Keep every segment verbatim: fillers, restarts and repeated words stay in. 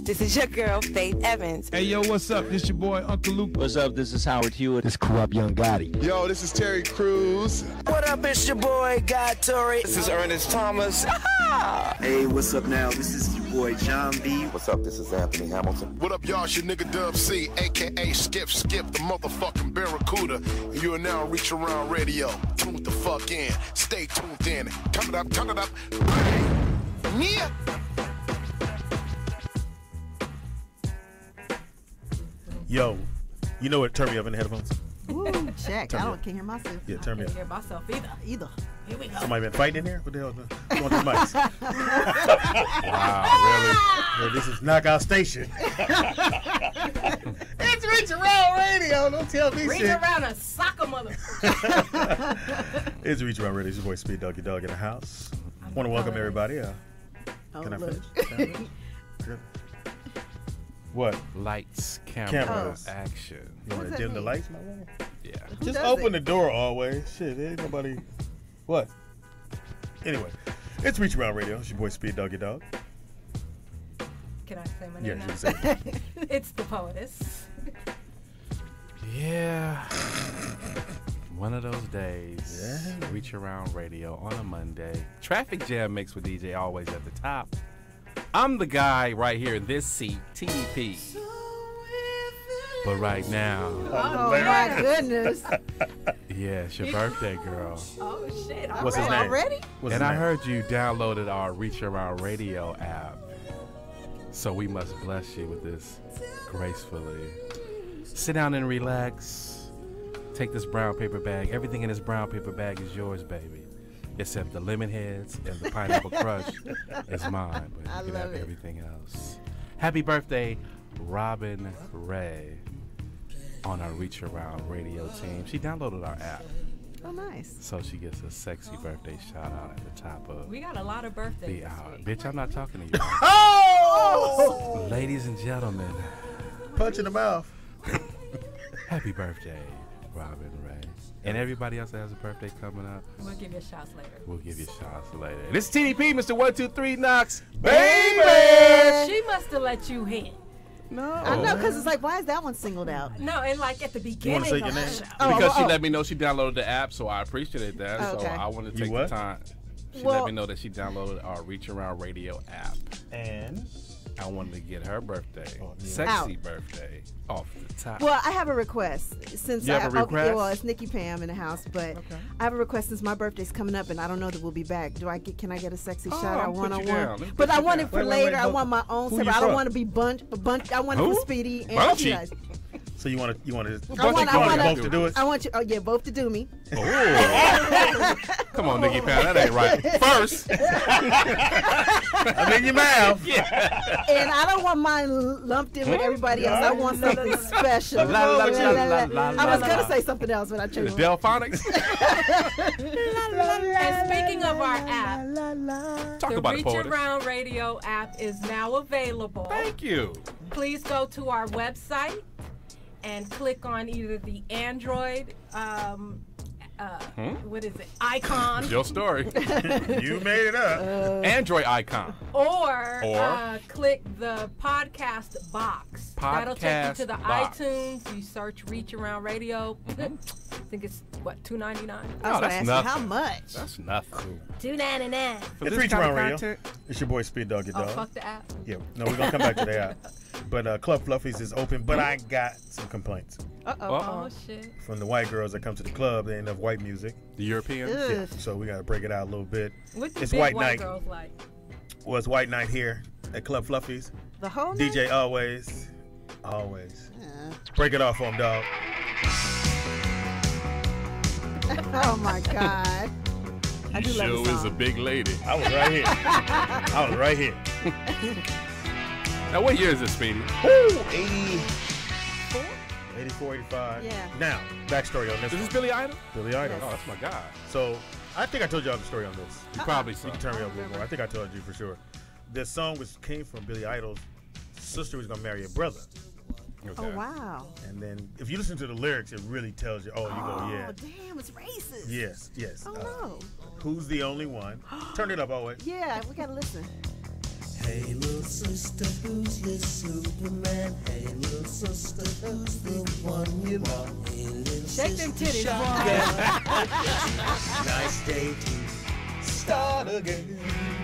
This is your girl, Faith Evans. Hey, yo, what's up? This your boy, Uncle Luke. What's up? This is Howard Hewitt. This is Corrupt Young Gotti. Yo, this is Terry Crews. What up? It's your boy, God Torrey. This is Ernest Thomas. Hey, what's up now? This is your boy, John B. What's up? This is Anthony Hamilton. What up, y'all? It's your nigga Dub C, a k a. Skip Skip, the motherfucking Barracuda. And you are now Reach Around Radio. Tune the fuck in. Stay tuned in. Turn it up, turn it up. Bang! From here. Yo, you know what? Turn me up in the headphones. Ooh, check. Turn I me don't up. can't hear myself. Yeah, turn me I up. can't hear myself either. Either. Here we go. Somebody been fighting in there? What the hell? Who want the mics? Wow, really? Yeah, this is Knockout Station. It's Reach Around Radio. Don't tell me Reach shit. around a soccer mother. It's Reach Around Radio. It's your boy Speedy, Doggy Dog in the house. I want to welcome everybody. Uh, Oh, can I look. finish? Good. What? Lights, camera, Cameras. action. You want to that dim the mean? lights, my boy? Yeah. Who Just does open it? the door always. Shit, ain't nobody. What? Anyway, it's Reach Around Radio. It's your boy Speed Doggy Dog. Can I say my Yeah, name you now? can say it. It's the Poetess. Yeah. One of those days. Yeah. Reach Around Radio on a Monday. Traffic Jam Mix with D J always at the top. I'm the guy right here in this seat, T D P. But right now, Oh, my goodness. yeah, it's your birthday, girl. Oh, shit. All What's his right, name? Already? What's And his I name? heard you downloaded our Reach Around Radio app. So we must bless you with this gracefully. Sit down and relax. Take this brown paper bag. Everything in this brown paper bag is yours, baby. Except the lemon heads and the pineapple crush is mine. But I you can love have it. everything else. Happy birthday, Robin Ray, on our Reach Around Radio team. She downloaded our app, Oh, nice. so she gets a sexy birthday shout out at the top of We got a lot of birthdays the this hour. week. Bitch, I'm not talking to you. Oh! Ladies and gentlemen, Punch in the mouth. happy birthday, Robin Ray. And everybody else that has a birthday coming up, We'll give you shots later. we'll give you shots later. This is T D P, Mister one two three Knox, baby! She must have let you hit. No. I know, because it's like, why is that one singled out? No, and like at the beginning say of your the name? show. Because Oh, she oh, let me know she downloaded the app, so I appreciated that. Okay. So I wanted to You take what? the time. She Well- let me know that she downloaded our Reach Around Radio app. And I wanted to get her birthday, Oh, yeah. sexy Out. birthday, off the top. Well, I have a request. Since You I, have a okay, request? well, it's Nikki Pam in the house, but I have a request since my birthday's coming up, and I don't know that we'll be back. Do I get? Can I get a sexy Oh, shout I'll out put one you on down. one? Let me But put I you want down. it for Wait, wait, later. wait, I hold- want my own who separate. you I don't from? want to be bunch, bunch. I want it Who? for Speedy and Bunchy. you guys. so you want to you want to I want, I want both to do it? I want you. Oh yeah, both to do me. Oh. Come on, Nikki Pound, that ain't right. First, I'm in your mouth. And I don't want mine lumped in with everybody else. I want something special. La, la, la, la, la, I was la, gonna la. say something else, but I the changed. Delphonics. And speaking of our app, Talk the about it, Reach Poetess. Around Radio app is now available. Thank you. Please go to our website and click on either the Android, um, uh, Hmm? what is it, icon, It's your story. You made it up. Android icon. or, Or? uh, click the podcast box. That'll take you Podcast to the box. iTunes. You search Reach Around Radio. I think it's what two ninety nine. I was Oh, gonna that's ask nothing. you how much. That's nothing. Two ninety nine. For It's this Reach kind of Around Radio. content, It's your boy Speed Doggy Oh, Dog. fuck the app. Yeah, no, we're gonna come back to the app. But uh, Club Fluffies is open, but I got some complaints Uh oh. Uh-oh. Oh shit. from the white girls that come to the club. They ain't enough white music, the European. yeah, so we gotta break it out a little bit. What the It's big white white night. girls like? Well, it's white night here at Club Fluffies. The whole D J night? always, always. Yeah. Break it off for him, dog. Oh my God. I do love Show the is a song. big lady. I was right here. I was right here. Now, what year is this, Speedy? Woo! eighty, eighty-four, eighty-five. Yeah. Now, backstory on this. Is this one. Billy Idol? Billy Idol. Oh, that's my guy. So, I think I told y'all the story on this. You probably You saw. can turn me up a little more. I think I told you for sure. This song was came from Billy Idol's sister was gonna marry a brother. Okay. Oh wow. And then if you listen to the lyrics, it really tells you, oh, you go, yeah. Oh damn, it's racist. Yes, yes. Oh Uh, no. Who's the only one? Turn it up, always. Yeah, we gotta listen. Hey, little sister, who's this titties, boy. Check them titties, boy. Nice day to start again.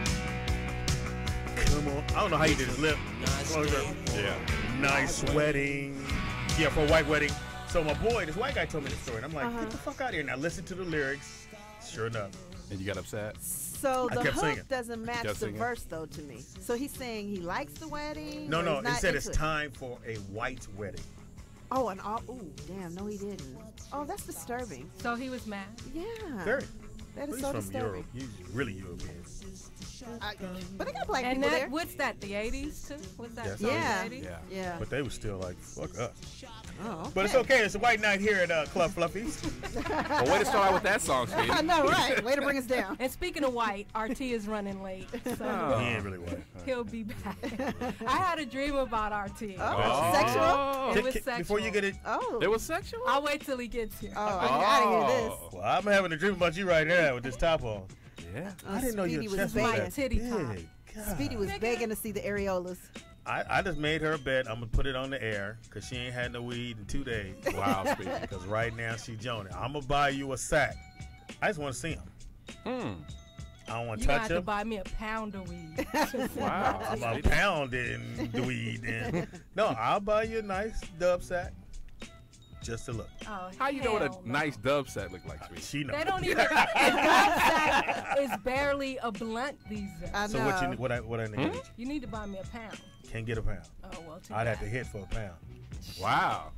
Come on. I don't know how you did his lip. Come on, girl. Yeah. Nice wedding. Yeah, for a white wedding. So my boy, this white guy told me the story, and I'm like, Uh-huh. get the fuck out of here. Now listen to the lyrics. Sure enough. And you got upset? So I the kept hook singing. doesn't match Kept the singing. verse though to me. So he's saying he likes the wedding. No, or no. he's He not said into it's it? time for a white wedding. Oh, and all. Ooh, damn. No, he didn't. Oh, that's disturbing. So he was mad. Yeah. Very. That is He's so from disturbing. Europe. He's really European. I, but they got black And people that, there. what's that, the eighties too? What's that? Yes. song, the Yeah. eighties? Yeah. Yeah. But they were still like, fuck us. Oh, okay. But it's okay. It's a white night here at uh, Club Fluffies. Well, way to start out with that song, Speedy. I know, right? Way to bring us down. And speaking of white, R T is running late, so Oh. He ain't really white. he'll be back. I had a dream about R T. Oh, Oh. sexual? It Can- was can- sexual. Before you get it, Oh. It was sexual? I'll wait till he gets here. Oh, I gotta hear this. Oh. well, I'm having a dream about you right now with this top on. Yeah. I didn't know Speedy your was chest begging. was My that titty big. top. God. Speedy was Nigga. begging to see the areolas. I, I just made her a bet. I'm gonna put it on the air because she ain't had no weed in two days. Wow, Speedy. Because right now she joning. I'm gonna buy you a sack. I just want to see him. Hmm. I don't want You to gonna touch have to him. buy me a pound of weed. Wow. I'm a Speedy. pound in the weed. And no, I'll buy you a nice dub sack. Just to look. Oh, How you know what hell a no. nice dub set look like, Speedy? She knows. They don't even. A dub sack is barely a blunt these days. I So know. what you what I what I need? Hmm? You need to buy me a pound. Can't get a pound. Oh well, too I'd have to bad. hit for a pound. Wow.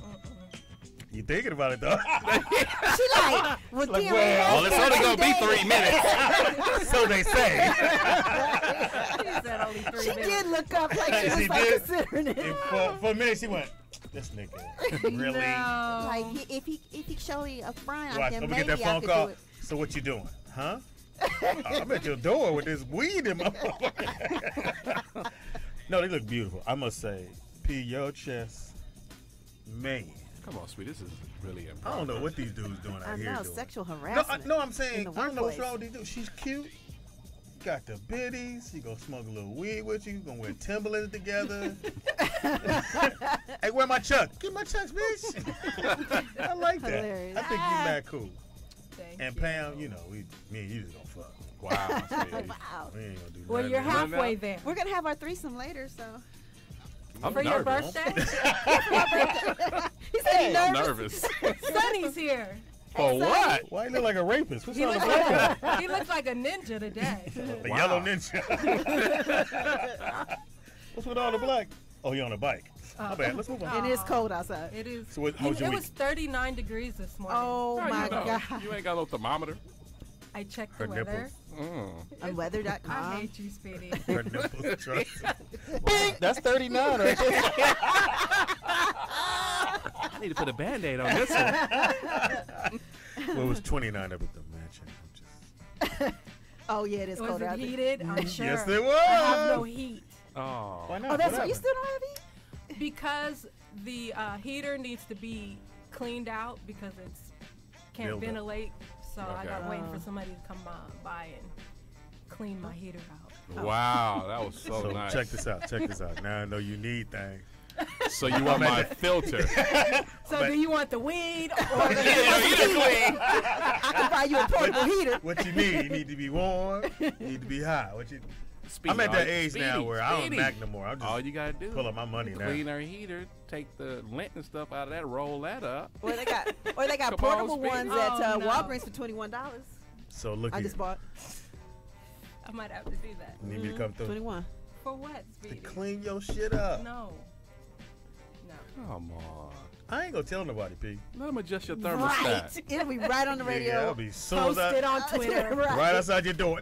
You thinking about it though? She like, well, Like, damn, well, Well, it's only gonna be three minutes. So they say. She said only three She minutes. did look up like she was She like did. considering it. And for, for a minute she went, this nigga really? No. Like he, if he if he show you a front, Watch, then let me maybe get that I phone could call. do it. So what you doing? Huh? I'm at your door with this weed in my No, they look beautiful. I must say, P, your chest, man. Come on, Speedy. This is really impressive. I don't know what these dudes doing out I here know, doing. sexual No, I, harassment. no, I'm saying, in the I don't know what's workplace. wrong with these dudes. She's cute. Got the biddies. She gonna smoke a little weed with you. Gonna wear Timberlands together. Hey, where my Chuck? Get my Chucks, bitch. I like that. Hilarious. I think you mad cool. Thank And you. Pam, you know, we, me and you just gonna fuck. Wow, Speedy. Wow. We ain't gonna do Well, nothing. you're Right halfway now? there. We're gonna have our threesome later, so. I'm For your nervous. birthday, He said he I'm nervous. nervous. Sonny's here. For what? Why you look like a rapist? What's He on the looks, black? like, he looks like a ninja today. The Wow. yellow ninja. What's with all the black? Oh, he on a bike. My bad. Let's move on. It is cold outside. It is. So what, how was it your was week? thirty-nine degrees this morning. Oh How my you know? god. You ain't got no thermometer. I checked Her the weather. nipples. Mm. On weather dot I com. hate you, Speedy. Her nipples. Trust me. That's thirty-nine right there. I need to put a band-aid on this one. Well, it was twenty-nine up at the mansion. I'm just... Oh yeah, it is Was cold it out there. heated? I'm sure. Yes, it was. I have no heat Oh. Why not? Oh, that's What why you happened? still don't have heat? because the uh, heater needs to be cleaned out because it's can't Build up. ventilate. So I Okay. got waiting Oh. for somebody to come uh, by and clean my heater out. Wow, that was so, So nice. check this out. Check this out. Now I know you need things. So you want my filter? So But- do you want the weed or the I can buy you a portable heater. What you need? You need to be warm. You need to be hot. What you? Speedy, I'm at all that you- age now Speedy, where I don't Speedy. back no more. I'm just All you gotta do pull up my money now. clean our heater, take the lint and stuff out of that, roll that up. Or they got, or they got Come on, portable Speedy. ones at Oh, uh, no. Walgreens for twenty-one dollars. So look I here. just bought I might have to do that. You need me to come through twenty-one. For what, to Speedy? clean your shit up. No. No. Come on. I ain't gonna tell nobody, P. Let them adjust your Right, thermostat. it'll be right on the Yeah, radio. I'll be soon Post as I, it on Twitter. right. right outside your door.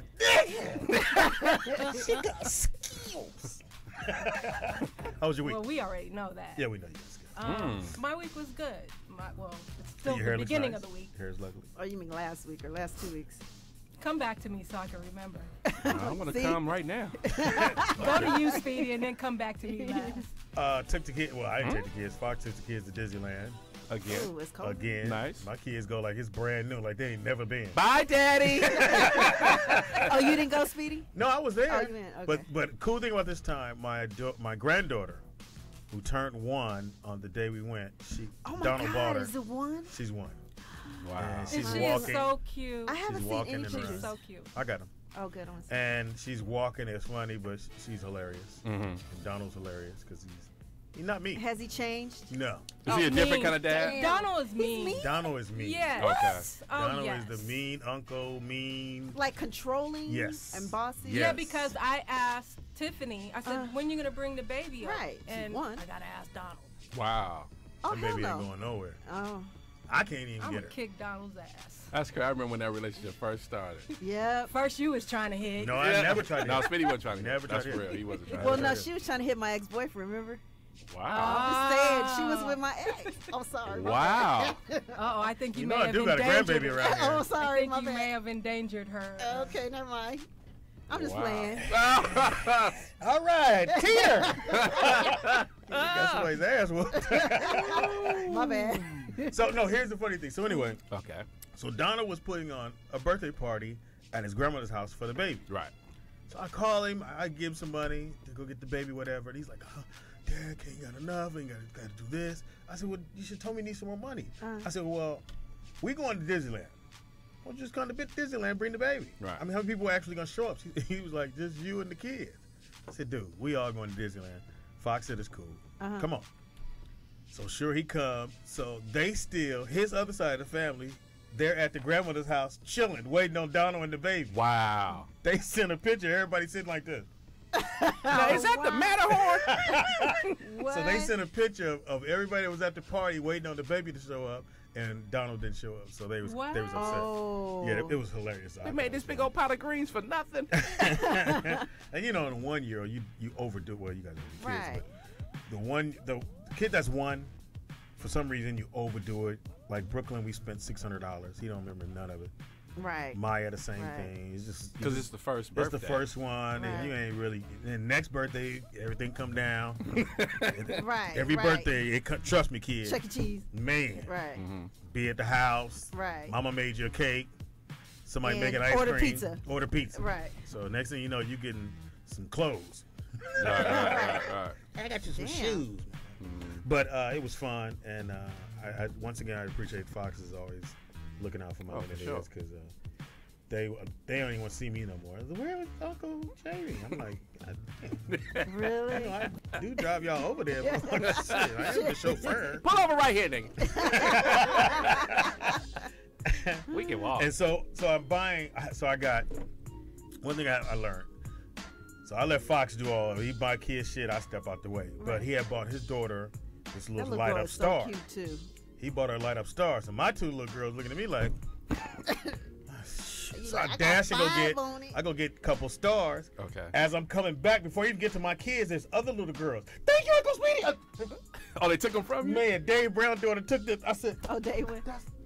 She got skills. How was your week? Well, we already know that. Yeah, we know you got skills. Um, Mm. My week was good. My, well, it's still Your hair the looks beginning nice. of the week. Hair's lovely. Oh, you mean last week or last two weeks? Come back to me so I can remember. I'm gonna See? come right now. Go to you, Speedy, and then come back to me last. Uh, took the kids. Well, I didn't take the kids. Fox took the kids to Disneyland Again. Ooh, it's cold. again. Nice. My kids go like it's brand new, like they ain't never been. Bye, Daddy. Oh, you didn't go, Speedy? No, I was there. Oh, you went, okay. But but cool thing about this time, my do- my granddaughter who turned one on the day we went. She Oh my Donald God, bought her. is it one? She's one. Wow. And And she's she walking. is so cute. I haven't she's seen walking any in pictures. the- She's so cute. I got him. Oh, good. I wanna see. And she's walking. It's funny, but sh- she's hilarious. Mm-hmm. And Donald's hilarious because he's he's not me. Has he changed? No. Is he a Oh, different mean. kind of dad? Damn. Donald is mean. mean? Donald is mean. Yes. Okay. Oh, Donald yes. is the mean uncle, mean. Like controlling Yes. and bossy? Yes. Yeah, because I asked Tiffany, I said, Uh, when you going to bring the baby up? right, she's And one. I got to ask Donald. Wow. Oh, That hell baby ain't no. going nowhere. Oh, I can't even I'm get going her. to kick Donald's ass. That's crazy. I remember when that relationship first started. yep. First, you was trying to hit. No, I never tried to. No, Speedy wasn't trying to. Never That's tried for to. real. He wasn't trying Well, to. no, she was trying to hit my ex-boyfriend, remember? Wow. I'm just saying, she was with my ex. I'm sorry. my Wow. Uh-oh, I think you, You may know I have do got a endangered grandbaby her. around bad. here. Oh, I sorry, think my you may bad. have endangered her. Okay, never mind. I'm just Wow. playing. All right, teeter. Got somebody's ass whooped. My bad. So no, here's the funny thing. So anyway, Okay. so Donald was putting on a birthday party at his grandmother's house for the baby. Right. So I call him. I give him some money to go get the baby, whatever. And he's like, oh, Dad, ain't got enough. Ain't got, got to do this. I said, well, you should tell me you need some more money. Uh. I said, well, we going to Disneyland. Well, just come to Disneyland, bring the baby. Right. I mean, how many people are actually going to show up? He was like, just you and the kids. I said, dude, we all going to Disneyland. Fox said it's cool. Uh-huh. Come on. So sure he come. So they still, his other side of the family, they're at the grandmother's house chilling, waiting on Donald and the baby. Wow. They sent a picture, everybody sitting like this. Now, is that the Matterhorn? What? So they sent a picture of, of everybody that was at the party waiting on the baby to show up, and Donald didn't show up. So they was they was upset. Oh. Yeah, it, it was hilarious. They made this big old pot of greens for nothing. And you know, in one year you you overdo well. You guys are kids, Right. but the one the kid that's one, for some reason you overdo it. Like Brooklyn, we spent six hundred dollars. He don't remember none of it. Right. Maya, the same Right. thing. It's just Because it's the first It's birthday. the first one, Right. and you ain't really. And next birthday, everything come down. Right. Every right. birthday, it co- trust me, kids. Chuck E. Cheese. Man, Right. Mm-hmm. be at the house. Right. Mama made you a cake. Somebody And making ice order cream. pizza. Order pizza. Right. So next thing you know, you getting some clothes. Right, right, right, right. I got you some Damn. shoes. But uh, it was fun, and uh, I, I once again I appreciate Fox is always looking out for my Oh, little for sure. heads because uh, they they don't even want to see me no more. Where was Uncle Jamie? I'm like, God damn. Really? I know I do drive y'all over there. But shit, I am the chauffeur. Pull over right here, nigga. We can walk. And so, so I'm buying. So I got one thing I, I learned. So I let Fox do all of it. He buy kids shit. I step out the way. But he had bought his daughter this That little little light girl up is so star. cute too. He bought her a light up star. So my two little girls looking at me like. So like, I I dash got and go five get. on it. I go get a couple stars. Okay. As I'm coming back, before I even get to my kids, there's other little girls. Thank you, Uncle Speedy. Oh, they took them from you? Man, Dave Brown daughter took this. I said, Oh, David.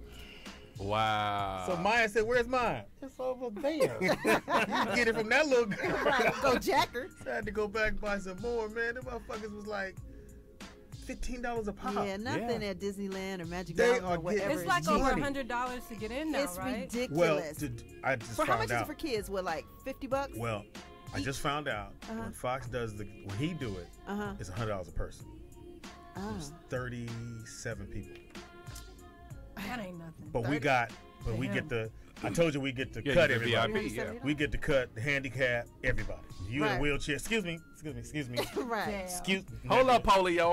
Wow. so Maya said, where's mine? It's over there. You can get it from that little girl. Right. Go Jacker. I had to go back and buy some more, man. The motherfuckers was like fifteen dollars a pop. Yeah, nothing Yeah. at Disneyland or Magic They Mountain are or whatever. getting- It's is like cheap. over money. one hundred dollars to get in now, It's right? ridiculous. Well, to, I just for found how much is out. it for kids? What, like fifty bucks? Well, I just found out Uh-huh. when Fox does the when he do it, Uh huh. it's a hundred dollars a person. Oh. It's thirty-seven people. That ain't nothing. But we thirty? got, but For we him. get the. I told you we get to Yeah, cut you get everybody. V I P, yeah. We get to cut the handicap, everybody. You in Right. a wheelchair. Excuse me. Excuse me. Excuse me. Right. Damn. Excuse. Hold up, polio.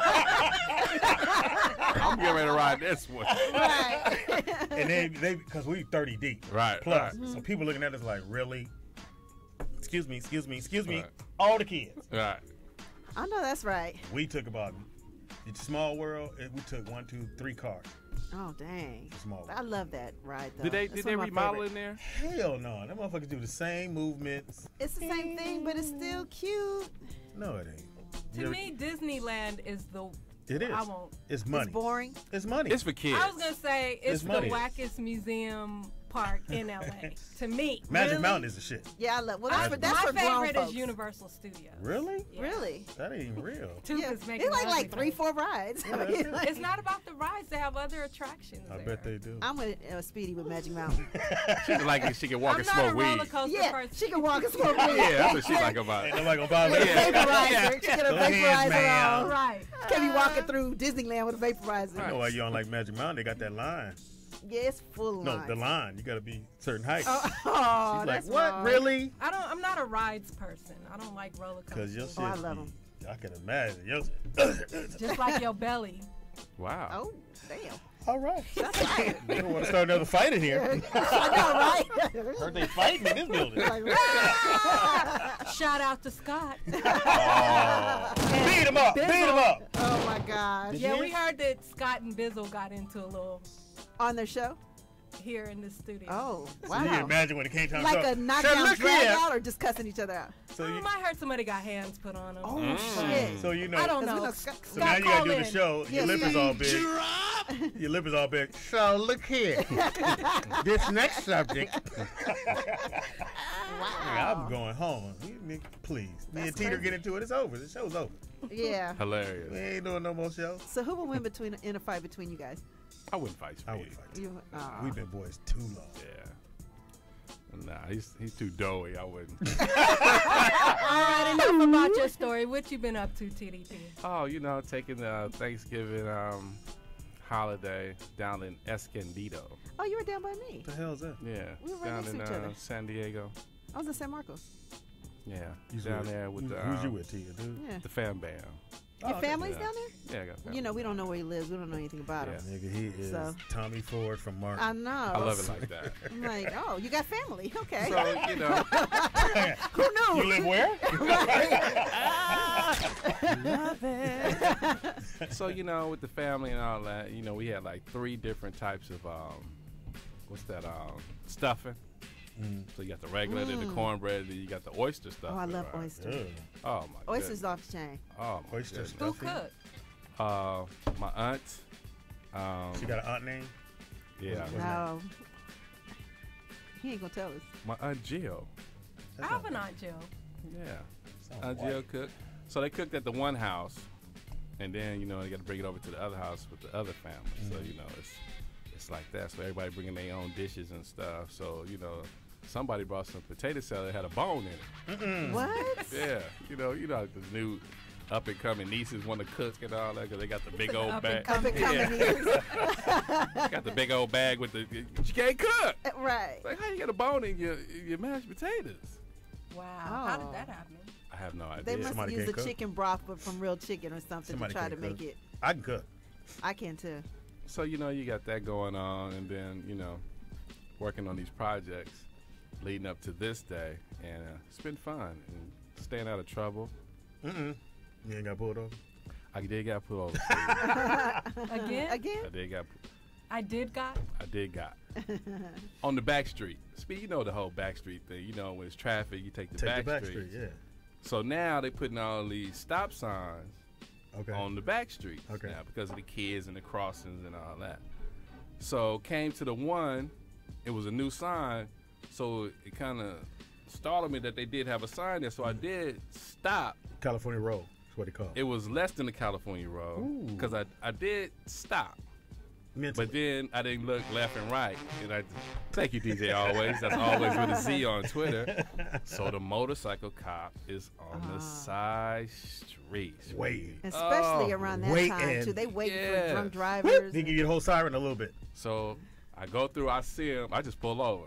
I'm getting ready to ride this one. Right. And they, they, because we thirty deep. Right, Plus, right. so people looking at us like, really? Excuse me. Excuse me. Excuse me. Right. All the kids. Right. I know that's right. We took about. It's a small world. And we took one, two, three cars. Oh dang. Small. I love that ride though. Did they That's did they one of my remodel favorite. in there? Hell no. Them motherfuckers do the same movements. It's the same thing, but it's still cute. No, it ain't. To You're- me, Disneyland is the. it is. I won't. It's money. It's boring. It's money. It's for kids. I was gonna say it's, It's the money. wackest museum park in L A. To me, Magic Really? Mountain is the shit. Yeah, I love. Well, that's I, for that's my for grown favorite folks. is Universal Studios. Really? Yeah. Really? That ain't real. Tooth Yeah. is making It's like me like ugly three, face. four rides. Yeah, I that's mean, it. like- It's not about the rides; they have other attractions. I there. bet they do. I'm with uh, Speedy with Magic Mountain. She's like she can walk I'm and not a smoke roller weed. coaster Yeah, person. she can walk and smoke weed. Yeah, that's what she like about Ain't it. nobody gonna buy With a that. vaporizer. She get a Go ahead, vaporizer ma'am. on. Right. walking through Disneyland with a vaporizer. I know why you don't like Magic Mountain. They got that line. Yeah, it's full No, line. the line. You got to be certain height. Oh, oh, She's like, that's what? wrong. Really? I don't. I'm not a rides person. I don't like roller Because your coasters. shit. Oh, I love 'em. I can imagine. Your Just like your belly. Wow. Oh, damn. All right. That's right. They don't want to start another fight in here. I know, right? Heard they fighting in this building. Like, ah! Shout out to Scott. Oh. Beat him up. Beat him up. Oh, my gosh. Yeah, we heard that Scott and Bizzle got into a little On their show? here in the studio. Oh, So wow. you can imagine when it came time Like to a So knockdown look drag here. out or just cussing each other out? So you, Um, I heard somebody got hands put on them. Oh, Mm. shit. so you know. I don't 'Cause we know. know Scott- So now you got to do the show. Yeah, Your lip is yeah. all big. Your lip is all big. So look here. This next subject. Wow. I'm going home. Me- me- Please. Me That's and Teeter crazy. get into it. It's over. The show's over. Yeah. We Hilarious. ain't doing no more shows. So who will win between in a fight between you guys? I wouldn't fight Speedy. I would fight. You, oh. We've been boys too long. Yeah. Nah, he's he's too doughy. I wouldn't. All right, enough about your story. What you been up to, T D P? Oh, you know, taking the Thanksgiving um, holiday down in Escondido. Oh, you were down by me. What the hell is that? Yeah, We were right down next in to each uh, other. San Diego. I was in San Marcos. Yeah, Who's down with- there with who- the Who's you um, with, Teeter, dude? Yeah. the fan band. Your okay. family's Yeah. down there? Yeah, I got family. You know, we don't know where he lives. We don't know anything about Yeah. him. Nigga, he is So- Tommy Ford from Martin. I know. I love it like that. I'm like, oh, you got family. Okay. So you know, Who knew? You live where? love it. So you know, with the family and all that, you know, we had like three different types of um, what's that um, stuffing. Mm. So you got the regular, then the cornbread, then you got the oyster stuff. Oh, I love oysters. Ugh. Oh my. Oysters off the chain. goodness. Oh my. Oyster goodness. Who stuffing. cooked? Uh, my aunt. Um, She got an aunt name? yeah, What's No. He ain't gonna tell us. my aunt Jill. I have an Aunt Jill. Yeah, Sounds aunt white. Jill cooked. So they cooked at the one house, and then you know they got to bring it over to the other house with the other family. So Mm-hmm. you know it's it's like that. So everybody bringing their own dishes and stuff. So you know somebody brought some potato salad that had a bone in it. Mm. What? Yeah, you know you know like the new up and coming nieces want to cook and all that because they got the big old Up bag. and Up and coming Yeah. years. Got the big old bag with the you can't cook. Right. Like how you get a bone in your your mashed potatoes? Wow. How Oh. did that happen? I have no idea. They must have Somebody used can't the cook. chicken broth, but from real chicken or something Somebody to try to can't make cook. it. I can cook. I can too. So you know you got that going on, and then you know working on these projects leading up to this day, and uh, it's been fun and staying out of trouble. Mm-mm. You ain't got pulled over? I did got put over. Again? Again? I did got. I did got. I did got on the back street. Speed, you know the whole back street thing. You know when it's traffic, you take the Take back the back streets. street, yeah. So now they putting all these stop signs Okay. on the back streets Okay. now because of the kids and the crossings and all that. So came to the one, it was a new sign, so it kind of startled me that they did have a sign there. So I did stop. California Road. That's what they call it. It was less than the California road Ooh. because I I did stop, Mentally. but then I didn't look left and right. And I thank you, D J. Always that's always with a Z on Twitter. So the motorcycle cop is on the side streets. Wait. Especially Oh, around that wait time and- too. They waiting Yeah. for drunk drivers. They give you the whole siren a little bit. So I go through, I see him, I just pull over.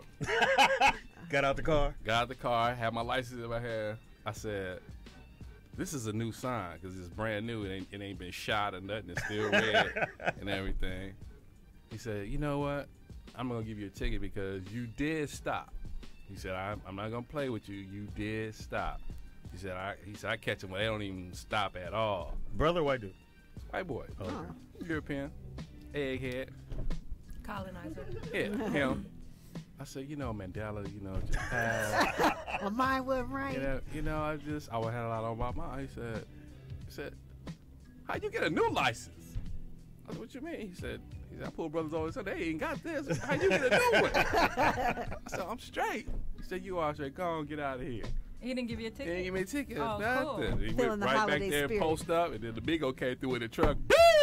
Got out the car. Got out the car, had my license in my hand. I said, this is a new sign because it's brand new. It ain't, it ain't been shot or nothing. It's still red and everything. He said, you know what? I'm going to give you a ticket because you did stop. He said, I'm, I'm not going to play with you. You did stop. He said, I, he said, I catch them when they don't even stop at all. Brother or white dude? White boy. Oh, okay. European. Egghead. Colonizer. Yeah, him. I said, you know, Mandela, you know, just passed. Well, mine wasn't right. You know, you know, I just, I had a lot on my mind. He said, he said, how you get a new license? I said, what you mean? He said, he said I pull brothers over and said, they ain't got this. How you get a new one? I said, I'm straight. He said, you are straight. Go on, get out of here. He didn't give you a He ticket? didn't give me a ticket. Oh, nothing. cool. He Feeling went the right back holiday there, spirit. post up, and then the big O came through in the truck.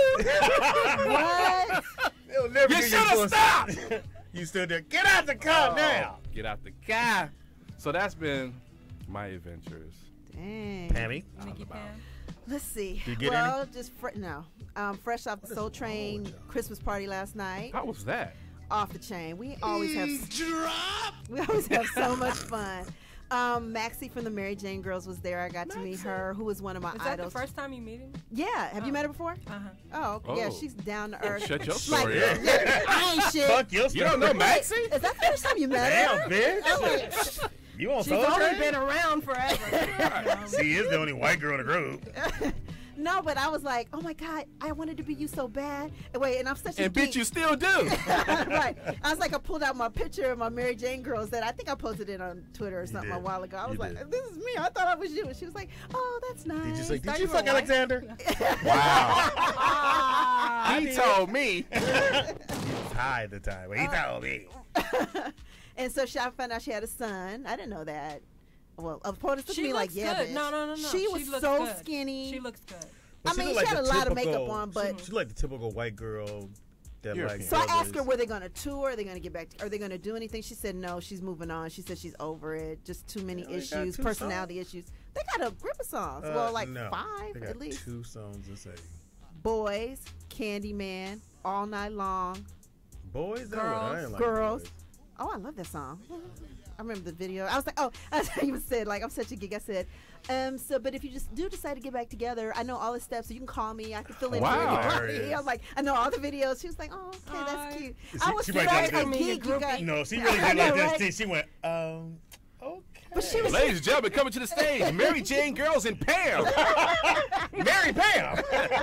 What? They'll never You get should have to a- stopped. You stood there. Get out the car Oh, now. Get out the car. So that's been my adventures. Dang. Pammy. Nikki Pam? Let's see. Did you get well, any? just fr- no. Um, fresh off the Soul Train Christmas Party last night. How was that? Off the chain. We always have. S- we always have so much fun. Um, Maxie from the Mary Jane Girls was there. I got Maxie. to meet her, who was one of my Is that idols. the first time you meet him? Yeah. Have Oh. you met her before? Uh-huh. Oh, okay. yeah. Oh. She's down to earth. Shut your Like, story yeah, up. yeah, I ain't shit. Fuck your You don't know story. Maxie? Is that the first time you met Damn, her? bitch. You on She's Soul only Train? been around forever. She is the only white girl in the group. No, but I was like, oh my God, I wanted to be you so bad. And wait, and I'm such a And geek. bitch, you still do. Right. I was like, I pulled out my picture of my Mary Jane Girls that I think I posted it on Twitter or something did. a while ago. I You was like, did. this is me. I thought I was you. And she was like, oh, that's nice. Did you say, did Thought you you were fuck white. Alexander? Wow. Ah. He told me. It's high at the time, but he Uh, told me. And so she, I found out she had a son. I didn't know that. Well, of course, it took She me looks like, yeah, good. bitch. No, no, no, no. She She was looks so good. skinny. She looks good. I She mean, look she like had the a lot of typical- makeup on, but She, she like the typical white girl that European. like. so I asked her, brothers. were they going to tour? Are they going to get back? To, are they going to do anything? She said no. She's moving on. She said she's over it. Just too many They only got issues, two personality issues. They got a grip of songs. Uh, well, like no. five They got at least. two songs to say. Boys, Candyman, All Night Long. Boys, that one, I Girls. ain't like Girls. Boys. Oh, I love that song. I remember the video. I was like, oh, I even said, like, I'm such a geek. I said, um, so, but if you just do decide to get back together, I know all the steps, so you can call me. I can fill in Wow. for anybody. Hilarious. I was like, I know all the videos. She was like, oh, okay, Aw. that's cute. She- I was she such might a not be- geek, you guys. No, she really I did know, like right? this. She went, um, okay. But she was Ladies and gentlemen, coming to the stage, Mary Jane Girls and Pam. Mary Pam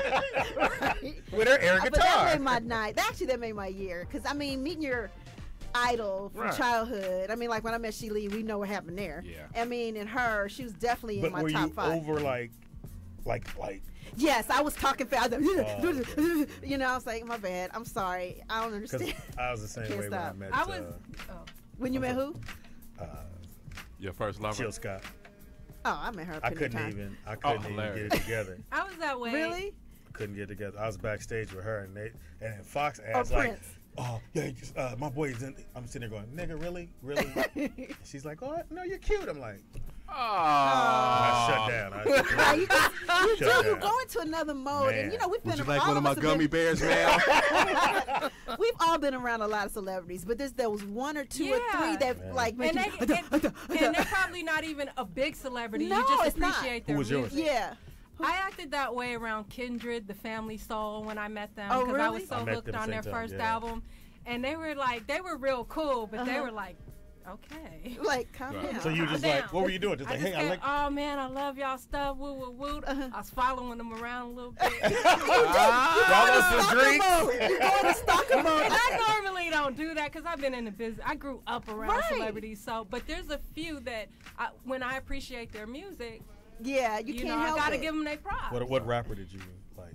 with her air But that guitar. made my night. Actually, that made my year. Because, I mean, meeting your idol from Right. childhood. I mean, like, when I met Sheila, we know what happened there. Yeah. I mean, and her, she was definitely in But my were top you five. over like, like, like? Yes, I was talking fast. Oh, You know, I was like, my bad. I'm sorry. I don't Because understand. I was the same Can't way stop. when I met I was. uh, Oh. When you met who? uh, Your first lover. Jill Scott. Oh, I met her. a I plenty of couldn't times. even. I couldn't even get hilarious. it together. I was that way. Really? Couldn't get it together. I was backstage with her, and they and then Fox Oh, asked like, Prince. "Oh yeah, you just, uh, my boy's in." I'm sitting there going, "Nigga, really, really?" She's like, "Oh no, you're cute." I'm like, Oh. I shut down. I, Yeah, you, just, you do. Shut You down. go into another mode, and Man. you know we've been. Would you all like one of my us have gummy been- bears, man? We've all been around a lot of celebrities, but there's there was one or two or Yeah. three that Man. like made And, you. they, and, and they're probably not even a big celebrity. No, you just it's not. appreciate Who their was yours? music. Yeah. I acted that way around Kindred, the Family Soul, when I met them Oh, because I was really? so I met hooked them on their same time, first yeah. album, and they were like, they were real cool, but they Uh-huh. were like, okay. Like, calm Right. down. so you just Calm like, down. what were you doing? Just I like, just hey, I kept, like. oh man, I love y'all stuff. Woo woo woo. Uh-huh. I was following them around a little bit. Brought us some Stalker drinks. mode. You go into stalker mode. And I normally don't do that because I've been in the business. I grew up around Right. celebrities, so but there's a few that I, when I appreciate their music, Yeah, you, you, can't know, I help gotta it. give them their props. What what rapper did you like?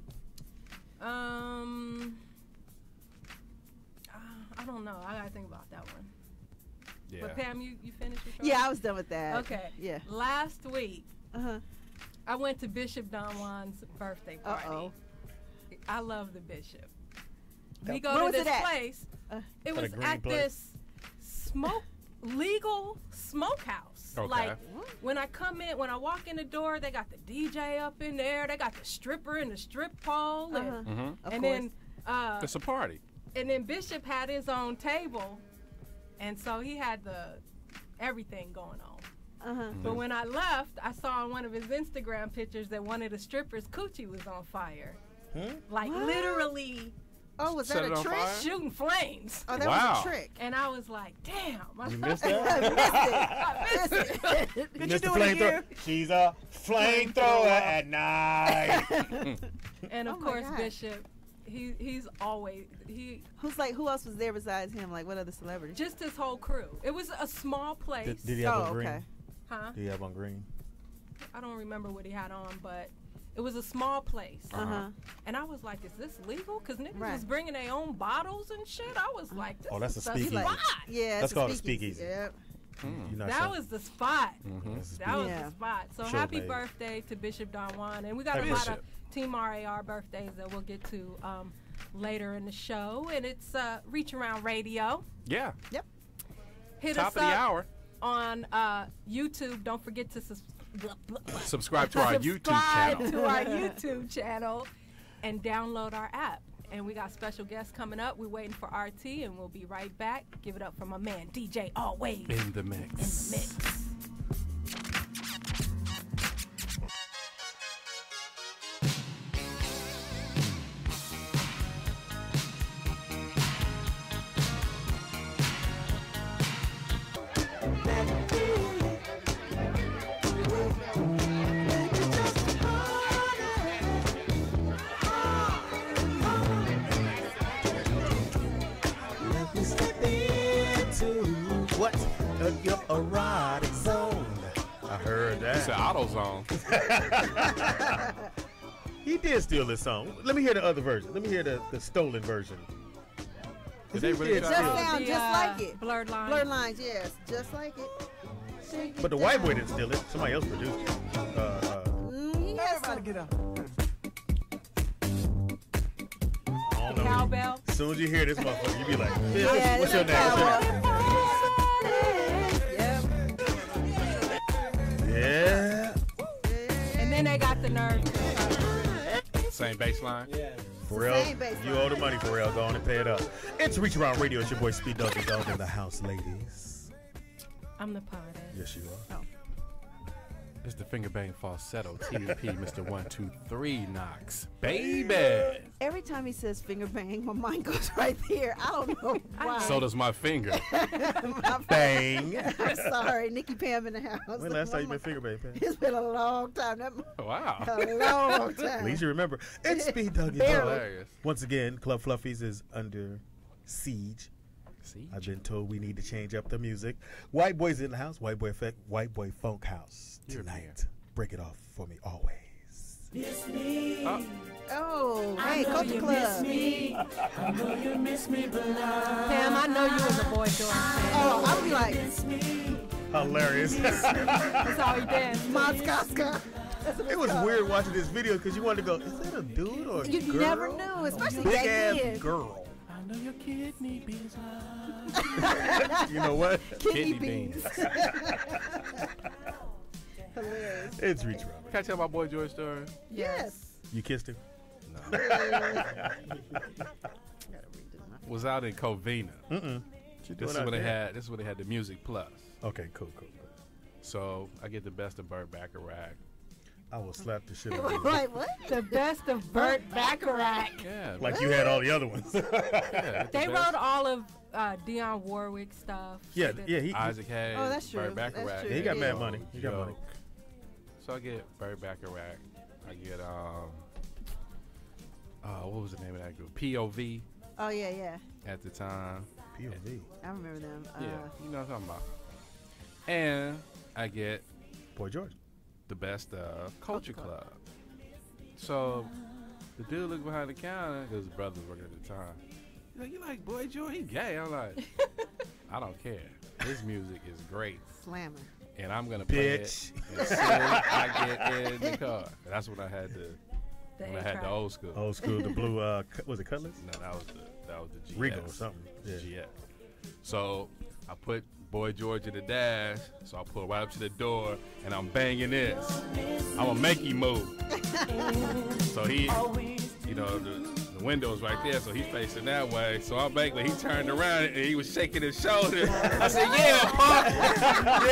Um, uh, I don't know. I gotta think about that one. Yeah. But Pam, you, you finished with yours? Yeah, I was done with that. Okay. Yeah. Last week, Uh huh. I went to Bishop Don Juan's birthday Uh party. oh. I love the Bishop. We Yep. go Where to was this it at? place. Uh, it At a was green at place? this smoke legal smokehouse. Okay. Like when I come in, when I walk in the door, they got the D J up in there. They got the stripper and the strip pole, and, Uh-huh. Mm-hmm. Of and course. then uh, It's a party. and then Bishop had his own table, and so he had the everything going on. Uh huh. But when I left, I saw on one of his Instagram pictures that one of the strippers' coochie was on fire. Hmm? Like What? literally Oh, was Set that it a on trick? fire? shooting flames. Oh, that Wow. was a trick. And I was like, damn. I You thought- missed I that? missed it. I missed it. Could you Mister do it again? Flamethrower. She's a flamethrower at night. And of Oh my course, God. Bishop, he he's always, he Who's like? Who else was there besides him? Like, what other celebrities? just his whole crew. It was a small place. Did, did he have Oh, on green? okay. Huh? Did he have on green? I don't remember what he had on, but it was a small place. Uh huh. And I was like, is this legal? Because niggas Right. was bringing their own bottles and shit. I was like, this Oh, that's is a the speakeasy. spot. Yeah, That's it's called a speakeasy. speakeasy. Yep. You're not That sure? was the spot. Mm-hmm. That's a That was Yeah. the spot. So Sure, happy babe. birthday to Bishop Don Juan. And we got Happy a lot Bishop. of Team R A R birthdays that we'll get to um, later in the show. And it's uh, Reach Around Radio. Yeah. Hit Top us of the up hour. on uh, YouTube. Don't forget to sus- Subscribe to our YouTube subscribe channel. to our YouTube channel and download our app. And we got special guests coming up. We're waiting for R T, and we'll be right back. Give it up for my man, D J Always. In the mix. In the mix. What? Uh, your erotic zone. I heard that. It's an auto zone. He did steal this song. Let me hear the other version. Let me hear the, the stolen version. Did they really It try just to- sounds The, just uh, like it. Blurred lines. Blurred lines, yes, just like it. Shake But the it white boy down. didn't steal it. Somebody else produced it. Uh, uh, Mm, he has some. get up. I don't know. Cowbell. As soon as you hear this motherfucker, you be like, yeah, Yeah, what's it's your a name? What's your name? Yep. Yeah. And then they got the nerve to Same bass line? Yeah. Pharrell, Same bass you line. owe the money, Pharrell. Go on and pay it up. It's Reach Around Radio. It's your boy Speed Dog, the dog in the house, ladies. I'm the poetess. Yes, you are. It's the finger bang falsetto T D P, Mister One Two Three Knox, baby. Every time he says finger bang, my mind goes right there. I don't know why. So does my finger. My- Bang. I'm sorry, Nikki Pam in the house. When last time you been finger bang, Pam? It's been a long time. That, Wow. a long time. At least you remember. It's Speed Dog. the Barely. dog. Hilarious. Once again, Club Fluffies is under siege. See? I've been told we need to change up the music. White Boy's in the house. White Boy Effect. White Boy Funk House European. tonight. Break it off for me always. Oh, Oh, hey, Culture Club. Pam, I know you was a Boy George fan. Oh, I'll be like, Hilarious. That's how he danced. Moskaska. It was weird watching this video because you wanted to go, is that a dude or a You girl? never knew, especially Big back ass then. girl. I know your kidney beans. You know what? Kidney Kidney beans. beans. Hilarious. It's Reach Around. Can I tell my boy George story? Yes. You kissed him? No. Was out in Covina. Mm-mm. This is when they had. This is when they had the Music Plus. Okay, cool, cool, cool. So I get the best of Burt Bacharach. I will slap the shit out of you. Like what? The best of Burt Bacharach. Yeah. Like you had all the other ones. yeah, the They best. wrote all of uh, Dionne Warwick stuff. yeah, They did- yeah, he, Isaac Hayes. Oh, that's true. Burt That's Bacharach. true. Yeah, he got Yeah. mad money. He got money. Joke. So I get Burt Bacharach. I get um. Uh, what was the name of that group? P O V Oh yeah, yeah. at the time. P O V. I remember them. Uh, Yeah, you know what I'm talking about. And I get Boy George. the best of Culture Club. So the dude looked behind the counter because his brother was working at the time. He's like, you like Boy George? He gay. I'm like, I don't care. His music is great. Slammer. And I'm going to play Bitch. it as soon as I get in the car. That's when I had the, The when I had the A-track. old school. Old school, the blue, uh, cu- was it Cutlass? No, that was the, that was the G S. Regal or something. Yeah. G S. So I put Boy George in the dash, so I pull right up to the door, and I'm banging this. I'm gonna make him move. So he, you know, the, the window's right there, so he's facing that way. So I'm banging, he turned around, and he was shaking his shoulder. I said, yeah, punk.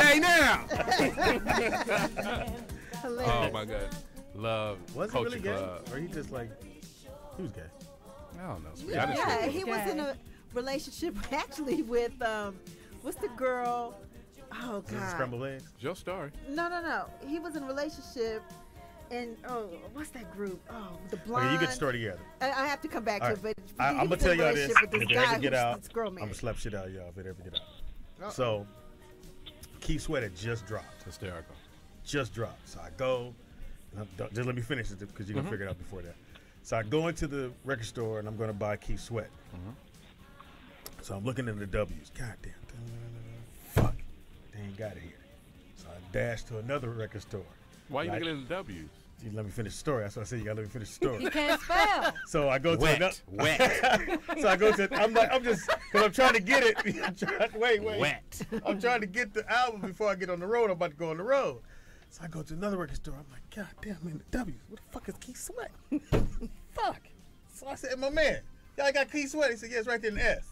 Yeah, who gay now? Hilarious. Oh, my God. Love Was he Culture really gay? Club. Or he just like, he was gay? I don't know. Sweet. Yeah, I didn't yeah, see he it. was in a relationship actually with um, what's the girl? Oh Is this God. scrambled eggs? Your story. No, no, no. He was in a relationship, and oh, what's that group? Oh, the Okay, blonde. you get the story together. I, I have to come back All to right. it, but I, he I'm was gonna tell in a y'all this. relationship with If this it guy ever get who's out, this girl I'm gonna married. slap shit out of y'all if it ever get out. Uh-oh. So, Keith Sweat had just dropped. Hysterical. Just dropped. So I go, and I'm, don't- just let me finish it because you're gonna Mhm. figure it out before that. So I go into the record store and I'm gonna buy Keith Sweat. Mhm. So I'm looking in the W's. God damn. Fuck. They ain't got it here. So I dash to another record store. Why are you Right. looking at the W's? You let me finish the story. That's what I said. You gotta let me finish the story. He can't spell. So I go to Wet. another. Wet. So I go to. I'm like, I'm just, cause I'm trying to get it. I'm trying, wait, wait. Wet. I'm trying to get the album before I get on the road. I'm about to go on the road. So I go to another record store. I'm like, God damn, man, the W. What the fuck is Keith Sweat? Fuck. So I said, my man, y'all got Keith Sweat? He said, yeah, it's right there in the S.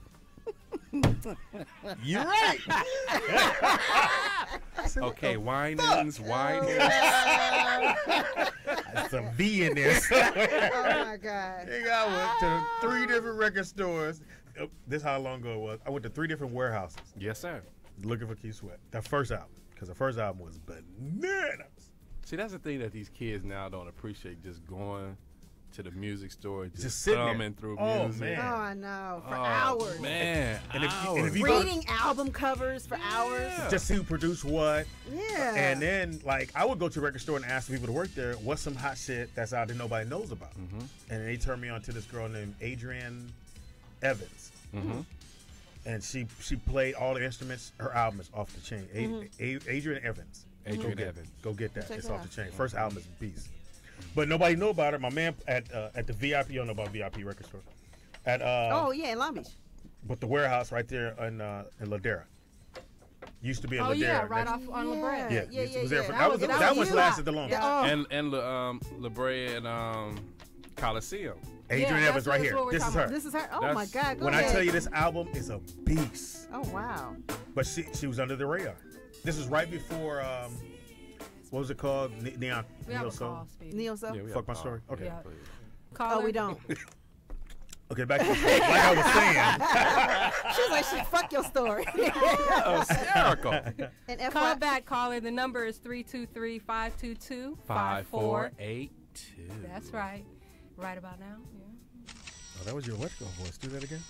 You're right. said, okay, Winans, Winans. Some V in there. Oh my God. Nigga, I went to three different record stores. This is how long ago it was. I went to three different warehouses. Yes, sir. Looking for Keith Sweat. That first album. Because the first album was bananas. See, that's the thing that these kids now don't appreciate, just going to the music store, just, just sitting thumbing there. through Oh, music. man. Oh, I know. For Oh, hours. Man, And if, hours. and if you go, Reading album covers for hours. just see who produced what. Yeah. And then, like, I would go to a record store and ask the people to work there, what's some hot shit that's out that nobody knows about? Mm-hmm. And they turned me on to this girl named Adrienne Evans. Mm-hmm. And she she played all the instruments. Her album is off the chain. A- Mm-hmm. A- Adrienne Evans. Adrienne go get, Evans. Go get that. Check It's it off out. the chain. First album is a beast. But nobody know about her. My man at uh, at the V I P, you don't know about V I P record store. At uh, Oh, yeah, in Long Beach. but the warehouse right there in uh, in Ladera. Used to be in Oh Ladera. yeah, right next- off on La Brea. Yeah, Yeah, used- yeah, was there yeah. for- That that was- was that that was one you. lasted the longest. Oh. And and um, La Brea and um, Coliseum. Adrienne Yeah, Evans that's right what- here. what we're This is talking her. about. This is her. Oh, That's- my God. Go When ahead. I tell you this album is a beast, Oh, wow. but she she was under the radar. This is right before um, what was it called? Ne- Neon We have Neo a Soul. call, Speedy. Neo so? Yeah, we Fuck my have- story. Okay. Yeah. please. Caller. Oh, we don't. Okay, back to the story. Like I was saying. She was like, she fuck your story. Hysterical. And F Y Call back, caller. The number is three two three, five two two, Five, five four, four. eight, two. That's right. Right about now. Yeah. Oh, that was your West Coast voice. Do that again.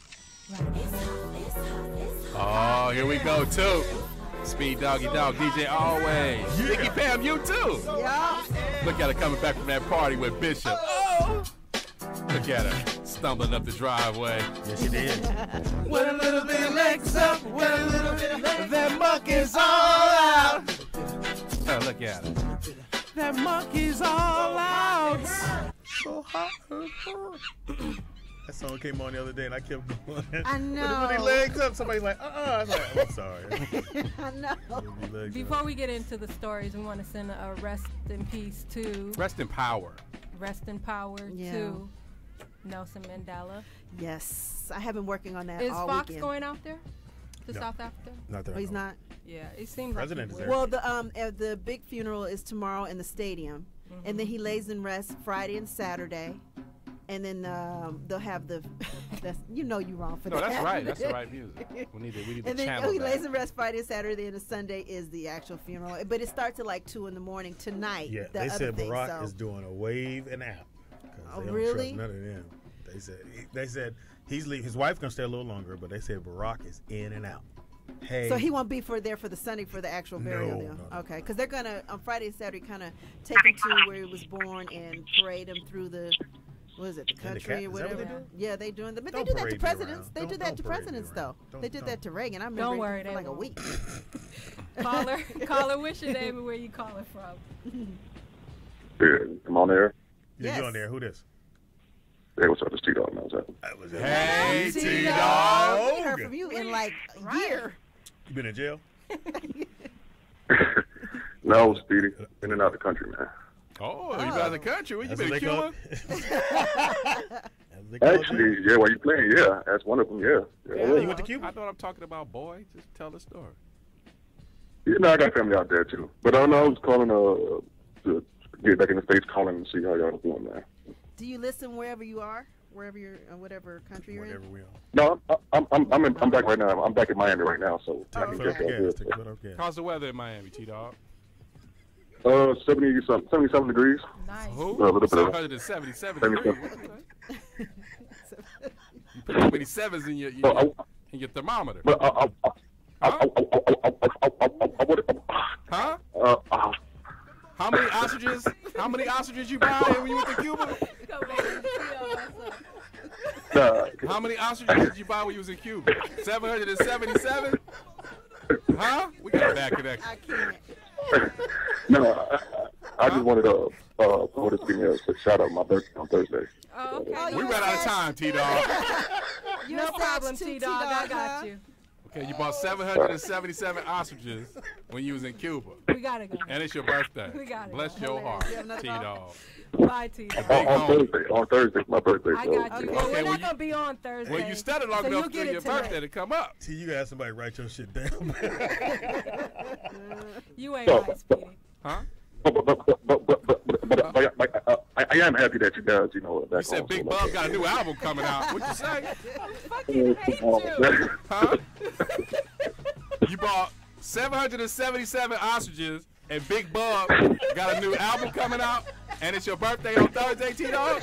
Oh, here we go, too. Speed Doggy Dog, D J Always. Nicky Pam, you too. Yeah. Look at her coming back from that party with Bishop. Oh! Look at her stumbling up the driveway. Yes, you did. With a little bit of legs up, with a little bit of that monkey's all out. Oh, look at her. That monkey's all out. So hot. That song came on the other day, and I kept going. I With know. the legs up, somebody's like, uh-uh. I was like, oh, I'm sorry. I know. With the legs Before up. we get into the stories, we want to send a rest in peace to Rest in power. rest in power Yeah. to Nelson Mandela. Yes. I have been working on that Is all Fox weekend. going out there to No. South Africa? Not that Oh, I he's know. not? Yeah, it seems President like is he there. would. Well, the um uh, the big funeral is tomorrow in the stadium, and then he lays in rest Friday and Saturday, and then um, they'll have the. That's, you know you wrong for No, that. that's right. That's the right music. We need to, we need to And then channel he that. lays in rest Friday and Saturday, and the Sunday is the actual funeral. But it starts at like two in the morning tonight. Yeah, the they other said thing, Barack so. is doing a wave and out. 'Cause Oh, they don't really? trust none of them. They said they said he's leaving. His wife gonna stay a little longer, but they said Barack is in and out. Hey, So he won't be for there for the Sunday for the actual burial. No, then. no, no. Okay, because they're gonna on Friday and Saturday kind of take him to where he was born and parade him through the. What is it, the the country cap- or is that what whatever? they do? Yeah, they doing the, but Don't they do that to parade me presidents. around. They Don't- do that don't to parade me presidents, around. though. Don't- They did that don't. to Reagan. I remember Don't it worry, for they like a won't. week. Caller, caller, what's your name and where you calling from? Yeah, I'm on there. Yeah, Yes. you on there? Who this? Hey, what's up? This T-Dawg, man. What's happening? That was Hey, T-Dawg. T-Dawg. I haven't heard from you in like a Right. year. You been in jail? No, Speedy. In and out the country, man. Oh, you out of the country? Where you That's been, what they Cuba? call- That's what they call Actually, jail. yeah, while you playing, yeah. That's one of them, yeah. Yeah, Yeah, you went to Cuba? I know what I'm talking about, boy. Just tell the story. You know, I got family out there, too. But I don't know, I was calling uh, to get back in the States, calling and see how y'all doing, man. Do you listen wherever you are, wherever you're, uh, whatever country you're Whatever in? we on. No, I'm I'm I'm I'm, in, I'm back right now. I'm back in Miami right now, so I Take can a get foot off that gas. good. Take a foot off gas. How's the weather in Miami, T-Dog? Uh, seventy something, seventy-seven degrees. Nice. Who? A little bit of- seven hundred seventy-seven degrees. seventy-seven. Okay. You put how many sevens in your, Oh, your, I- in your thermometer? But I I I I I I I I I would Huh? uh uh How many ostriches? How many ostriches you buy when you went to Cuba? Go back and see all uh, How many ostriches did you buy when you was in Cuba? seven hundred seventy-seven? Huh? We got a bad connection. I can't. no, I, I just wanted to uh Poetess give me a, a shout out on my birthday on Thursday. Oh, okay. Oh, We you ran out of time, T-Dog. You're No attached problem, to T-Dog. I T-Dog, got huh? you. Okay, you bought seven hundred seventy-seven ostriches when you was in Cuba. We gotta go. And it's your birthday. We gotta Bless go. your heart, You have another T-Dawg. Bye, T-Dawg. On, on Thursday. On Thursday. My birthday. I so, got you. yeah. Well, Okay, we're well, not you- gonna be on Thursday. Well, you studied long so enough you'll get for it your tonight. birthday to come up. T, you gotta have somebody write your shit down. You ain't right, Speedy. Huh? But, but, but, but, but, but, but, but, but uh, I, I am happy that you guys, you know, You back said on, Big so, Bub like, got a new album coming out. What you say? Fucking hate you. Huh? You bought seven hundred seventy-seven ostriches, and Big Bub got a new album coming out, and it's your birthday on Thursday, T-Dawg?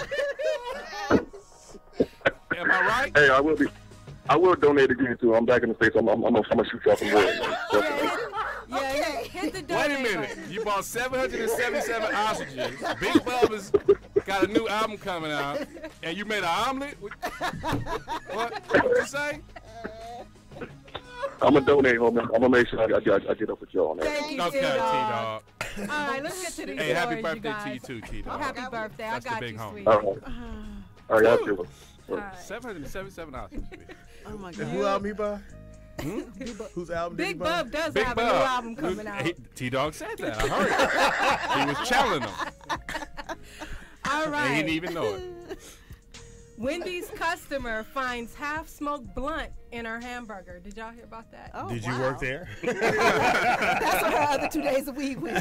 Am I right? Hey, I will be. I will donate again too. I'm back in the States. I'm, I'm, I'm, gonna, I'm gonna shoot y'all some wood. Yeah, hit, hit the Wait a donate minute. button. You bought seven hundred seventy-seven ostriches. Big Bub has got a new album coming out, and you made an omelet? What? What What you say? I'm gonna donate, homie. I'm gonna make sure I, I, I get up with y'all on that. Thank you, Okay, T-Dawg. T-Dog. All right, let's get to these Hey, happy stories, birthday you to guys. you too, T-Dog. Happy birthday. I That's the got big you, homie. sweet. All right. All right, y'all do it. All right. seven hundred seventy-seven ostriches. Oh my And god. who album he buy? Hmm? Whose album did he Big buy? Bub does Big have a new Bub. album coming out. He- T-Dog said that. I heard it. He was challenging him. All And he right. didn't even know it. Wendy's customer finds half-smoked blunt in her hamburger. Did y'all hear about that? Oh, Did you wow. work there? That's what her other two days a week went.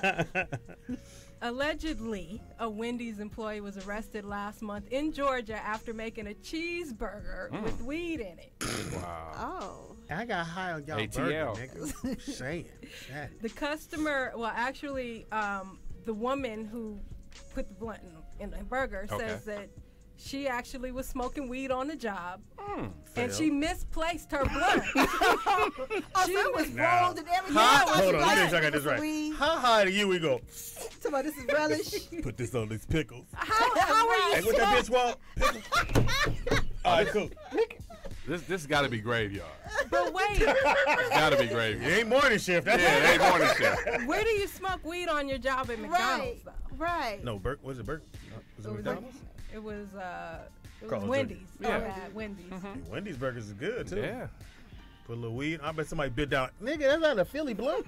Allegedly, a Wendy's employee was arrested last month in Georgia after making a cheeseburger Mm. with weed in it. Wow. Oh. I got high on y'all A T L. burger, nigga. Saying. Shit. The customer, well, actually, um, the woman who put the blunt in, in the burger Okay. says that she actually was smoking weed on the job, Mm. and Fail. she misplaced her blunt. Oh, so She it was was- Now. rolled and everything. Huh? Yeah, Hold it on, was let me like- make sure I got this right. Weed. How high do you we go? Somebody, this is relish. Put this on these pickles. how, how are Hey, you what that smoking? bitch want? All right, cool. This this got to be graveyard. But wait, It's got to be It graveyard. ain't morning shift. That's Yeah, it ain't morning shift. where do you smoke weed on your job at McDonald's, Right. though? Right. No, Burke. Was it Burke? Was it It was, McDonald's? it was, uh, it was Carl's Wendy's. Junior Oh, Yeah. yeah, Wendy's. Yeah, Wendy's burgers is good too. Yeah. Put a little weed. I bet somebody bit down. Nigga, that's not a Philly blunt.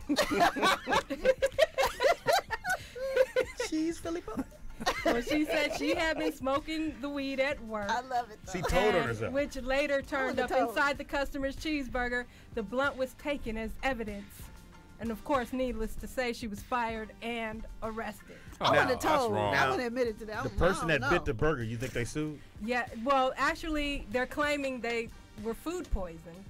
She's Philly blunt. Well, she said she had been smoking the weed at work. I love it. Though. She told on and- herself. which later turned I up would've told. inside the customer's cheeseburger. The blunt was taken as evidence. And of course, needless to say, she was fired and arrested. I Oh, would have that's told. wrong. I would have admitted to that. The I person don't that know. bit the burger, you think they sued? Yeah, well, actually, they're claiming they were food poisoned.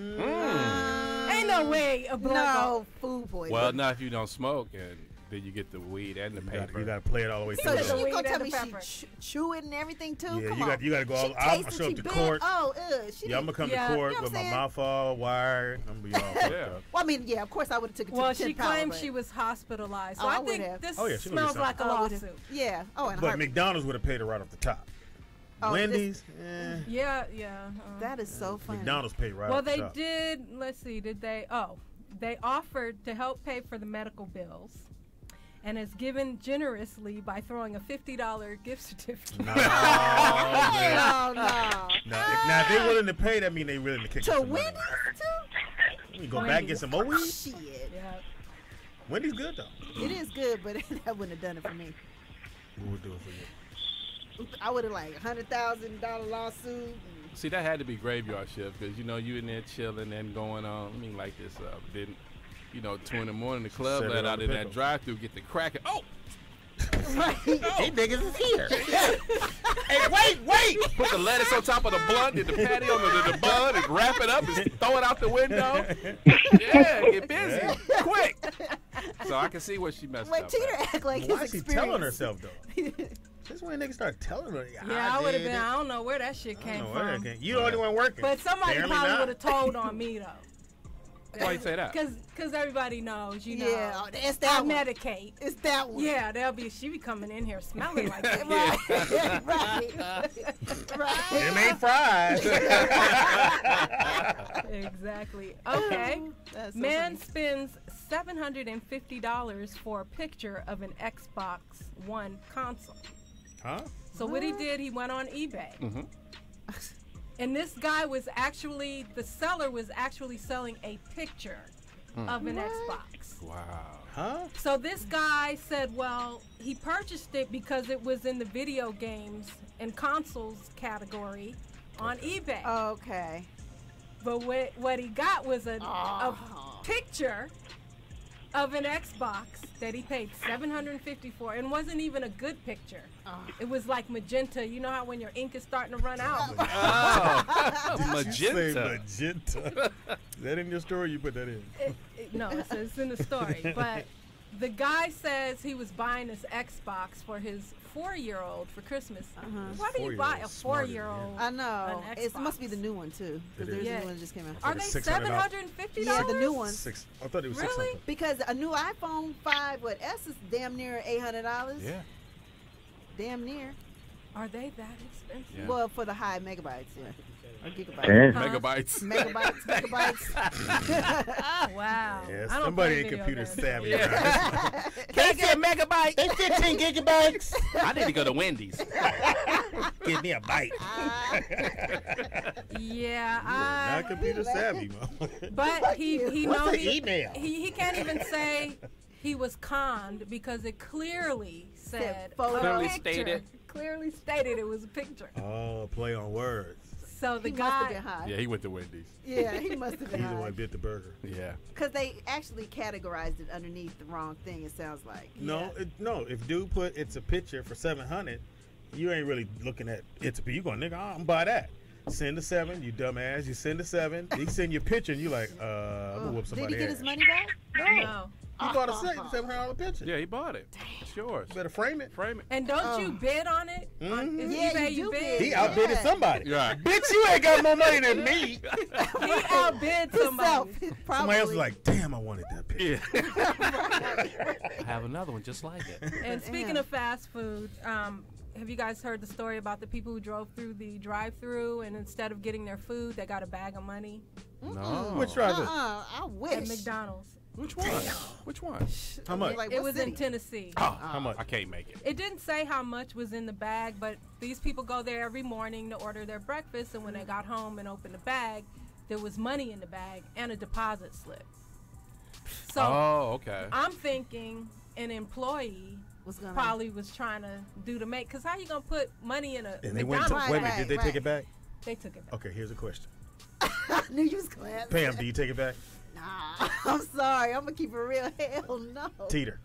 Mm. Ain't no way a blunt. No food poisoning. Well, not if you don't smoke, and then you get the weed and the You got, paper. you got to play it all the way So through. the she weed gonna tell and me the she pepper. ch- chew it and everything too? Yeah, Come you on. got you got to go all. She I'm gonna tasted, show she up to bit. court. Oh, ugh. She Yeah, I'm gonna didn't- come Yeah. to court You know what with I'm my saying? mouth all wired. I'm gonna be all fucked Yeah. up. Well, I mean, yeah, of course I would have took it to Well, the she ten power, claimed but- she was hospitalized. So Oh, I I, would think have. this Oh, yeah, she gonna get smells like a something. I would've- lawsuit. Yeah. Oh, and But heartbeat. McDonald's would have paid her right off the top. Oh, Wendy's, eh. Yeah, yeah. uh, That is so funny. McDonald's paid right well, off the they top. did. Let's see. Did they? Oh, they offered to help pay for the medical bills, and has given generously by throwing a fifty dollar gift certificate. No, man. Oh no. Now, if, now, if they willing to pay, that mean they willing to kick To us some Wendy's money. too? We go back and get some more weed. Shit. Yeah. Wendy's good though. It is good, but that wouldn't have done it for me. What would do it for you? I would have like a hundred thousand dollar lawsuit. And See, that had to be graveyard shift because you know you in there chilling and going on. I mean, like this. Uh, then, you know, two in the morning, the club Set it let on out the in that pickle. drive-through, get the crack. Oh, right. These niggas is here. Hey, wait, wait! put the lettuce on top of the blunt, and the patty on the, the, the bun, and wrap it up and throw it out the window. Yeah, get busy, quick. So I can see what she messed Wait, up. Teeter at. act like Why his is she experience. telling herself though? Since when niggas start telling her? Yeah, I would have did been. it. I don't know where that shit I came don't know where from. that came- You the only one working. But somebody Apparently probably not. would have told on me though. Why you say that? Cause everybody knows, you know. Yeah, oh, it's I that one. medicate. It's that one. Yeah, they'll be. She be coming in here smelling like that. Right. right. right. Them ain't fries. Exactly. Okay. That's so Man funny. spends seven hundred and fifty dollars for a picture of an Xbox One console. Huh? So what he did, he went on eBay Mhm. And this guy was actually, the seller was actually selling a picture mm. of an what? Xbox. Wow. Huh? So this guy said, well, he purchased it because it was in the video games and consoles category on okay. eBay. Oh, okay. But what, what he got was a, oh. a picture of an Xbox that he paid seven hundred fifty dollars for, and wasn't even a good picture. Oh. It was like magenta. You know how when your ink is starting to run out? Oh, Did magenta. You say magenta. Is that in your story? You put that in? It, it, no, it's, it's in the story. But the guy says he was buying this Xbox for his four-year-old for Christmas. Uh-huh. Why do you buy a four-year-old? I know. It must be the new one too, because there's yeah. a new one that just came out. Are they seven hundred and fifty dollars? Yeah, the new one. Six. I thought it was really? six something. Because a new iPhone five, what S is damn near eight hundred dollars. Yeah. Damn near. Are they that expensive? Yeah. Well, for the high megabytes, yeah. Or gigabytes. Huh? Megabytes. Megabytes, gigabytes. Wow. Yeah, I don't somebody in video computer games. savvy. Yeah. Can I get a megabyte? They fifteen gigabytes. I need to go to Wendy's. Give me a bite. Yeah, I. Not computer savvy, mom. But he he What's knows the he, email? he he can't even say he was conned because it clearly said a Clearly picture. stated. Clearly stated it was a picture. Oh, play on words. So the he guy. must have been high. Yeah, he went to Wendy's. Yeah, he must have been He's the high. one bit the burger. Yeah. Because they actually categorized it underneath the wrong thing. It sounds like. No, yeah. it, no. If dude put it's a picture for seven hundred, you ain't really looking at it's a. You going nigga? I'm gonna buy that. Send the seven, you dumbass. You send the seven. He send your picture, and you like, uh, I'm gonna whoop somebody. Did he get ass. his money back? No. No. He bought a seven hundred dollar picture. Yeah, he bought it. It's yours. You better frame it. Frame it. And don't Oh. you bid on it? On, Mhm. is Yeah, eBay you you do bid? bid. He Yeah. outbidded somebody. Right. Bitch, you ain't got more money than me. He outbid Himself. somebody. Probably. Somebody else was like, damn, I wanted that picture. Yeah. I have another one just like it. And speaking Yeah. of fast food, um, have you guys heard the story about the people who drove through the drive-through and instead of getting their food, they got a bag of money No. Which driver? Uh-uh, I wish. at McDonald's? Which one? Which one? How much? Like, It what was city? in Tennessee. Oh, How much? I can't make it. It didn't say how much was in the bag, but these people go there every morning to order their breakfast, and when they got home and opened the bag, there was money in the bag and a deposit slip. So Oh, okay. I'm thinking an employee Was gonna probably was trying to do to make, because how you going to put money in a And they went to, McDonald's wait a bag? minute, did they right, take it back? They took it back. Okay, here's a question. I knew you was glad. Pam, do you take it back? Nah, I'm sorry. I'm gonna keep it real. Hell no. Teeter.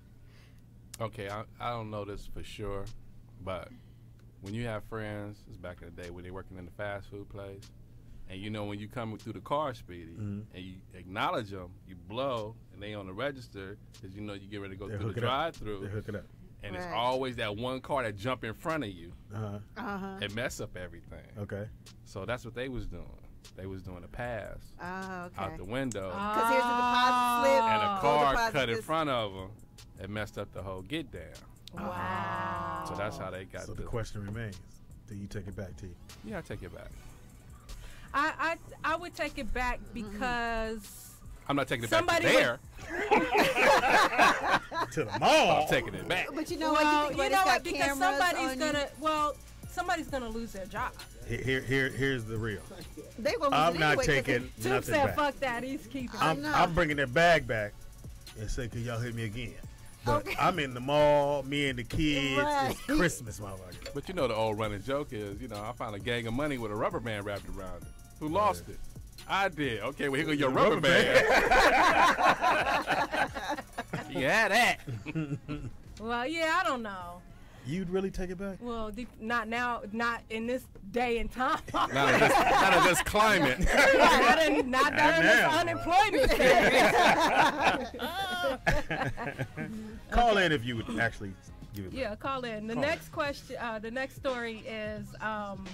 Okay, I, I don't know this for sure, but when you have friends, it's back in the day when they working in the fast food place, and you know when you come through the car, Speedy, Mm-hmm. and you acknowledge them, you blow, and they on the register, because you know you get ready to go They're through the hooking up. drive-through, They hook it up. and it's Right. always that one car that jump in front of you Uh-huh. Uh huh. and mess up everything. Okay. So that's what they was doing. They was doing a pass Oh, okay. out the window, Because here's the deposit slip. and a Full car deposit cut in this- front of them and messed up the whole get down. Wow. So that's how they got So the the question remains: do you take it back, T? Yeah, I take it back. I, I I would take it back because I'm not taking it Somebody back would- to there. To the mall. I'm taking it back. But you know well, what? you, You, know got what? Because cameras somebody's on gonna you. well, somebody's gonna lose their job. Here, here, here, here's the real. They gonna lose I'm it not anyway 'cause taking Tube nothing said, back. "Fuck that, he's keeping." it." I'm, know. I'm bringing their bag back and say, "Can y'all hit me again?" But Okay. I'm in the mall, me and the kids. Right. It's Christmas, motherfucker. But you know the old running joke is, you know, I found a gang of money with a rubber band wrapped around it. Who lost it? I did. Okay, well here go your rubber, rubber band. yeah, that. Well, yeah, I don't know. You'd really take it back? Well, de- not now, not in this day and time. Not in this, not in this climate. not in, not Not during this now. unemployment period. Call in if you would actually give it back. Yeah, call in. The Call next question, uh, the next story is, um,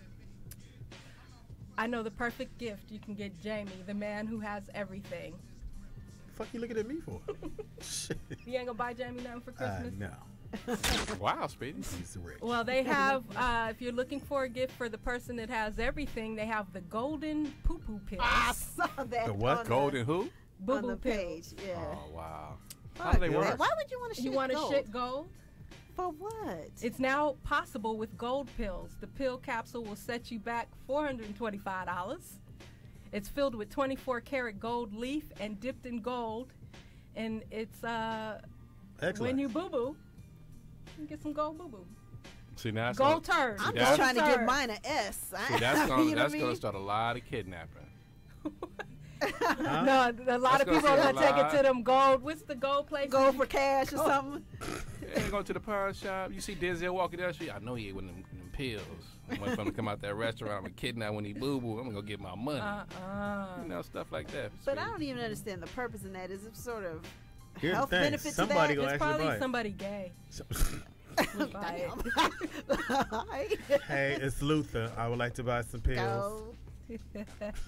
I know the perfect gift you can get Jamie, the man who has everything. Fuck you looking at me for? Shit. You ain't gonna buy Jamie nothing for Uh, Christmas? no. Wow, Speedy. He's rich. Well, they have, uh, if you're looking for a gift for the person that has everything, they have the golden poo-poo pills. I saw that. The what? on Golden who? on Boo-boo the pills. page. Yeah. Oh, wow. How Fuck do they that. work? Why would you want to shit You want to gold? shit gold? For what? It's now possible with gold pills. The pill capsule will set you back four hundred twenty-five dollars. It's filled with twenty-four karat gold leaf and dipped in gold. And it's, uh, Excellent. when you boo-boo, you get some gold boo-boo. See, now that's Gold gonna, turd. see, I'm that's, just trying to Turd. get mine an S. see, that's gonna, You know that's what I gonna mean? start a lot of kidnapping. Huh? No, a lot That's of people gonna are say a going to take it lot. to them gold. What's the gold place? Go for cash or something. Yeah, you go to the pawn shop. You see Denzel walking down the street. I know he ate one of them, them pills. I'm waiting for him to come out that restaurant. I'm gonna kidnap when he boo boo. I'm gonna go get my money. Uh-uh. You know, stuff like that. But I don't even understand the purpose in that. Is it sort of Here's the health thing. benefit Somebody to that? gonna It's actually probably buy it. somebody gay. So- would buy it. Hey, it's Luther. I would like to buy some pills. Go.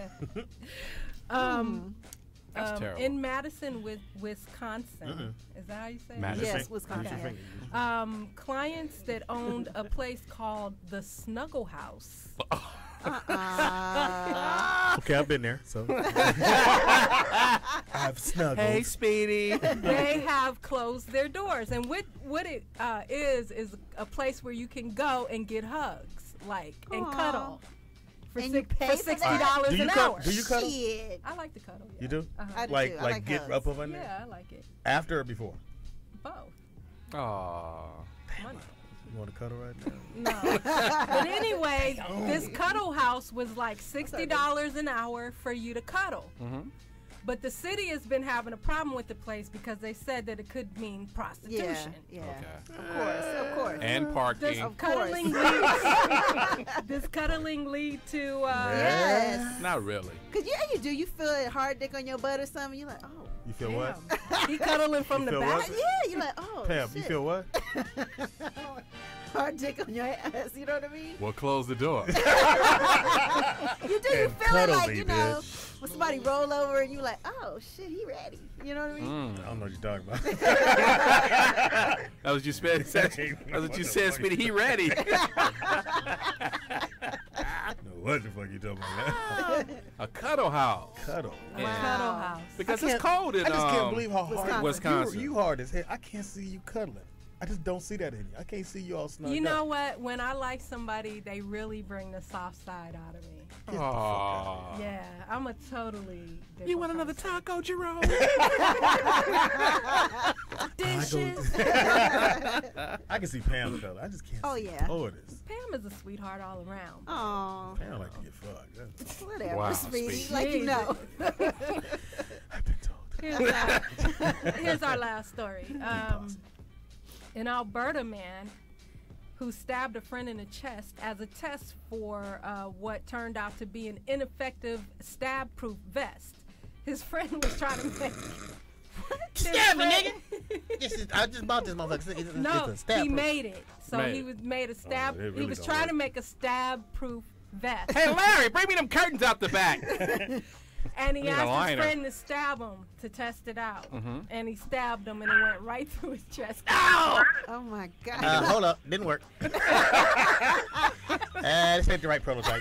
um, That's um, terrible. in Madison, with Wisconsin, Mm-mm. is that how you say Madison. it? Yes, Wisconsin. Okay. Um, clients that owned a place called the Snuggle House. Uh, Okay, I've been there, so I've snuggled. Hey, Speedy. They have closed their doors, and what what it uh, is is a place where you can go and get hugs, like and Aw. cuddle for, And six, you pay for for sixty that? dollars Do you an cuddle? hour. Do you cuddle? Shit. I like to cuddle. Yeah. You do? Uh-huh. I do Like, too. I like like get hugs. up over there? Yeah, I like it. After or before? Both. Aw. Money. You want to cuddle right now? No. But anyway, this cuddle house was like sixty dollars an hour for you to cuddle. Mm-hmm. But the city has been having a problem with the place because they said that it could mean Yeah, prostitution. yeah. Okay. Of course, of course. And Does parking. Of cuddling course. lead? Does cuddling lead to? Uh, Yes. Not really. Cause yeah, you do. You feel a hard dick on your butt or something. You're like, oh. You feel what? Damn. He cuddling from You the feel back. what? Yeah, you're like, oh. Pam, shit. you feel what? Hard dick on your ass. You know what I mean? Well, close the door. You do. You And feel it cuddle like me, you know bitch. when somebody roll over and you like, oh shit, he ready. You know what I mean? Mm. I don't know what you're talking about. That was you said. That's what you said, Speedy. He ready. No, what the fuck you talking about? A cuddle house. Cuddle. Yeah. Wow. Cuddle house. Because I it's can't- cold in I just can't um, believe how hard Wisconsin. You, you hard as hell. I can't see you cuddling. I just don't see that in you. I can't see you all snugged You know up. what? When I like somebody, they really bring the soft side out of me. Get the fuck out. Aw. Yeah, I'm a totally. Different You want another person. taco, Jerome? I, Dishes. go, I can see Pam cuddle. I just can't Oh, see yeah. Poetess. Pam is a sweetheart all around. Oh, Pam like to get fucked. That's- whatever, Wow, Speedy. Speedy. Like you know. I've been told. Here's our, here's our last story. Um, an Alberta man who stabbed a friend in the chest as a test for uh, what turned out to be an ineffective stab-proof vest. His friend was trying to make. His Stab me, friend- nigga. This is, I just bought this motherfucker. It's, it's No, a stab he proof. made it. So Made he it. was made a stab. they he really was don't trying work. to make a stab-proof vest. Hey, Larry, bring me them curtains out the back. And he Need a asked his liner. friend to stab him to test it out. Mhm. And he stabbed him and it went right through his chest. Ow! Oh my God. Uh, hold up, didn't work. uh, this ain't the right prototype.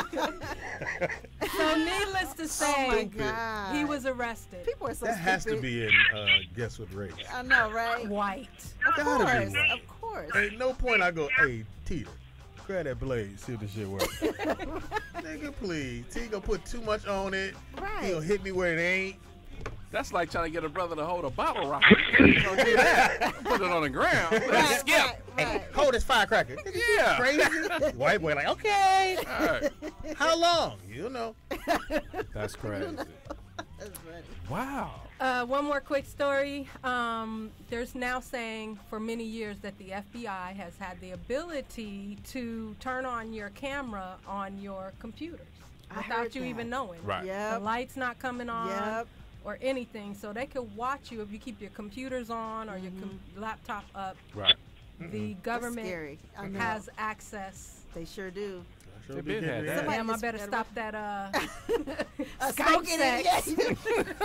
So needless to Oh my say, God. he was arrested. People are so That stupid. has to be in uh, Guess What Race. I know, right? White. Of Gotta be course, white. of course. Ain't no point I go, hey, Tita, grab that blade, see if this shit works. Nigga, please. T gonna put too much on it. Right. He'll hit me where it ain't. That's like trying to get a brother to hold a bottle rocket. You don't do that. Put it on the ground. Let it Right, skip. right, right. Hold this firecracker. Nigga, you Yeah. Crazy. White boy, like, okay. All right. How long? You know. That's crazy. That's funny. Wow. Uh, one more quick story. Um, there's now saying for many years that the F B I has had the ability to turn on your camera on your computers I without heard you that. even knowing. Right. The Yep. light's not coming on. Yep. Or anything, so they could watch you if you keep your computers on or your com- laptop up. Right. The government scary. I know. has access. They sure do. Sure They be been getting had that. that. Somebody Damn, I just better better- stop that. Uh, Uh, Skype smoking it. Yeah, sex. you do.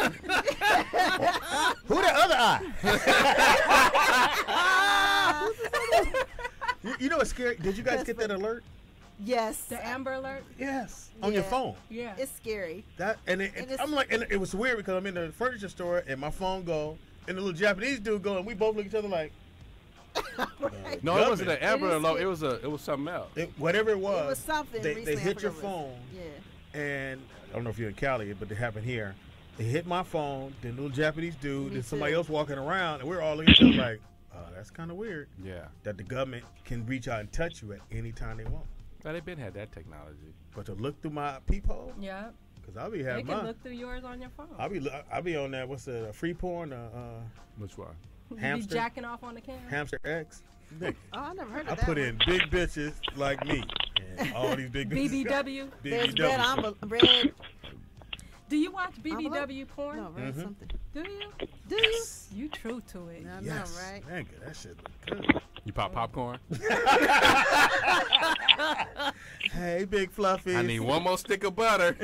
Who the other eye? You, you know what's scary? Did you guys That's get that alert? Yes. the Amber Alert. Yes. On your Yeah. phone. Yeah. It's scary. That and, it, And it, it's- I'm like, and it was weird because I'm in the furniture store and my phone go, and the little Japanese dude go, and we both look at each other like, Right. No, it wasn't an Government. Amber It is Alert. it. It was a it was something else. It, whatever it was, It was something. they, recently, they I hit your forgot what it was. phone, Yeah. and I don't know if you're in Cali, but it happened here. It hit my phone, then little Japanese dude, Me then somebody too. else walking around, and we're all looking at each other like, oh, that's kind of weird Yeah. that the government can reach out and touch you at any time they want. Well, they've been had that technology. But to look through my peephole, Yeah. because I'll be They having can mine. look through yours on your phone. I'll be I'll be on that. What's the free porn? Uh, uh, Which one? You be hamster? jacking off on the camera. Hamster X. Nigga, Oh, I never heard I of that put one. in big bitches like me, and all these big B bitches. B W. There's B B W. red, envelope, red. Do you watch B B Envelope? W porn? No, red Mhm. something. Do you? Do you? You true to it. I Yes, know, right? nigga, that shit look good. You pop popcorn? Hey, big fluffy. I need one more stick of butter.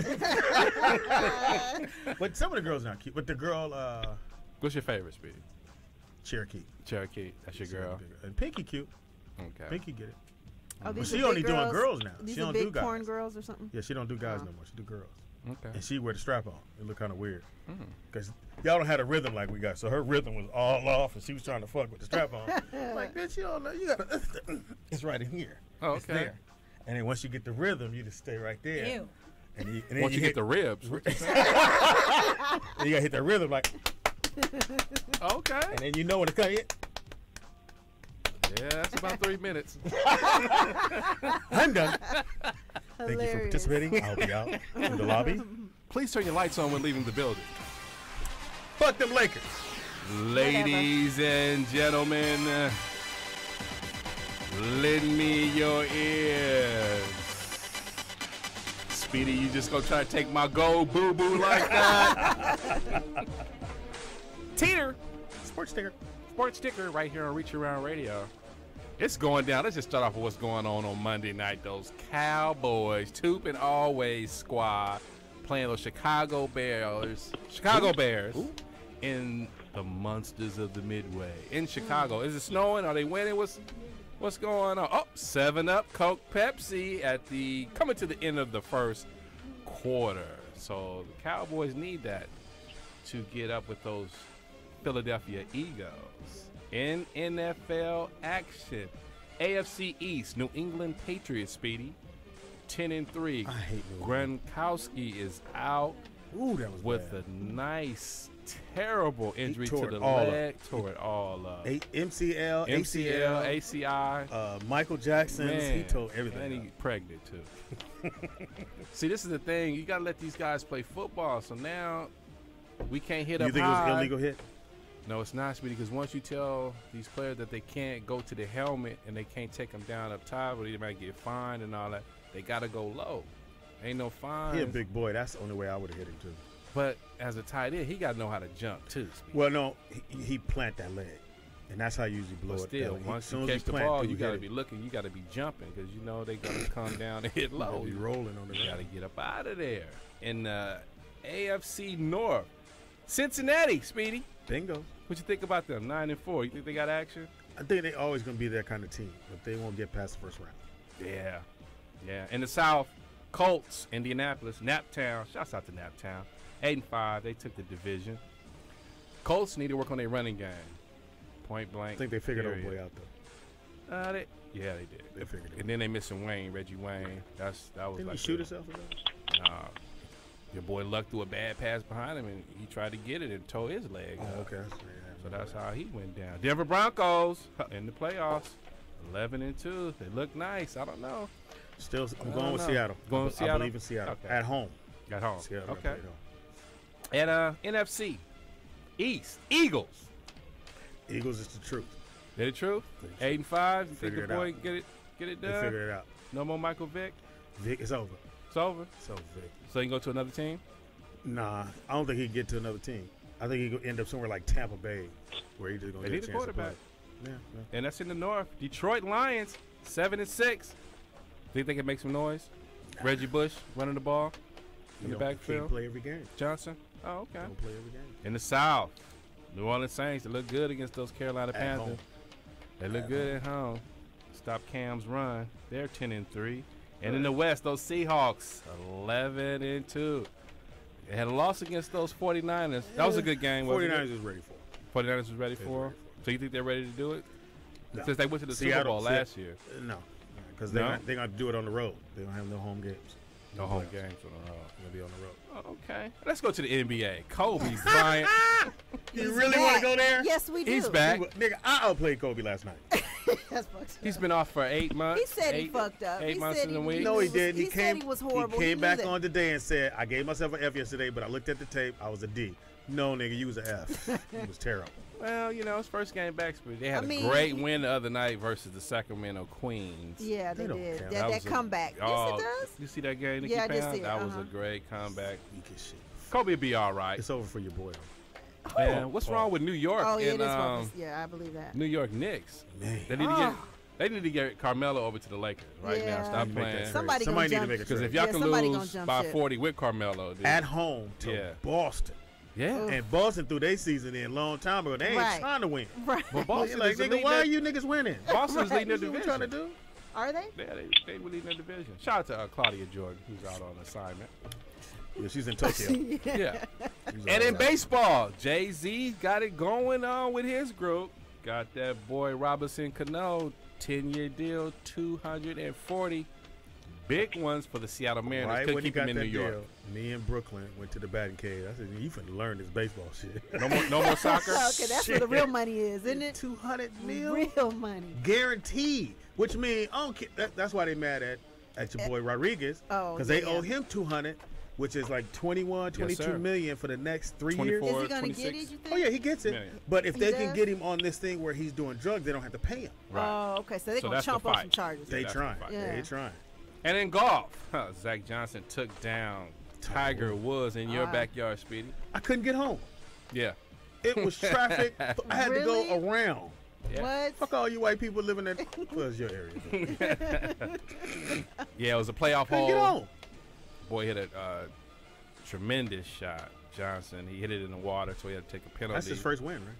But some of the girls not cute. But the girl, uh, What's your favorite, Speedy? Cherokee. Cherokee. That's your girl. And Pinky cute. Okay. Pinky get it. Oh, But these she are only big doing girls? girls now. These She are don't big do guys. porn girls or something? Yeah, she don't do guys Oh. no more. She do girls. Okay. And she wear the strap on. It look kind of weird. Mm. Because y'all don't have a rhythm like we got. So her rhythm was all off, and she was trying to fuck with the strap on. Like, bitch, you don't know. You got to. It's right in here. Oh, It's okay. there. And then once you get the rhythm, you just stay right there. Ew. And, you, and then Once you, hit get the ribs. then you gotta hit the rhythm like, Okay. and then you know when to cut it. Yeah, that's about three minutes. I'm done. Thank you for Hilarious. participating. I'll be out in the lobby. Please turn your lights on when leaving the building. Fuck them Lakers. Ladies and gentlemen, uh, lend me your ears. Speedy, you just gonna try to take my gold boo-boo like that? Teeter, Sports sticker. sports sticker right here on Reach Around Radio. It's going down. Let's just start off with what's going on on Monday night. Those Cowboys, Toop and Always squad, playing those Chicago Bears, Chicago Bears, in the Monsters of the Midway in Chicago. Is it snowing? Are they winning? What's what's going on? Oh, seven Up, Coke, Pepsi at the coming to the end of the first quarter. So the Cowboys need that to get up with those Philadelphia Eagles. In N F L action, A F C East, New England Patriots, Speedy, ten and three. I hate New England. Gronkowski is out Ooh, that was with bad. a nice, terrible injury to tore the it all up. leg. Tore it all up. A- M C L, M C L, A A C I. C L, uh, Michael Jackson. He Man, told everything. and he up. pregnant too. See, this is the thing. You gotta let these guys play football. So now we can't hit You up think it was high. an illegal hit? No, it's not, Speedy, because once you tell these players that they can't go to the helmet and they can't take them down up top, or they might get fined and all that, they got to go low. Ain't no fines. He a big boy. That's the only way I would have hit him too. But as a tight end, he got to know how to jump too, Speedy. Well, no, he, he plant that leg, and that's how you usually blow But it. still, That way. once As soon you as catch the plant, ball, people you got to hit be it. looking. You got to be jumping because you know they going to come down and hit You low. gotta be rolling on the You got ground. to get up out of there. In uh, A F C North, Cincinnati, Speedy. Bingo. What you think about them? Nine and four. You think they got action? I think they always gonna be that kind of team, but they won't get past the first round. Yeah, yeah. In the South, Colts, Indianapolis, Naptown. Shouts out to Naptown. Eight and five. They took the division. Colts need to work on their running game. Point blank. I think they figured period. old boy out though. Uh, they, yeah, they did. They figured it And then they missing Wayne, Reggie Wayne. That's that was Didn't like he shoot the- himself? Or something? Nah. Your boy Luck threw a bad pass behind him, and he tried to get it and tore his leg Oh, up. okay. That's, yeah, So that's how he went down. Denver Broncos in the playoffs, eleven and two. They look nice. I don't know. Still, I'm I going don't with know. Seattle. Going I, with be- Seattle? I believe in Seattle Okay. at home. At home. Seattle Okay. at home. And uh, N F C East Eagles. Eagles is the truth. They the truth. Eight and five. You think Figure the it boy out. can get it get it They done? figured it out. No more Michael Vick. Vic, it's over. It's over. It's over, Vic. So you can go to another team. Nah, I don't think he'd get to another team. I think he'd end up somewhere like Tampa Bay, where he's just gonna They get need a a chance to play. quarterback. Yeah, yeah. And that's in the North. Detroit Lions, seven and six. Think they can make some noise? Reggie Bush running the ball in You the know, he can't backfield. play every game. Johnson. Oh, okay. Don't play every game. In the South, New Orleans Saints. They look good against those Carolina At Panthers. home. They look At good at home. Stop Cam's run. They're ten and three. And in the West, those Seahawks, eleven and two. They had a loss against those forty-niners. That was a good game. wasn't it? forty-niners is ready for it. forty-niners was ready They're for. ready for So you think they're ready to do it? No. Since they went to the Super Seattle- Bowl Se- last year. Uh, No, because they're No? not- they're gonna do it on the road. They don't have no home games. No home playoffs. games on the road. They'll be on the road. Oh, okay. Let's go to the N B A. Kobe Bryant. You He's really want back. to go there? Yes, we do. He's back. He wa- Nigga, I outplayed Kobe last night. That's fucked He's up. been off for eight months. He said he eight, fucked up. Eight He months said in a he- week. No, he was- did. He, he said came. he was horrible. He He came knew back that. on today and said, "I gave myself an F yesterday, but I looked at the tape. I was a D." No, nigga, you was an F. It was terrible. Well, you know, it's first game back. But they had I a mean- great win the other night versus the Sacramento Queens. Yeah, they, They don't did. count. That, that, was a- comeback. Oh, yes, it does. You see that game, Nikki Yeah, I did Pound? see it, That was uh-huh. a great comeback. You can shit. Kobe be all right. It's over for your boy. Man, what's wrong with New York Oh, yeah, and it is um, focused. Yeah, I believe that. New York Knicks? Man. They need to Oh. get they need to get Carmelo over to the Lakers right Yeah. now. Stop Need to make that playing. trade. Somebody Somebody gonna need to jump- make a Because trade. if y'all Yeah, can somebody gonna lose jump by ship. forty with Carmelo, then At home to Yeah. Boston. yeah. And Boston threw their season in a long time ago. They ain't Right. trying to win. Right. But Boston Like, is nigga, leading why their- are you niggas winning? Boston's leading their What you division. trying to do? Are they? Yeah, they they were leading their division. Shout out to uh, Claudia Jordan, who's out on assignment. Yeah, she's in Tokyo. Yeah. She's And all in right. baseball, Jay-Z got it going on with his group. Got that boy Robinson Cano, ten-year deal, two hundred forty. Big ones for the Seattle Mariners. Right Couldn't when he keep him got in that New York. deal, me and Brooklyn went to the batting cage. I said, "You finna learn this baseball shit." No more, no more soccer. Okay, that's where the real money is, isn't it? Two hundred mil Real money. guaranteed. Which means, I don't care. That, that's why they mad at at your boy Rodriguez. Oh, because yeah, they owe yeah. him two hundred, which is like twenty-one, twenty-two sir. million for the next three twenty-four. years. Is he gonna twenty-six. get it? You think? Oh yeah, he gets it. Million. But if He they can does? get him on this thing where he's doing drugs, they don't have to pay him. Right. Oh, okay. So they're So gonna that's the chomp off fight. some charges. They that's trying. the fight. Yeah. They trying. And in golf, huh, Zach Johnson took down Tiger Woods in your Ah. backyard, Speedy. I couldn't get home. Yeah. It was traffic. I had to Really? go around. Yeah. What? Fuck all you white people living in what's your area? Yeah, it was a playoff Couldn't hole. get home. Boy hit a uh, tremendous shot. Johnson, he hit it in the water, so he had to take a penalty. That's his first win, right?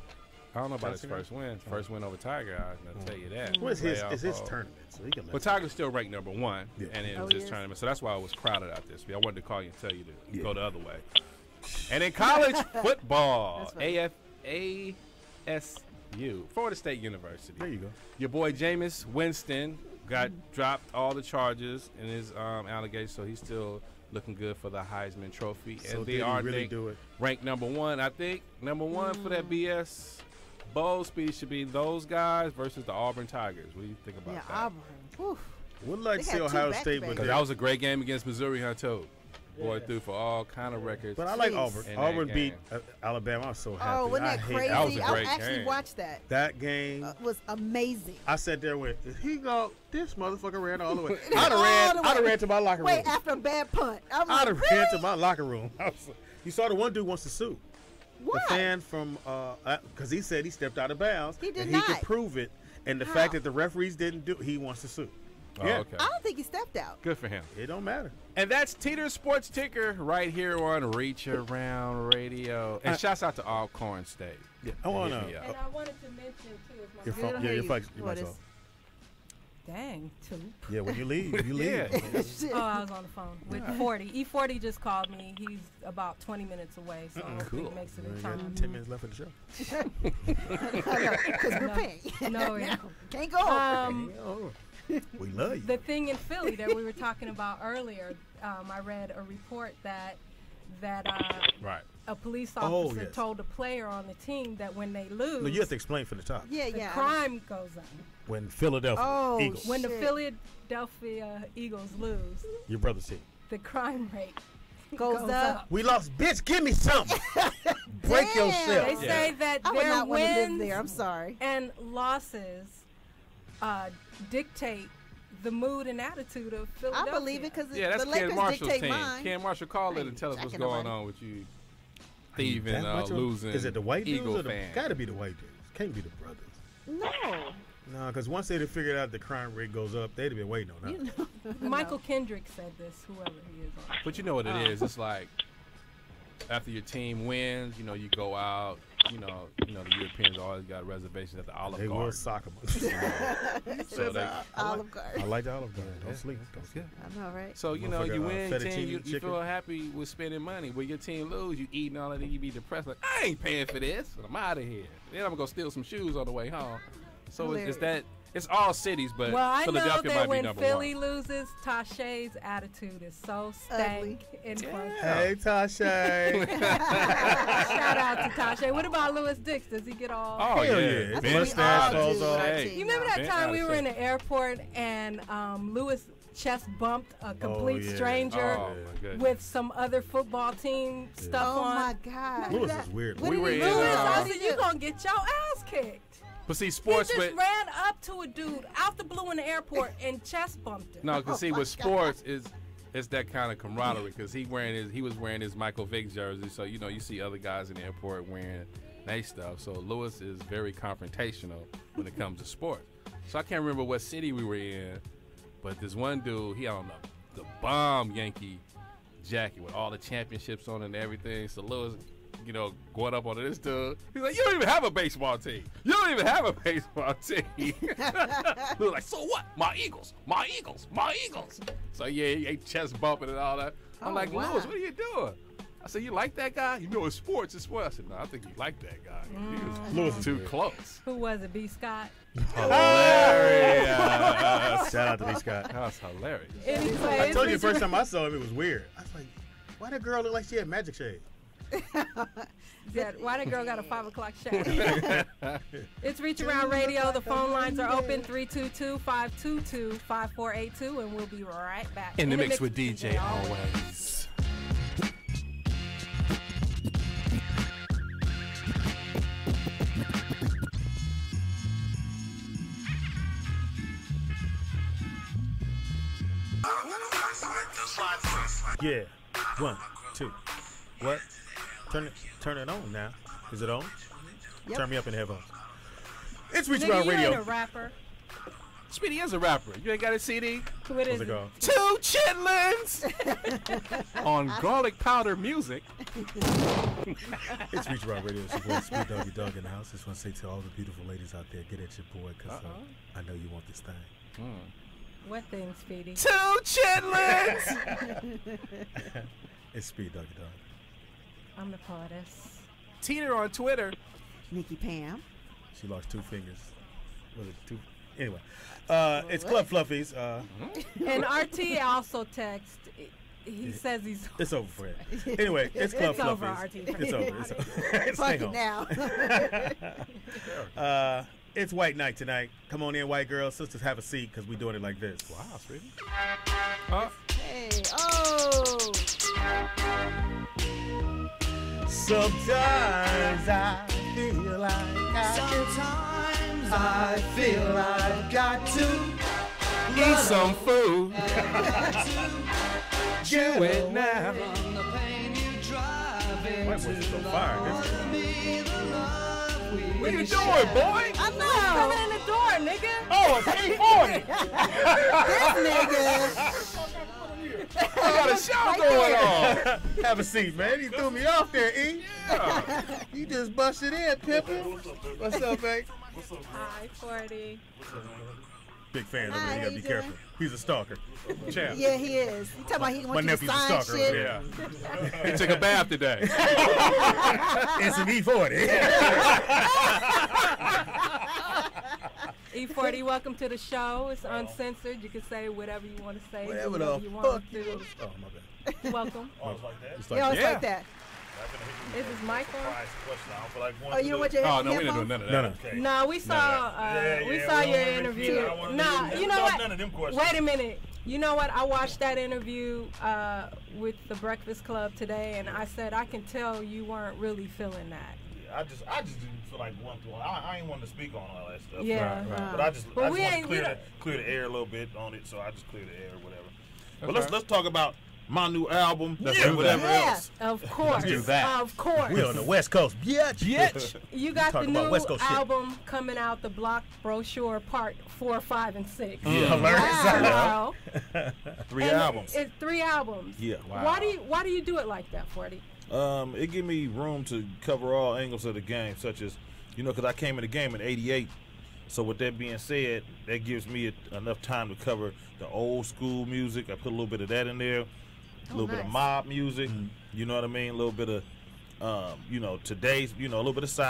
I don't know about Johnson his first win. First win over Tiger, I'll tell you that. Well, it's his, Playoff it's his hole. tournament, so he can let But Tiger's still ranked number one, Yeah. and it Oh, was he his is? tournament, so that's why it was crowded out this week. I wanted to call you and tell you to Yeah. go the other way. And in college football, That's funny. A F A S U, Florida State University. There you go. Your boy Jameis Winston got dropped all the charges in his um, allegations, so he's still looking good for the Heisman Trophy. So and did they he are really think, do it? ranked number one. I think number one for that B S bowl speed should be those guys versus the Auburn Tigers. What do you think about Yeah, that? Auburn. Whew. Would like They to had see two Ohio back-to-back. State with Because that. that was a great game against Missouri, huh, too? Boy threw for all kind of records. But I like Jeez. Auburn. In that Auburn game. beat uh, Alabama. I was so happy. Oh, wasn't I that hate crazy? That was a I great actually game. watched that. That game. Uh, was amazing. I sat there with, if he go, this motherfucker ran all the way. All I'd have ran, the I'd have way. ran to my locker Wait, room. after a bad punt. I'm I'd like, have really? ran to my locker room. I was like- you saw the one dude wants to sue. Why? The fan from, because he said he stepped out of bounds. He did and not. he could prove it. And the How? fact that the referees didn't do, he wants to sue. Oh, yeah. okay. I don't think he stepped out. Good for him. It don't matter. And that's Teeter Sports Ticker right here on Reach Around Radio. And Uh, shouts out to Alcorn State. Yeah. I want Hit me to. up. And I wanted to mention too, if my Your We phone, don't yeah, hear your you. fax, your What mic's is- off. dang, two. Yeah, when you leave, you leave. Yeah. Shit. Oh, I was on the phone with forty. E forty just called me. He's about twenty minutes away, so hopefully Cool. he makes it You in ain't got time. ten minutes left in the show. Because we're No. paying. No, yeah. Can't go over. Um, Oh, we love you. the thing in Philly that we were talking about earlier, um, I read a report that that uh, Right. a police Oh, officer yes. told a player on the team that when they lose, No, you have to explain from the top. yeah, the yeah. crime goes up. When Philadelphia Oh, Eagles, When the Shit. Philadelphia Eagles lose, your brother's team. the crime rate Goes goes up. up. We lost, bitch. Give me something. Break Damn. yourself. They say that I would their not want to live wins there. I'm sorry. and losses uh, dictate the mood and attitude of I Philadelphia. believe it because Yeah, that's the Ken Lakers Marshall's dictate team. mine. Ken Marshall, call I it and ain't tell us what's jacking going nobody. on with you thieving, That uh, much of- losing Is it the white dudes Eagle or the? fans. Gotta be the white dudes. Can't be the brothers. No. No, because once they'd have figured out the crime rate goes up, they'd have been waiting on that. You know. Michael Kendrick said this, whoever he is. On. But you know what it is? It's like after your team wins, you know, you go out. You know, you know the Europeans always got reservations at the Olive They will Garden. sock 'em. So they, Olive Garden. I like the Olive Garden. Don't Yeah. sleep. Don't sleep. I know, right? So you know Motherfucker, you uh, win, fettuccine team, you, you chicken. feel happy with spending money. When your team lose, you eating all of it, you be depressed. Like I ain't paying for this. I'm out of here. Then I'm gonna go steal some shoes on the way home. So is, is Hilarious. that? It's all cities, but Well, I know Philadelphia that might be when number Philly one. loses, Tasha's attitude is so Ugly. stank and funky. Hey, Tasha. Shout out to Tasha. What about Louis Dix? Does he get all? Oh Hell yeah, yeah. Ben Mustache Stiller. falls off. Hey. You remember that Ben time we out of were in shape. the airport and um, Louis chest bumped a complete yeah. stranger Oh my goodness. with some other football team stuff Oh on? my God. Lewis is weird. What We did were he in, do? Louis, uh, I said, you gonna get your ass kicked. But see, He sports just with ran up to a dude out the blue in the airport and chest bumped him. no, because see, my with sports is it's that kind of camaraderie. Because he wearing his he was wearing his Michael Vick jersey, so you know you see other guys in the airport wearing they stuff. So Lewis is very confrontational when it comes to sports. So I can't remember what city we were in, but this one dude, he on the, the bomb Yankee jacket with all the championships on it and everything. So Lewis, you know, going up on this dude, he's like, "You don't even have a baseball team. You don't even have a baseball team." Lewis like, "So what? My Eagles, my Eagles, my Eagles." So yeah, he ate chest bumping and all that. I'm Oh, like, wow. "Lewis, what are you doing?" I said, "You like that guy? You know, it's sports. It's sports." I said, "No, I think you like that guy. He was Lewis is too weird. close." Who was it? B. Scott. Hilarious. Shout out to B. Scott. That was hilarious. Anyways, I told you the first time I saw him, it was weird. I was like, why that girl look like she had magic shade? That, why that girl got a five o'clock shade? It's Reach Around Radio. The phone lines are open three two two, five two two, five four eight two, and we'll be right back. In the mix with D J always. Yeah. One, two. What? Turn it, turn it on now. Is it on? Yep. Turn me up in the headphones. It's Reach Nigga, Around you ain't a Radio. rapper. Speedy is a rapper. You ain't got a C D? What is What's it it? called? Two chitlins on garlic powder music. It's Reach Around Radio. It's your boy, Speedy Doggy Dog in the house. Just want to say to all the beautiful ladies out there, get at your boy, because uh, Uh-oh. I know you want this thing. What thing, Speedy? Two chitlins. It's Speedy Doggy Dog. I'm the poetess. Teeter on Twitter. Nikki Pam. She lost two fingers. Was it two? Anyway, uh, it's Club Fluffies. Uh, And R T also text. He says he's. it's over for him. Anyway, it's Club It's Fluffies. over, R T. It's over. It's over. Stay Fuck it home. now. Uh, it's White Night tonight. Come on in, white girls. Sisters, have a seat because we're doing it like this. Wow, Speedy. Uh, Hey, oh. Sometimes I feel like I Sometimes I feel I've got to eat some food. Do it now. White boys is on fire. What you doing, boy? I'm not coming in the door, nigga. Oh, it's E forty. This nigga. I got a show going on. Have a seat, man. You threw me off there, E. You just busted in, pimpin'. What's up, babe? Hi, forty. Big fan of him. Hi, You gotta be you careful. He's a stalker. Champ. Yeah, he is. You talking about he My wants you to nephew's a sign stalker. shit? Yeah. He took a bath today. It's an E forty. E forty, welcome to the show. It's uncensored. You can say whatever you want to say. do Whatever whatever the you fuck want you to. want. Oh, my bad. Welcome. It's Yeah, it's Yeah. like that. Is this mic on? Oh, you don't want your Oh, no, we didn't do headphones? none of No, that. no. No, we saw. Uh, we saw your interview. Nah, you know what? Wait a minute. You know what? I watched that interview uh, with the Breakfast Club today, and I said I can tell you weren't really feeling that. I just, I just didn't feel like going through. I, I ain't want to speak on all that stuff. Yeah. Right, right. But I just, But I we just want ain't- to we clear the, don't- clear the air a little bit on it, so I just clear the air or whatever. But That's let's right. let's talk about my new album Let's and do that. whatever Yeah. else. Of course. do that. Of course. We on the West Coast. Bitch. Bitch. You got the Talking about new West Coast shit. album coming out, the Block Brochure Part Four, Five, and Six. Yeah. Hilarious. Wow. Three And albums. It's three albums. Yeah. Why do you Why do you do it like that, forty? Um, it give me room to cover all angles of the game, such as, you know, because I came in the game in eighty-eight. So with that being said, that gives me a, enough time to cover the old school music. I put a little bit of that in there, a Oh, little bit of nice. mob music. You know what I mean? A little bit of, um, you know, today's, you know, a little bit of South.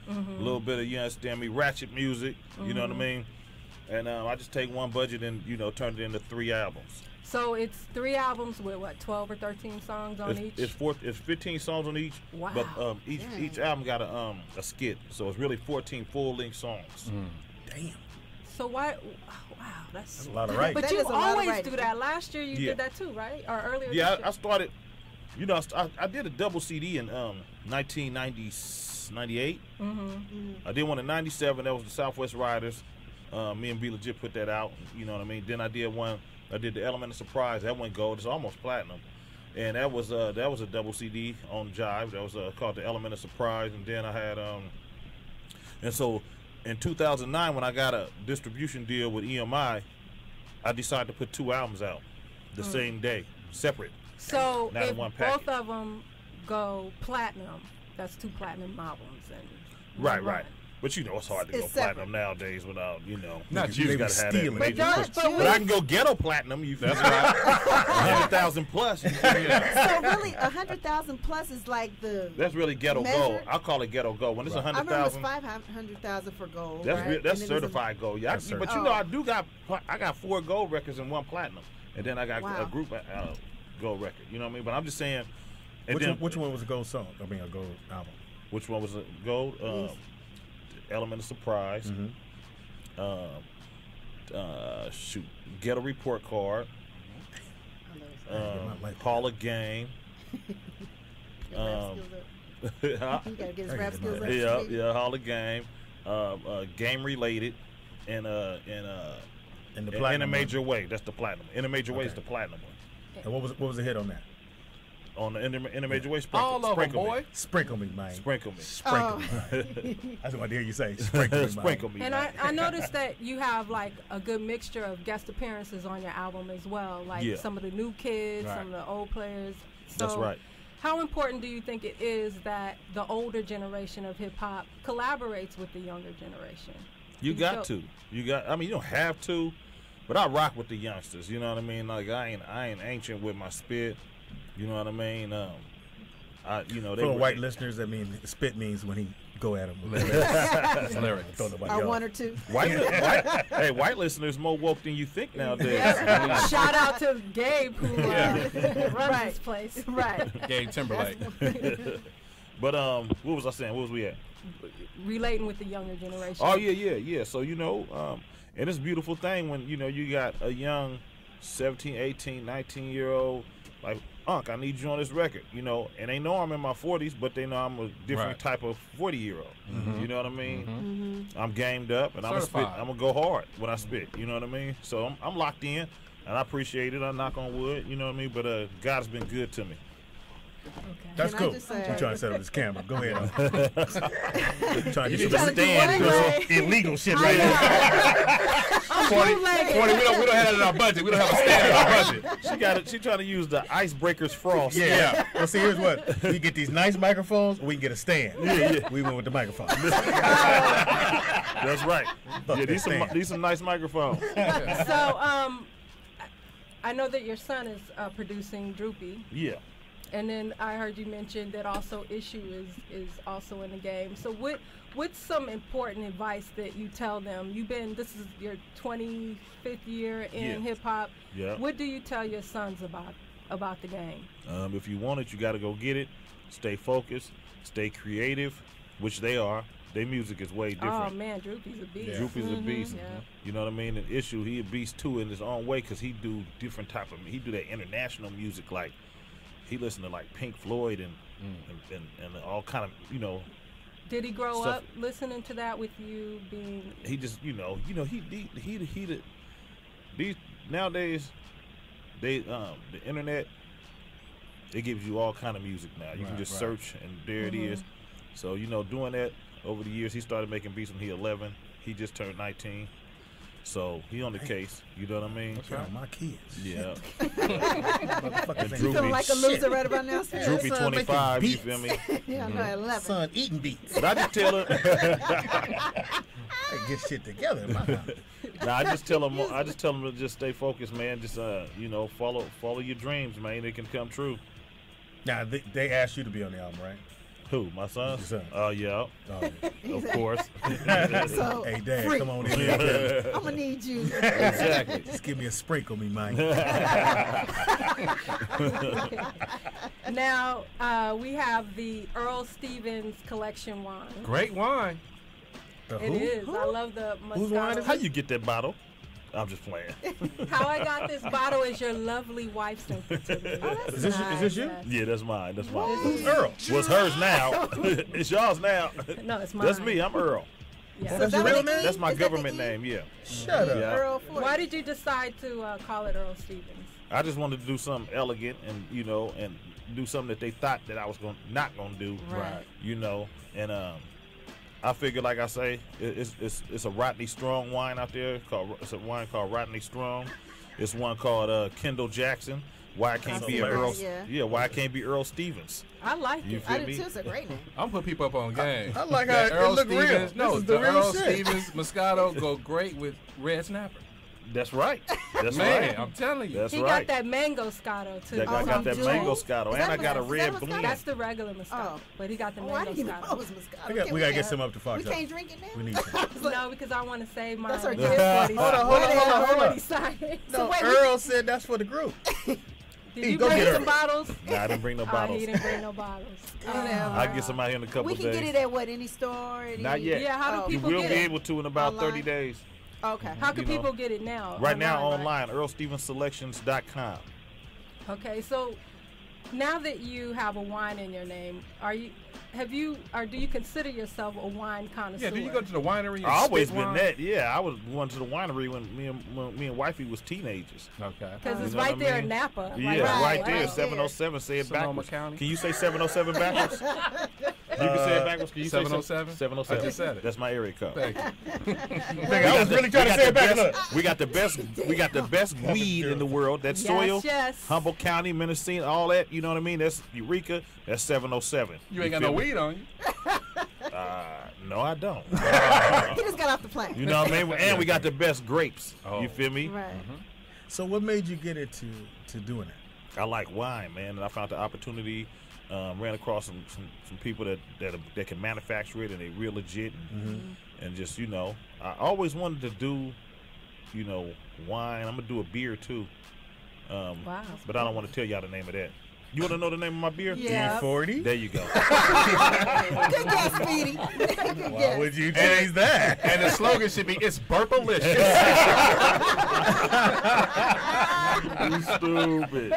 Mhm. a little bit of, you understand me, ratchet music, you know what I Mhm. mean? And um, I just take one budget and, you know, turn it into three albums. So it's three albums with what, twelve or thirteen songs on It's, each? it's four, it's fifteen songs on each, Wow. but um, each Dang. each album got a um a skit, so it's really fourteen full length songs. Damn. So why? Wow, that's, That's a lot of writing. But That you is a lot of always writing. do that. Last year you Yeah. did that too, right? Or earlier? Yeah, this year? I, I started. You know, I, st- I, I did a double C D in um nineteen ninety-eight. Mhm. I did one in ninety-seven. That was the Southwest Riders. Uh, me and B Legit put that out. You know what I mean? Then I did one. I did the Element of Surprise. That went gold. It's almost platinum. And that was uh that was a double C D on Jive. That was uh, called the Element of Surprise. And then I had um. And so, in two thousand nine, when I got a distribution deal with E M I, I decided to put two albums out the Mm. same day, separate. So Not in if one package. both of them go platinum, that's two platinum albums. And Right, one right. run. But you know it's hard to It's go platinum nowadays without, you know. Not you you, just gotta have that stealing. major But push. don't- but But we- I can go ghetto platinum. You that's right. A hundred thousand plus. You can get So really, a hundred thousand plus is like the. That's really ghetto measure? gold. I call it ghetto gold. When it's a I hundred remember it was thousand, five hundred thousand for gold. that's right? re- And that's then it was a- certified gold. Yeah, I- That's but you certified. know Oh. I do got I got four gold records and one platinum, and then I got Wow. a group uh, gold record. You know what I mean? But I'm just saying. And Which then, one, which one was a gold song? I mean, a gold album. Which one was a gold? Um, Element of Surprise. Mm-hmm. Um, uh, shoot, Ghetto Report Card. Um, Hall of Game. um, He gotta get his rap skills up. yeah, yeah, Hall of Game. Uh, uh, game related, and uh, and uh, And the in- in a platinum major way. That's the platinum. In a major way is Okay. the platinum one. And what was what was the hit on that? On the in, a- in a major way, sprinkle, All of 'em, sprinkle boy. me. Sprinkle me, man. Sprinkle me. Sprinkle Oh. me. That's what I hear you say. Sprinkle me, man. Sprinkle me. And I, man. I noticed that you have like a good mixture of guest appearances on your album as well, like Yeah. some of the new kids, Right. some of the old players. So That's right. How important do you think it is that the older generation of hip hop collaborates with the younger generation? You Do got feel- to. You got. I mean, you don't have to, but I rock with the youngsters. You know what I mean? Like I ain't, I ain't ancient with my spit. You know what I mean? Um, I, you know, they For the were- white listeners, that mean spit means when he go at him. Lyrics. Lyrics. Throw nobody Or off. one or two. White, white, hey, white listeners more woke than you think nowadays. Yes. Shout out to Gabe who uh, Yeah. runs Right. this place. Right. Gabe Timberlake. But um, what was I saying? What was we at? Relating with the younger generation. Oh yeah, yeah, yeah. So you know, um, and it's a beautiful thing when you know you got a young seventeen, eighteen, nineteen year old like, Unc, I need you on this record, you know, and they know I'm in my forties, but they know I'm a different Right. type of forty year old. Mhm. You know what I mean? Mhm. I'm gamed up, and I'm gonna spit. Certified. I'm gonna go hard when I spit. You know what I mean? So I'm, I'm locked in, and I appreciate it. I knock on wood. You know what I mean? But uh, God's been good to me. That's Can I cool. just You say- trying to set up this camera? Go ahead. I'm trying to You get trying some to do what, stand, bro? illegal shit right now. forty, forty, we don't, we don't have that in our budget. We don't have a stand in our budget. She got it. She trying to use the icebreakers frost. Yeah. Well, see, here's what we get these nice microphones. Or we can get a stand. Yeah, yeah. We went with the microphone. That's right. Fuck Yeah, that these some stand. these some nice microphones. So, um, I know that your son is uh, producing Droopy, Yeah. and then I heard you mention that also Issue is is also in the game. So, what what's some important advice that you tell them? You've been this is your twenty-fifth year in Yeah. hip hop. Yeah. What do you tell your sons about about the game? Um, if you want it, you got to go get it. Stay focused. Stay creative, which they are. Their music is way different. Oh man, Droopy's a beast. Droopy's a Mhm, beast. yeah. You know what I mean? An Issue, he a beast too in his own way because he do different type of he do that international music like he listen to like Pink Floyd and and, and, and all kind of you know Did he grow Stuff- up listening to that with you being? he just you know you know he he he, he, he the, these nowadays they um the internet it gives you all kind of music now. You can Right, just right. search and there it is. So you know doing that over the years he started making beats when he eleven. He just turned nineteen. So he on the case. You know what I mean? That's right. My kids. Yeah. Motherfuckers And ain't You feel Droopy- like a loser right about now? Sir? Droopy Son making twenty-five, you beats. feel me? Yeah, I know, at eleven. Son eating beats. But I just tell him Get shit together. in my house. Nah, I just tell him I just tell him to just stay focused, man. Just uh, you know, follow follow your dreams, man. They can come true. Now they, they asked you to be on the album, right? Who? My son? Your son. Oh, uh, yeah. Oh, of course. So, hey, Dad, freak. come on in here. I'm gonna need you. Exactly. Just give me a sprinkle, me, man. Now uh, we have the Earl Stevens collection wine. Great wine. The It who? is. Who? I love the Whose wine Moscato. is How you get that bottle? I'm just playing. How I got this bottle is your lovely wife sent it to me. Oh, that's Is this, nice. is this you? Yes. Yeah, that's mine. That's mine. Who's Earl? What's hers now? It's yours now. No, it's mine. That's me. I'm Earl. Yeah. That's that your what real it name? is? That's my Is that the government E? name. Yeah. Shut up. Yeah. Earl Ford. Why did you decide to uh, call it Earl Stevens? I just wanted to do something elegant and you know and do something that they thought that I was going not gonna do. Right. You know, and um, I figured, like I say, it, it's it's it's a Rodney Strong wine out there called it's a wine called Rodney Strong. It's one called uh, Kendall Jackson. Why I can't I've be seen Earl? that, yeah. Yeah. Why I can't be Earl Stevens? I like You it. feel I do me? too. It's a great name. I'm putting people up on game. I like That how it Earl look real. Stevens, This No, is the, the real Earl shit. Stevens Moscato go great with red snapper. That's right. That's Man, right. I'm telling you. That's He right. got that mango Scotto too. That guy Oh, got that Jewel? mango Scotto, Is and that I got a what- is red that what's blend. That's the regular Moscato, Oh. but he got the Oh, I mango didn't even know it Scotto. was Moscato. We, got, Can we gotta have- get some up to Fox. We can't drink it now. We need some. No, because I want to save my That's our gift gift. buddy. Hold on, hold on, hold on, hold on. Sign. No, wait, we- Earl said that's for the group. Did Hey, you go bring get some her. bottles? Nah, I didn't bring no Oh, bottles. he didn't bring no bottles. Whatever. I'll get somebody in a couple We can days. get it at what? Any store? Any... Not yet. Yeah, how do Oh. You people will get be it? able to in about Online? thirty days. Okay. How can you know. people get it now? Right now right? online, earl stevens selections dot com. Okay, so now that you have a wine in your name, are you have you or do you consider yourself a wine connoisseur? Yeah, do you go to the winery and I always spit been wine? that. Yeah, I was going to the winery when me and when me and wifey was teenagers. Okay. Because You it's know what right I there mean? in Napa. Yeah, like, right, right there, there. seven oh seven. Say it Sonoma backwards. County. Can you say seven oh seven backwards? You can say it backwards. Can you seven oh seven? say seven oh seven? I just said it. That's my area code. Thank you. Nigga, I was really trying to say it back. Look. We got the best. We got the best weed in the world. That's Yes, soil, yes. Humboldt County, Mendocino, all that. You know what I mean? That's Eureka. That's seven oh seven. You ain't got feel no me? weed on you. Uh, no, I don't. He just got off the plane. You know what I mean? And we got the best grapes. Oh. You feel me? Right. So what made you get into to doing it? I like wine, man, and I found the opportunity. Um, ran across some, some, some people that that, that can manufacture it, and they real legit, and, Mm-hmm. and just you know, I always wanted to do, you know, wine. I'm gonna do a beer too. Um, Wow. But I don't want to tell y'all the name of that. You want to know the name of my beer? Yeah. E forty? There you go. Good guess, Speedy. Good Why guess. would you change that? And the slogan should be, it's burpalicious. You stupid.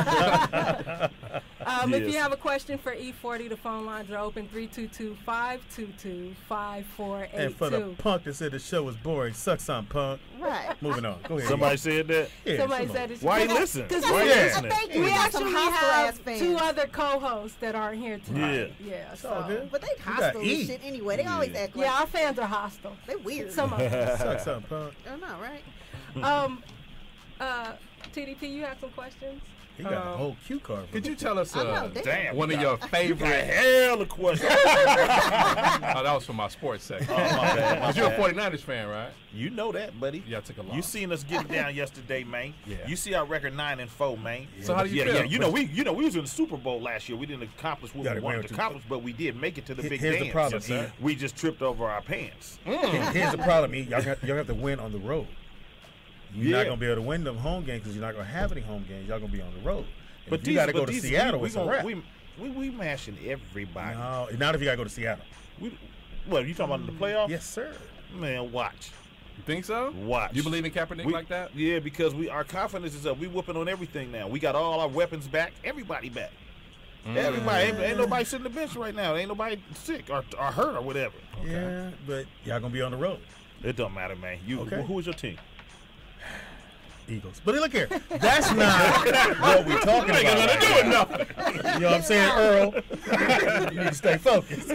Um, If Yes. you have a question for E forty, the phone lines are open three two two, five two two, five four eight two. And for the punk that said the show was boring, suck some punk. Right. Moving on. Go ahead. Somebody said that. Yeah, Somebody come on. said it's Why you listen? Because Why we, you Yeah. listening? Thank you. we We got actually some hostile have ass fans. two other co-hosts that aren't here tonight. Yeah. Yeah. It's So. all good. But they got hostile E. and shit anyway. They always Yeah. act like Yeah, our fans are hostile. they weird. Some of them. Suck some punk. I know, right? um, uh, T D P, you have some questions? He got Um, a whole cue card. Could you tell us I know, uh, damn. Damn. one of your You got favorite? hell of questions. Oh, that was for my sports section. Oh, my bad, my But you're a bad. forty-niners fan, right? You know that, buddy. Yeah, I took a loss. You seen us getting down yesterday, man. Yeah. You see our record nine and four, man. So how do you yeah, feel? Yeah, you know we, you know we was in the Super Bowl last year. We didn't accomplish what Gotta we wanted remember to to- accomplish, but we did make it to the Here- big here's the dance. problem, Yes, sir. E. We just tripped over our pants. Here's the problem, E. Y'all got, y'all have to win on the road. You're Yeah. not gonna be able to win them home games because you're not gonna have any home games. Y'all gonna be on the road. And But if you these- got to but go to these- Seattle, we, it's we, a gonna- wrap. we, we we mashing everybody. No, not if you got to go to Seattle. We, what you talking about in the playoffs? Yes, sir. Man, watch, You think so? watch. You believe in Kaepernick We- like that? Yeah, because we our confidence is up. We whooping on everything now. We got all our weapons back. Everybody back. Everybody. Ain't, ain't nobody sitting on the bench right now. Ain't nobody sick or, or hurt or whatever. Yeah, but y'all gonna be on the road. It don't matter, man. You Okay. who is your team? Eagles. But look here, that's not what we're talking about. Ain't got nothing to do with nothing. You know what I'm saying, Earl? You need to stay focused.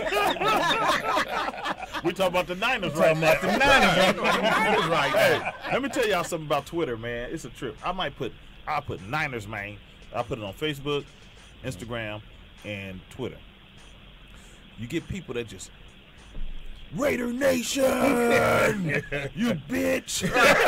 We talking about the Niners Talking right now. about the Niners, right? Niners right Hey, now. let me tell y'all something about Twitter, man. It's a trip. I might put I'll put Niners, man. I'll put it on Facebook, Instagram, and Twitter. You get people that just Raider Nation, you bitch.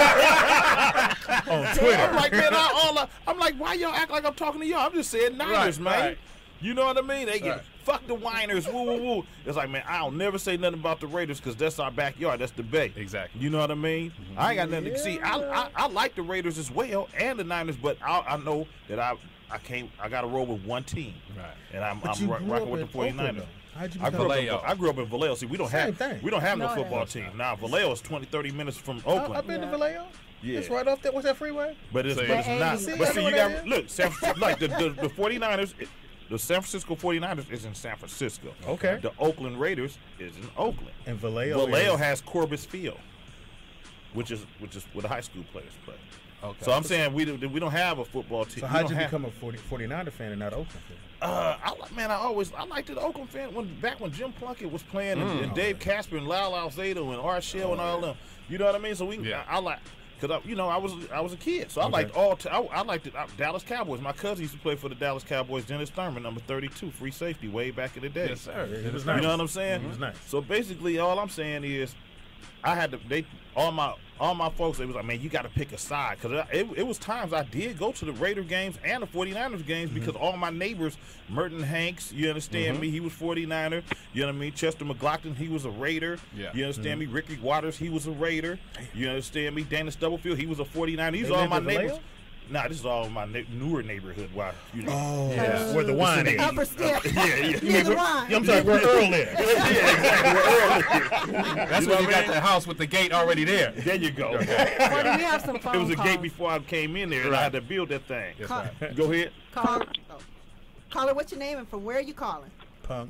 On Twitter. I'm like, man, I, all I, I'm like, why y'all act like I'm talking to y'all? I'm just saying Niners, Right, man. right. You know what I mean? They get Right. fuck the whiners, woo, woo, woo. It's like, man, I'll never say nothing about the Raiders because that's our backyard. That's the Bay. Exactly. You know what I mean? Mm-hmm. I ain't got nothing to see. I, I I like the Raiders as well and the Niners, but I, I know that I I can't. I got to roll with one team. Right. And I'm, But I'm you ro- grew rocking up with in the forty-niners. Oakland, How'd you I grew, up in, Vallejo. I grew up in Vallejo. See, we don't Same have thing. we don't have no, No, football that's team. Now Vallejo is twenty, thirty minutes from Oakland. I, I've been Yeah. to Vallejo. Yeah. It's right off that. What's that freeway? But it's, So but it's yeah. not. See, But I see, know you what that got is. look, San Francisco, like the, the the forty-niners, it, the San Francisco forty-niners is in San Francisco. Okay. The Oakland Raiders is in Oakland. And Vallejo. Vallejo is- has Corbis Field, which is which is where the high school players play. Okay. So I'm saying we do, we don't have a football team. So We how'd don't you have- become a forty, forty-niner fan and not an Oakland fan? Uh, I like man, I always I liked the Oakland fan when back when Jim Plunkett was playing and, Mm. and Dave Casper and Lyle Alzado and Art Shell and all them. You know what I mean? So we Yeah. I, I like. Cause I, you know, I was I was a kid, so I Okay. liked all. T- I, I liked it. I, Dallas Cowboys. My cousin used to play for the Dallas Cowboys. Dennis Thurman, number thirty-two, free safety, way back in the day. Yes, sir. Yeah, it was You nice. know what I'm saying? It was nice. So basically, all I'm saying is, I had to. They all my all my folks. They was like, man, you got to pick a side, because it, it was times I did go to the Raider games and the forty-niners games Mm-hmm. because all my neighbors, Merton Hanks, you understand Mm-hmm. me? He was forty-niner. You know what I mean? Chester McLaughlin, he was a Raider. Yeah. You understand Mm-hmm. me? Ricky Waters, he was a Raider. You understand me? Dana Stubblefield, he was a forty-niner. These They are all lived my in Vallejo? neighbors. Nah, this is all my ne- newer neighborhood. Why? You know. Oh, Yeah. where the wine is. Upper step. Yeah, yeah. Near the wine. I'm sorry, where Earl is. Yeah, exactly. We're early. That's You know when you what I got mean? the house with the gate already there. There you go. Well, we have some phone It was a calls. gate before I came in there, and I had to build that thing. Yes, Call, sir. Go ahead. call, oh. Caller, what's your name and from where are you calling? Punk.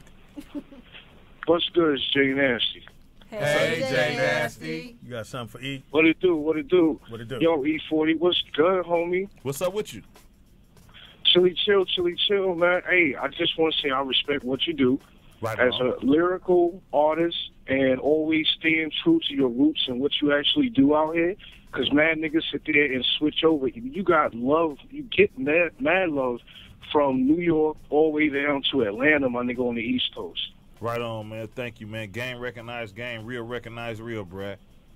What's good? It's Jay Nasty. Hey, Jay Jay Nasty. You got something for E? What it do? What it do? What it do? Yo, E forty, what's good, homie? What's up with you? Chilly chill, chilly chill, man. Hey, I just want to say I respect what you do Right as on. a lyrical artist and always staying true to your roots and what you actually do out here. Because mad niggas sit there and switch over. You got love. You get mad, mad love from New York all the way down to Atlanta, my nigga, on the East Coast. Right on, man. Thank you, man. Game recognized game. Real recognized real, Brad.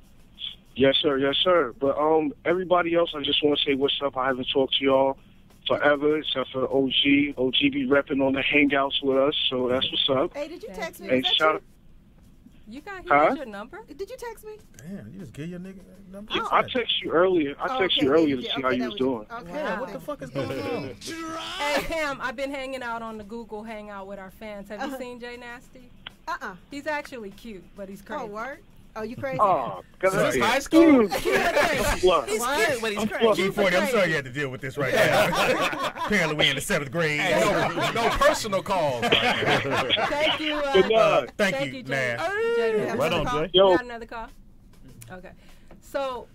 Yes, sir. Yes, sir. But um, everybody else, I just want to say what's up. I haven't talked to y'all forever, except for O G. O G be repping on the hangouts with us, so that's what's up. Hey, did you text me? Hey, Is that shout. You got he Huh? has your number? you? Did you text me? Damn, you just give your nigga number. Oh. I text you earlier. I Oh, text okay, you earlier yeah, to yeah, see how okay, you that was doing. Okay, Wow. What the fuck is going on? Hey, Pam, I've been hanging out on the Google Hangout with our fans. Have Uh-huh. you seen Jay Nasty? Uh-uh. He's actually cute, but he's crazy. Oh, word? Oh, you crazy? Oh, God, Is this yeah. high school? I'm flush. He's cute, but he's I'm crazy. E forty, I'm sorry you had to deal with this right now. Apparently we in the seventh grade. Hey, no, no personal calls. Right now. Thank you. Uh, Good night. Thank, Thank you, you, Jay. man. Jay, You have Right another on, call? Jay. Yo. You got another call? Okay. So,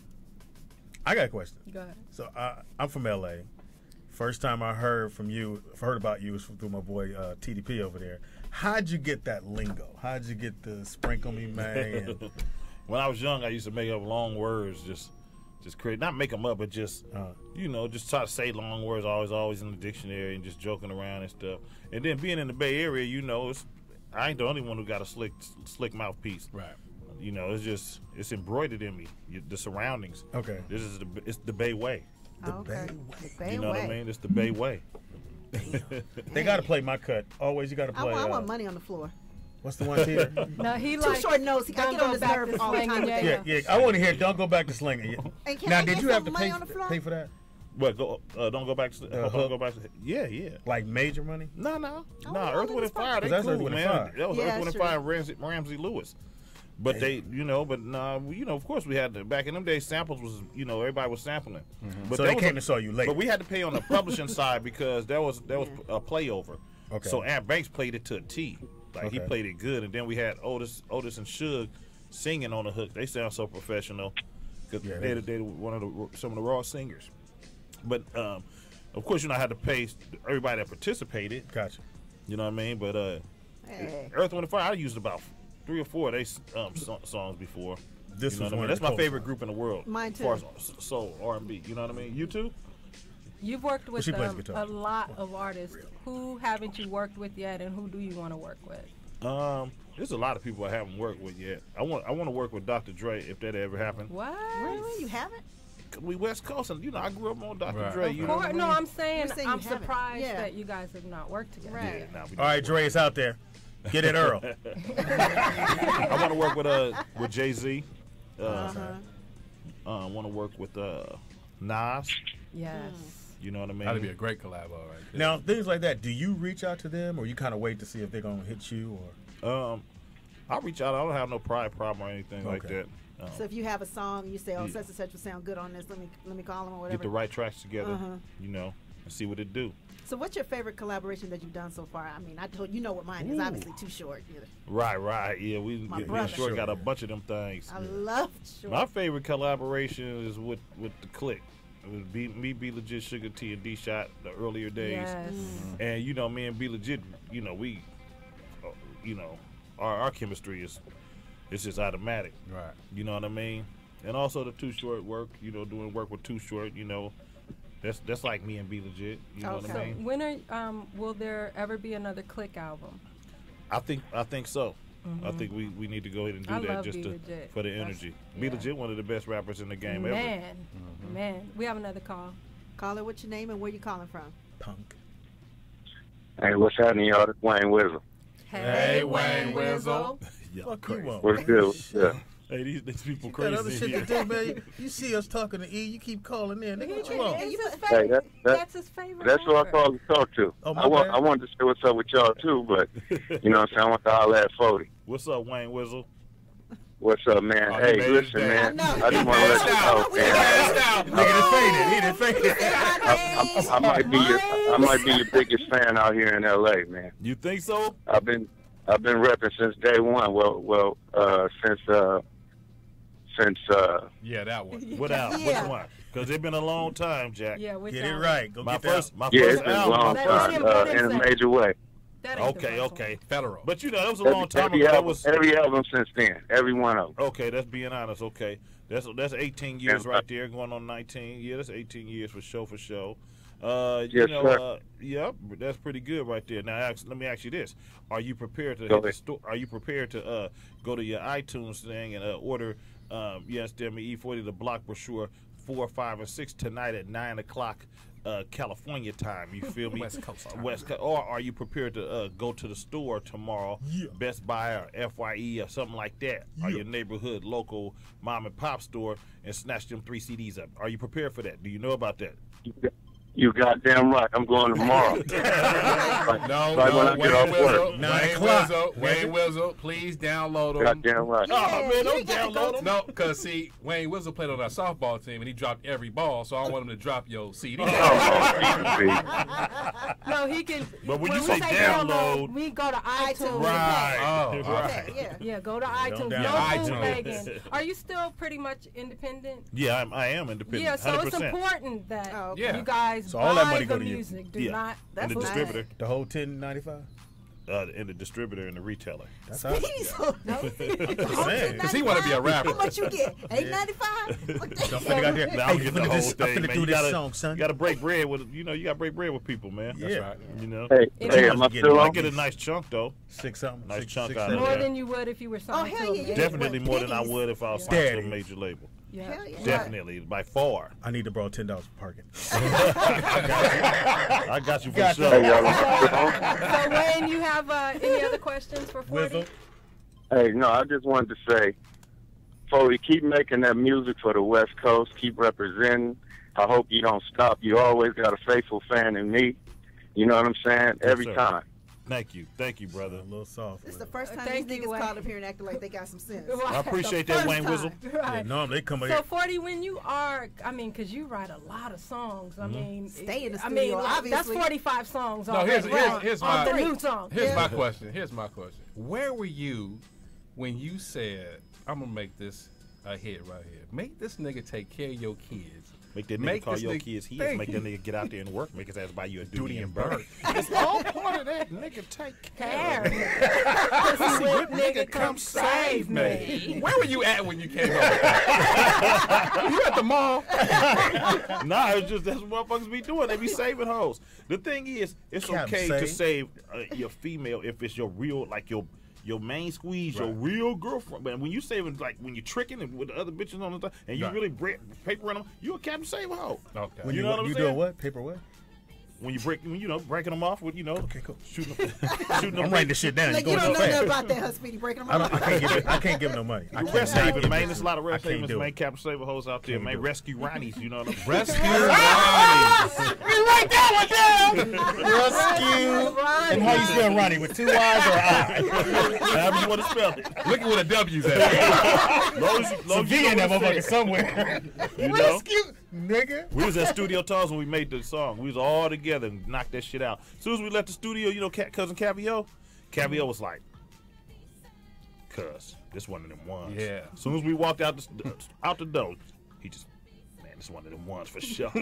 I got a question. go ahead. So I, I'm from L A. First time I heard from you, heard about you was through my boy uh, T D P over there. How'd you get that lingo? How'd you get the sprinkle me, man? And, When I was young, I used to make up long words, just, just create, not make them up, but just, uh, you know, just try to say long words, always, always in the dictionary, and just joking around and stuff. And then being in the Bay Area, you know, it's, I ain't the only one who got a slick, slick mouthpiece. Right. You know, it's just, it's embroidered in me. You, the surroundings. okay. This is the, it's the Bay Way. Oh, okay. The Bay You know Way. what I mean? It's the Bay Way. They got to play my cut. Always you got to I play. want, I uh, want money on the floor. What's the one here? No, he Too like short nose. I don't get go on his back nerve to all the time slinging with your- that. yeah, yeah. I want to hear. Don't go back to slinging. And can Now, I did get you have some to money pay on the floor? pay for that? What, go, uh, don't go back to, Uh, uh, hook? go back to, yeah, yeah. Like major money? No, no, Oh, no. well, Earth, then Wind, it's and Fire, fine. they That's cool, Earth, Wind, and man. Fire. That was Yeah, Earth, Wind, and sure. Fire, and Ramsey, Ramsey Lewis. But they, you know, but nah, we- you know, of course we had to, back in them days, samples was, you know, everybody was sampling. But So that they was came a- and saw you later. But we had to pay on the publishing side because that was that was a playover. Okay. So Ant Banks played it to a T. Like he Okay. played it good, and then we had Otis, Otis and Suge singing on the hook. They sound so professional because Yeah, they they- they one of the some of the raw singers. But um, of course, you know, I had to pay everybody that participated. Gotcha. You know what I mean? But uh, Hey. Earth, Wind, and Fire, I used about three or four of their um, so- songs before. This You know was what I mean? one of That's the my close favorite ones. group in the world. Mine As far too. as s- soul, R and B. You know what I mean? You too? You've worked with she plays um, guitar. a lot of artists. Who haven't you worked with yet, and who do you want to work with? Um, there's a lot of people I haven't worked with yet. I want I want to work with Doctor Dre if that ever happened. What? Really? You haven't? we West Coast, and you know I grew up on Doctor Right. Dre. Of You know what I course, mean? no, I'm saying You're saying I'm you haven't. surprised Yeah. that you guys have not worked together. Right. Yeah, nah, we All right, Dre is out there. Get it, Earl. I want to work with uh with Jay Z. Uh, Uh-huh. uh, want to work with uh Nas. Yes. You know what I mean? That'd be a great collab, all right. there. Now, things like that, do you reach out to them, or you kind of wait to see if they're going to hit you? Or Um, I reach out. I don't have no pride problem or anything like Okay. that. Um, So if you have a song, you say, "Oh, Yeah. such and such would sound good on this. Let me let me call them or whatever." get the right tracks together, Uh-huh. you know, and see what it do. So what's your favorite collaboration that you've done so far? I mean, I told you know what mine is. Ooh. Obviously, Too Short. You know. Right, right. Yeah, we My me and brother. Short got a bunch of them things. I love Short. My favorite collaboration is with with the Click. It was B, me, Be Legit, Sugar T, and D Shot the earlier days. Yes. And you know, me and Be Legit, you know, we, uh, you know, our our chemistry is, it's just automatic. Right. You know what I mean? And also the Too Short work, you know, doing work with Too Short, you know, that's that's like me and Be Legit. You know Okay. what I mean? When are um will there ever be another Click album? I think I think so. I Mhm. think we, we need to go ahead and do I that love just Be to, Legit. for the That's- energy. Be yeah. Legit, one of the best rappers in the game ever. Man, man, we have another call. Caller, what's your name and where you calling from? Punk. Hey, what's happening, y'all? This Wayne Wizzle. Hey, Wayne Wizzle. Yeah, Fuck you, want. What's good? Yeah. Hey, these, these people You crazy. got other in shit here. to do, man. You see us talking to E, you keep calling in. Nigga, what you want? It's his Hey, favorite. that, that, That's his favorite. that's who I rapper. called to talk to. Oh, my I want bad. I wanted to say what's up with y'all too, but you know what I'm saying? I want to holler at forty. What's up, Wayne Wizzle? What's up, man? Oh, hey, he made his listen, day. man. I know. I just want to let you know, man. Nigga done faded. He done faded. I, I, I might be your I might be your biggest fan out here in L A, man. You think so? I've been I've been repping since day one. Well, well, uh, since uh, since uh, Yeah, that one. What out? Yeah. Which one? Because it's been a long time, Jack. Yeah, which Get it album? right. Go My get first, that. my yeah, first it's been a album. long Let time him- uh, let him in a say. major way. That ain't the Okay, first okay. Federal. But you know, that was a Every, long time every ago. That album, was every album since then, every one of them. okay. That's being honest. Okay, that's that's eighteen years Yeah. right there, going on nineteen. Yeah, that's eighteen years for show for show. Uh, you Yes, know, sir. uh, yep, that's pretty good right there. Now, ask, let me ask you this: Are you prepared to Go hit the ahead. store? Are you prepared to uh, go to your iTunes thing and uh, order? Um, yes, damn me, E forty, the block brochure four, five, and six tonight at nine o'clock. Uh, California time, you feel me? West Coast time. West Coast. Or are you prepared to uh, go to the store tomorrow, Yeah. Best Buy or F Y E or something like that, or Yeah. your neighborhood local mom and pop store and snatch them three C Ds up? Are you prepared for that? Do you know about that? You goddamn right. I'm going tomorrow. No, Right no, when I get Wayne off Wizzle, work. Nine Wayne o'clock, Wizzle, Wayne nigga. Wizzle, please download them. Goddamn right. Oh man, you don't ain't gotta go download them. No, because see, Wayne Wizzle played on our softball team and he dropped every ball, so I don't want him to drop your C D. No, he can. But when you we say download- we go to iTunes. Right. Oh, right. Okay, yeah. Yeah, go to don't iTunes. No download iTunes. bootlegging. Are you still pretty much independent? Yeah, I'm, I am independent. Yeah, so one hundred it's percent. important that Oh, okay. Yeah. you guys So buy all that money the go to you. music. Do Yeah. not. And the That's distributor, The whole ten ninety-five. uh, and the distributor and the retailer. That's how. Speedy, so no. saying. 'Cause he wanna be a rapper. How much you get? Eight ninety five. So I'm finna got there. Now I'm Hey, getting the finna whole this- I'm thing, finna man. do You this gotta, song, son. you gotta break bread with, you know, you gotta break bread with people, man. Yeah. That's right. You know, Hey, It hey, is. am I Get still I on? get a nice chunk though. Six something. Nice six, chunk six, out of seven. More that. than you would if you were signed hell to a yeah, you major- get Definitely what, more than I pennies? would if I was Yeah. signed to a Daddies. major label. Yeah. Hell yeah. Definitely, by far. I need to borrow ten dollars for parking. I got you for Got sure. Hey, y'all, am I still on? So Wayne, you have uh, any other questions for forty? Wizzle. Hey, no, I just wanted to say, Foley, keep making that music for the West Coast. Keep representing. I hope you don't stop. You always got a faithful fan in me. You know what I'm saying? Every sir. time. Thank you, thank you, brother. A little soft. It's with the it. first time Thank these you, niggas Wayne. called up here and acted like they got some sense. I appreciate The that, first Wayne time. Wizzle. Yeah, Right. no, they come So here. forty, when you are, I mean, because you write a lot of songs. I mean, Stay in the I mean, studio, like, that's obviously. forty-five songs. No, already. here's- here's- Right. here's on my- the new song. Here's Yeah. my question. Here's my question. Where were you when you said, I'm going to make this a hit right here? Make this nigga take care of your kids. Make that nigga Make call this your nigga- kids his. Thank Make you. that nigga get out there and work. Make his ass buy you a duty, Duty and and bird. bird. It's all part of that. Nigga, take care. Care. Pussy whip whip nigga, come save me. Where were you at when you came up with that? You at the mall? Nah, it's just that's what motherfuckers be doing. They be saving hoes. The thing is, it's Cap okay to save. save uh, your female if it's your real, like your your main squeeze, Right. your real girlfriend. But when you saving like when you're tricking and with the other bitches on the stuff, and you Right. really break, papering them, you a Captain Save a hoe. Okay. When You you, know what I'm you saying? doing what? Paper what? When you break, when you know, breaking them off with, you know, Okay, cool. shooting them, shooting them. I'm writing this shit down. Like It's you going don't so know nothing fast. about that, huh, Speedy? Breaking them I, don't, I off. can't give. It, I can't give him no money. I can't, Rest I haven, can't man. do There's a it. lot of I rest can't havens, do man. it. Captain Saver hoes out there, Can't man. do it. Rescue Ronnies, you know what I'm Rescue Ronnies. You write that one down. Rescue. And how you spell Ronnie? With two Y's or I? However you want to spell it. Look at where the W's at. Long as you, Some long as V you in know that what to motherfucker say. somewhere. You know? Rescue, nigga. We was at Studio Talks when we made the song. We was all together and knocked that shit out. As soon as we left the studio, you know, Cat, cousin Cavio, Cavio was like, "Cuz, this one of them ones." Yeah. As soon as we walked out the out the door, he just, man, this one of them ones for sure.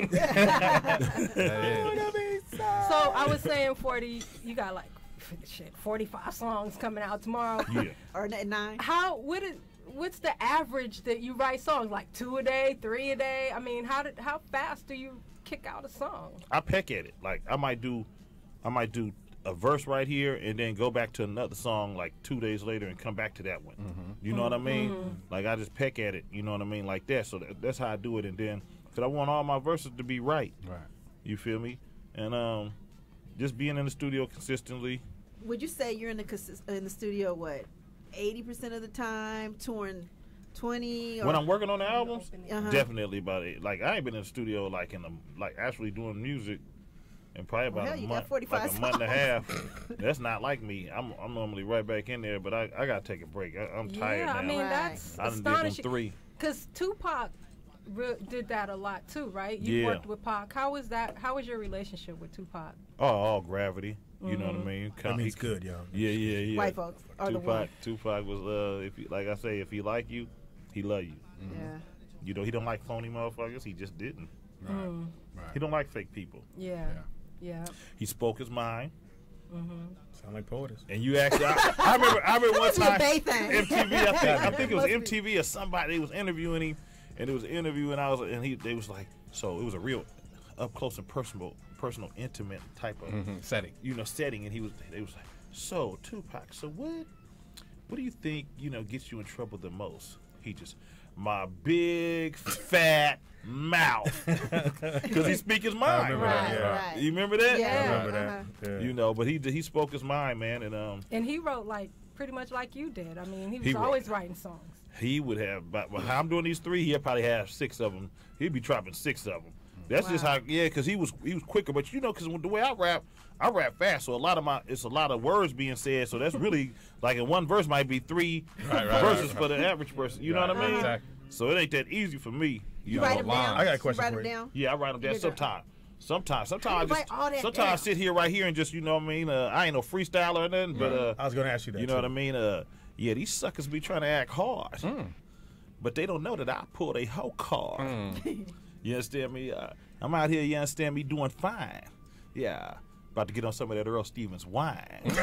So I was saying, forty. You got like shit, forty-five songs coming out tomorrow. Yeah. Or n- nine. How? What is? What's the average that you write songs? Like two a day, three a day? I mean, how did? How fast do you kick out a song? I peck at it. Like I might do, I might do a verse right here and then go back to another song like two days later and come back to that one. You know what I mean? Mhm. Like I just peck at it. You know what I mean? Like that. So that, that's how I do it. And then, cause I want all my verses to be right. Right. You feel me? And um, just being in the studio consistently. Would you say you're in the consist- in the studio what, eighty percent of the time, touring twenty? Or When I'm working on the albums, Uh-huh. definitely about it. Like I ain't been in the studio like in a, like actually doing music. And probably Well, about hell, a you got month, forty-five like a month and a songs. half. That's not like me. I'm I'm normally right back in there, but I, I gotta take a break. I, I'm tired yeah, now. I mean Right. that's I done did them astonishing. three. Cause Tupac re- did that a lot too, right? You Yeah. worked with Pac. How was that? How was your relationship with Tupac? Oh, all gravity. You know what I Mhm. mean? That means good, yo. Yeah, yeah, yeah. White folks are the one. Tupac, Tupac was uh, if he, like I say, if he like you, he love you. Yeah. You know, he don't like phony motherfuckers. He just didn't. Mm. He don't like fake people. Yeah. Yeah. He spoke his mind. Mm-hmm. Sound like Poetess. And you actually, I, I remember, I remember one Must be a time, Bay thing. M T V. I think, I think it was Must be. M T V or somebody. They was interviewing him, and it was an interview, and I was, and he, they was like, so it was a real up close and personal, personal, intimate type of Mm-hmm. Setting. you know, setting, and he was, they was like, so Tupac, so what, what do you think, you know, gets you in trouble the most? He just, my big fat mouth, because he speak his mind. remember Right, that, yeah. right. You remember that? Yeah. I remember Uh-huh. that. Yeah. You know, but he he spoke his mind, man, and um, And he wrote like pretty much like you did. I mean, he was He wrote. always writing songs. he would have. But but how I'm doing these three, he'll probably have six of them. He'd be dropping six of them. That's just Wow. how, yeah, because he was he was quicker. But you know, because the way I rap, I rap fast, so a lot of my it's a lot of words being said. So that's really like in one verse might be three Right, right, verses right, for the average person. You know what I mean? Exactly. So it ain't that easy for me. You, You know, write them down. I got a You question write for them you. down. Yeah, I write them down You sometimes. Sometimes, How sometimes you I just write all that sometimes I down? sit here right here and just you know what I mean. Uh, I ain't no freestyler or nothing, but uh, I was gonna ask you that. you know too. what I mean? Uh, yeah, these suckers be trying to act hard, Mm. but they don't know that I pulled a hoe card. Mm. You understand me? Uh, I'm out here, you understand me, doing fine. Yeah. About to get on some of that Earl Stevens wine. You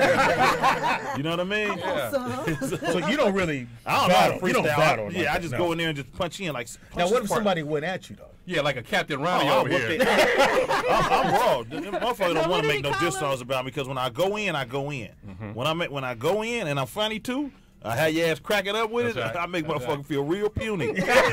know what I mean? Yeah. So you don't really I don't know how to battle. You don't freestyle. battle. like Yeah, I that, just no. go in there and just punch in like. Now, punch what the if part. somebody went at you though? Yeah, like a Captain Oh, Ronnie I'll over whoop here. it. I'm, I'm raw. Them motherfuckers Now, don't what want to did make he no call diss him? songs about me because when I go in, I go in. Mm-hmm. When I make, when I go in and I'm funny too, I have your ass cracking up with That's it. right. I make That's motherfuckers right. feel real puny.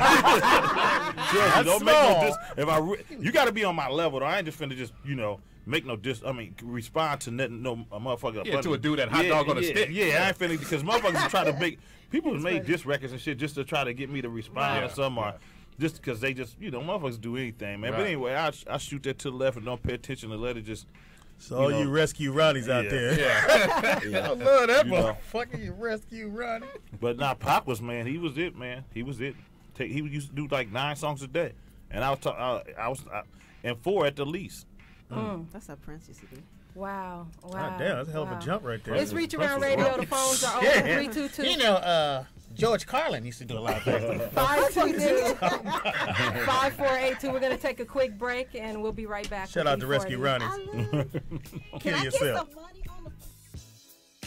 Seriously, don't make no small. diss. If I, re- you got to be on my level. Though. I ain't just finna just you know make no diss. I mean, respond to nothing. No a motherfucker. up Yeah, under to a me. dude that hot yeah, dog on a yeah, stick. Yeah, I ain't finna because motherfuckers try to make people have made diss records and shit just to try to get me to respond Right. or something. or Right. Just because they just, you know, motherfuckers do anything, man. But Right. anyway, I, I shoot that to the left and don't pay attention and let it just. So all you you, know, rescue Ronnies out yeah. there. Yeah. Yeah. I love that You know. motherfucker. You rescue Ronnie. But now Pac was, man, he was it, man. He was it. Take, he used to do like nine songs a day, and I was, ta- I, I was, I, and four at the least. Mm. That's how Prince used to do. Wow. Wow. God damn, that's a hell of wow. a jump right there. It's Reach Around Prince was Radio. rough. The phones are open. three two two. You know, uh, George Carlin used to do a lot of things. five two two five four eight two. We're going to take a quick break and we'll be right back. Shout with out to E Rescue forty. Ronnies. Can Kill I get yourself. some money on the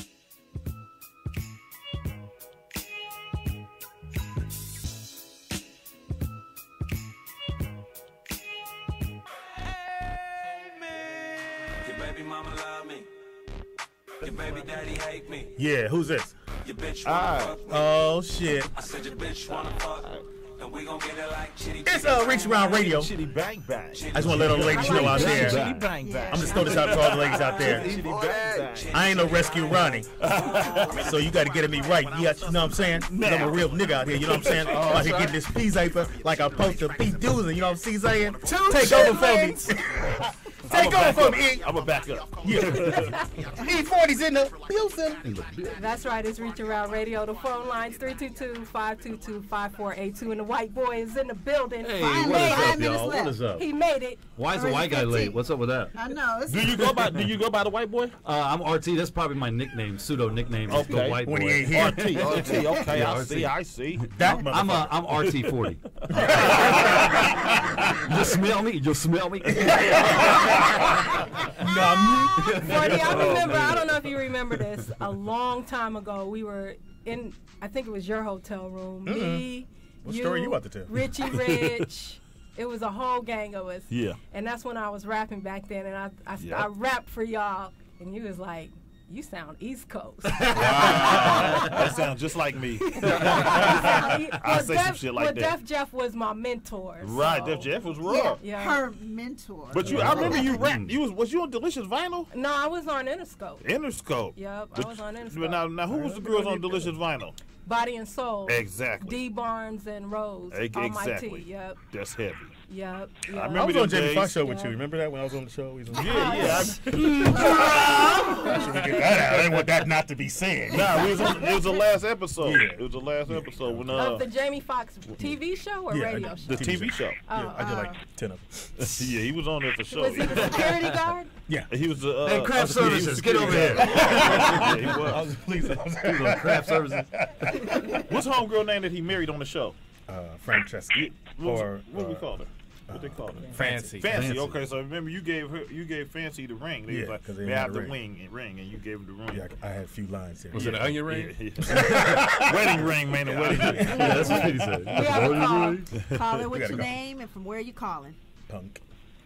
Your baby mama love me. Your baby daddy hate me. Yeah, who's this? Your bitch wanna fuck me. Oh shit. I said your bitch wanna fuck. And we gon' get it like chitty. It's uh, Reach Around Radio. Chitty bang bang. I just want to let all the ladies know out there. Chitty bang bang. I'm just throwing this out to all the ladies out there. Chitty bang bang. I ain't no rescue Ronnie. So you got to get at me right. You, got, you know what I'm saying? 'Cause I'm a real nigga out here. You know what I'm saying? I'm out here getting this pea paper like I'm supposed to be doing. You know what I'm saying? Take over for me. Take over for me, E. I'm going to back up. Yeah. E forty's in the building. That's right. It's Reach Around Radio. The phone lines three two two, five two two, five four eight two. And the white boy is in the building. Hey, Finally. what is up, Five y'all? minutes What left. is up? He made it. Why is the white guy late? What's up with that? I know. It's Do you go by Do you go by the white boy? Uh, I'm R T. That's probably my nickname, pseudo nickname. Is Okay. the white When boy. he ain't here. R T, R T. Okay, Yeah, I R T. see, I see. That I'm, I'm, uh, I'm R T forty. You smell me? You smell me? forty, I remember, I don't know if you remember this, a long time ago, we were in, I think it was your hotel room. Mm-mm. Me, What you, story you about to tell? Richie Rich. It was a whole gang of us. Yeah. And that's when I was rapping back then, and I, I, Yep. I rapped for y'all, and you was like, you sound East Coast. Wow. That sounds just like me. I Well, say Def, some shit like well, that. Def Jeff was my mentor. Right, so- Def Jeff was yeah, rough. Yeah. her mentor. But you, I remember you rapped. You was was you on Delicious Vinyl? No, I was on Interscope. Interscope. Yep, But- I was on But Interscope. now, now who was the girls on Delicious Vinyl? Body and Soul. Exactly. D Barnes and Rose. E- on my exactly. T. Yep. That's heavy. Yep. I Yep. I remember was on them Jamie days. Foxx show with Yeah. you. Remember that when I was on the show? He was on Yeah, yeah. Should we get that out? I didn't want that not to be said. Nah, it was, on, it was the last episode. Yeah. It was the last episode when uh Of the Jamie Foxx T V show or Yeah, radio I- show? the T V show. Yeah, I did Oh, like uh, ten of them. Yeah, he was on there for sure. Was he the security guard? Yeah. He was the uh, Hey, craft uh, yeah, he was services, get over security here. guard. Yeah, he I was. was pleased. I was He was on craft services. What's homegirl name that he married on the show? Uh, Francesca. Yeah, What, was- Or, what we uh, call her? What they call her? Fancy. Fancy. Fancy. Okay, so remember you gave her, you gave Fancy the ring. They Yeah, was like, 'cause they they had have a the ring. wing and ring, and you gave her the ring. Yeah, I I had a few lines here. Was Yeah. it an onion ring? Yeah, yeah. Wedding ring, man, a wedding ring. Yeah, that's what he said. We have a call. Call it We with gotta your go. name and from where you calling. Punk.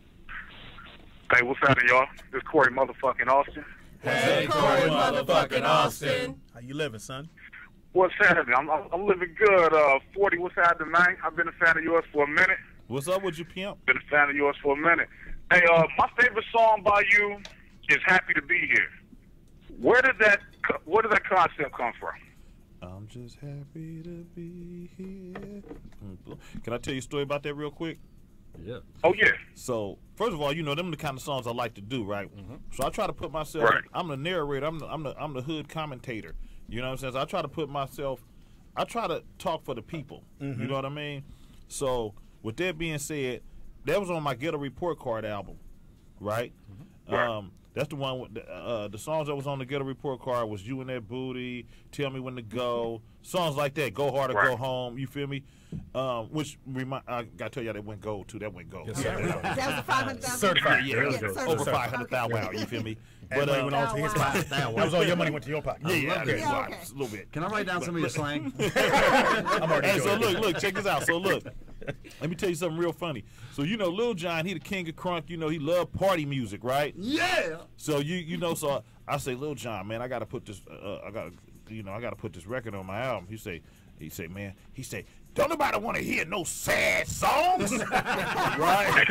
Hey, what's happening, y'all? This Corey motherfucking Austin. Hey, Corey, motherfucking Austin. How you living, son? What's happening? I'm, I'm, I'm living good. Uh, forty, what's happening, man? I've been a fan of yours for a minute. What's up with you, pimp? Been a fan of yours for a minute. Hey, uh, my favorite song by you is "Happy to Be Here." Where did that co- Where did that concept come from? I'm just happy to be here. Can I tell you a story about that real quick? Yeah. Oh yeah. So, first of all, you know, them the kind of songs I like to do, right? Mm-hmm. So I try to put myself, Right. I'm the narrator, I'm the, I'm the, I'm the hood commentator. You know what I'm saying? So I try to put myself, I try to talk for the people. Mm-hmm. You know what I mean? So, with that being said, that was on my Ghetto Report Card album, right? Mm-hmm. Right. Um, that's the one with the, uh, the songs that was on the Ghetto Report Card was "You and That Booty," "Tell Me When to Go," songs like that. "Go Hard or Right. Go Home." You feel me? Um, which remind I gotta tell y'all that went gold too. That went gold. Yes, Yeah, sir. yeah. That was the five hundred thousand. Certified. Yeah, Yeah, yeah, certified. over Certified. five hundred thousand. Wow, you feel me? That But money uh, went all to his wow. pocket. That was all your money went to your pocket. yeah, yeah, love yeah, this. Yeah, wow, okay. just a little bit. Can I write down some of your slang? I'm already Hey, so enjoying look, it. look, check this out. So look, let me tell you something real funny. So you know, Lil Jon, he the king of crunk. You know, he loved party music, right? Yeah. So you you know, so I say, Lil Jon, man, I gotta put this, uh, I gotta, you know, I gotta put this record on my album. He say, he say, man, he say, don't nobody want to hear no sad songs, right?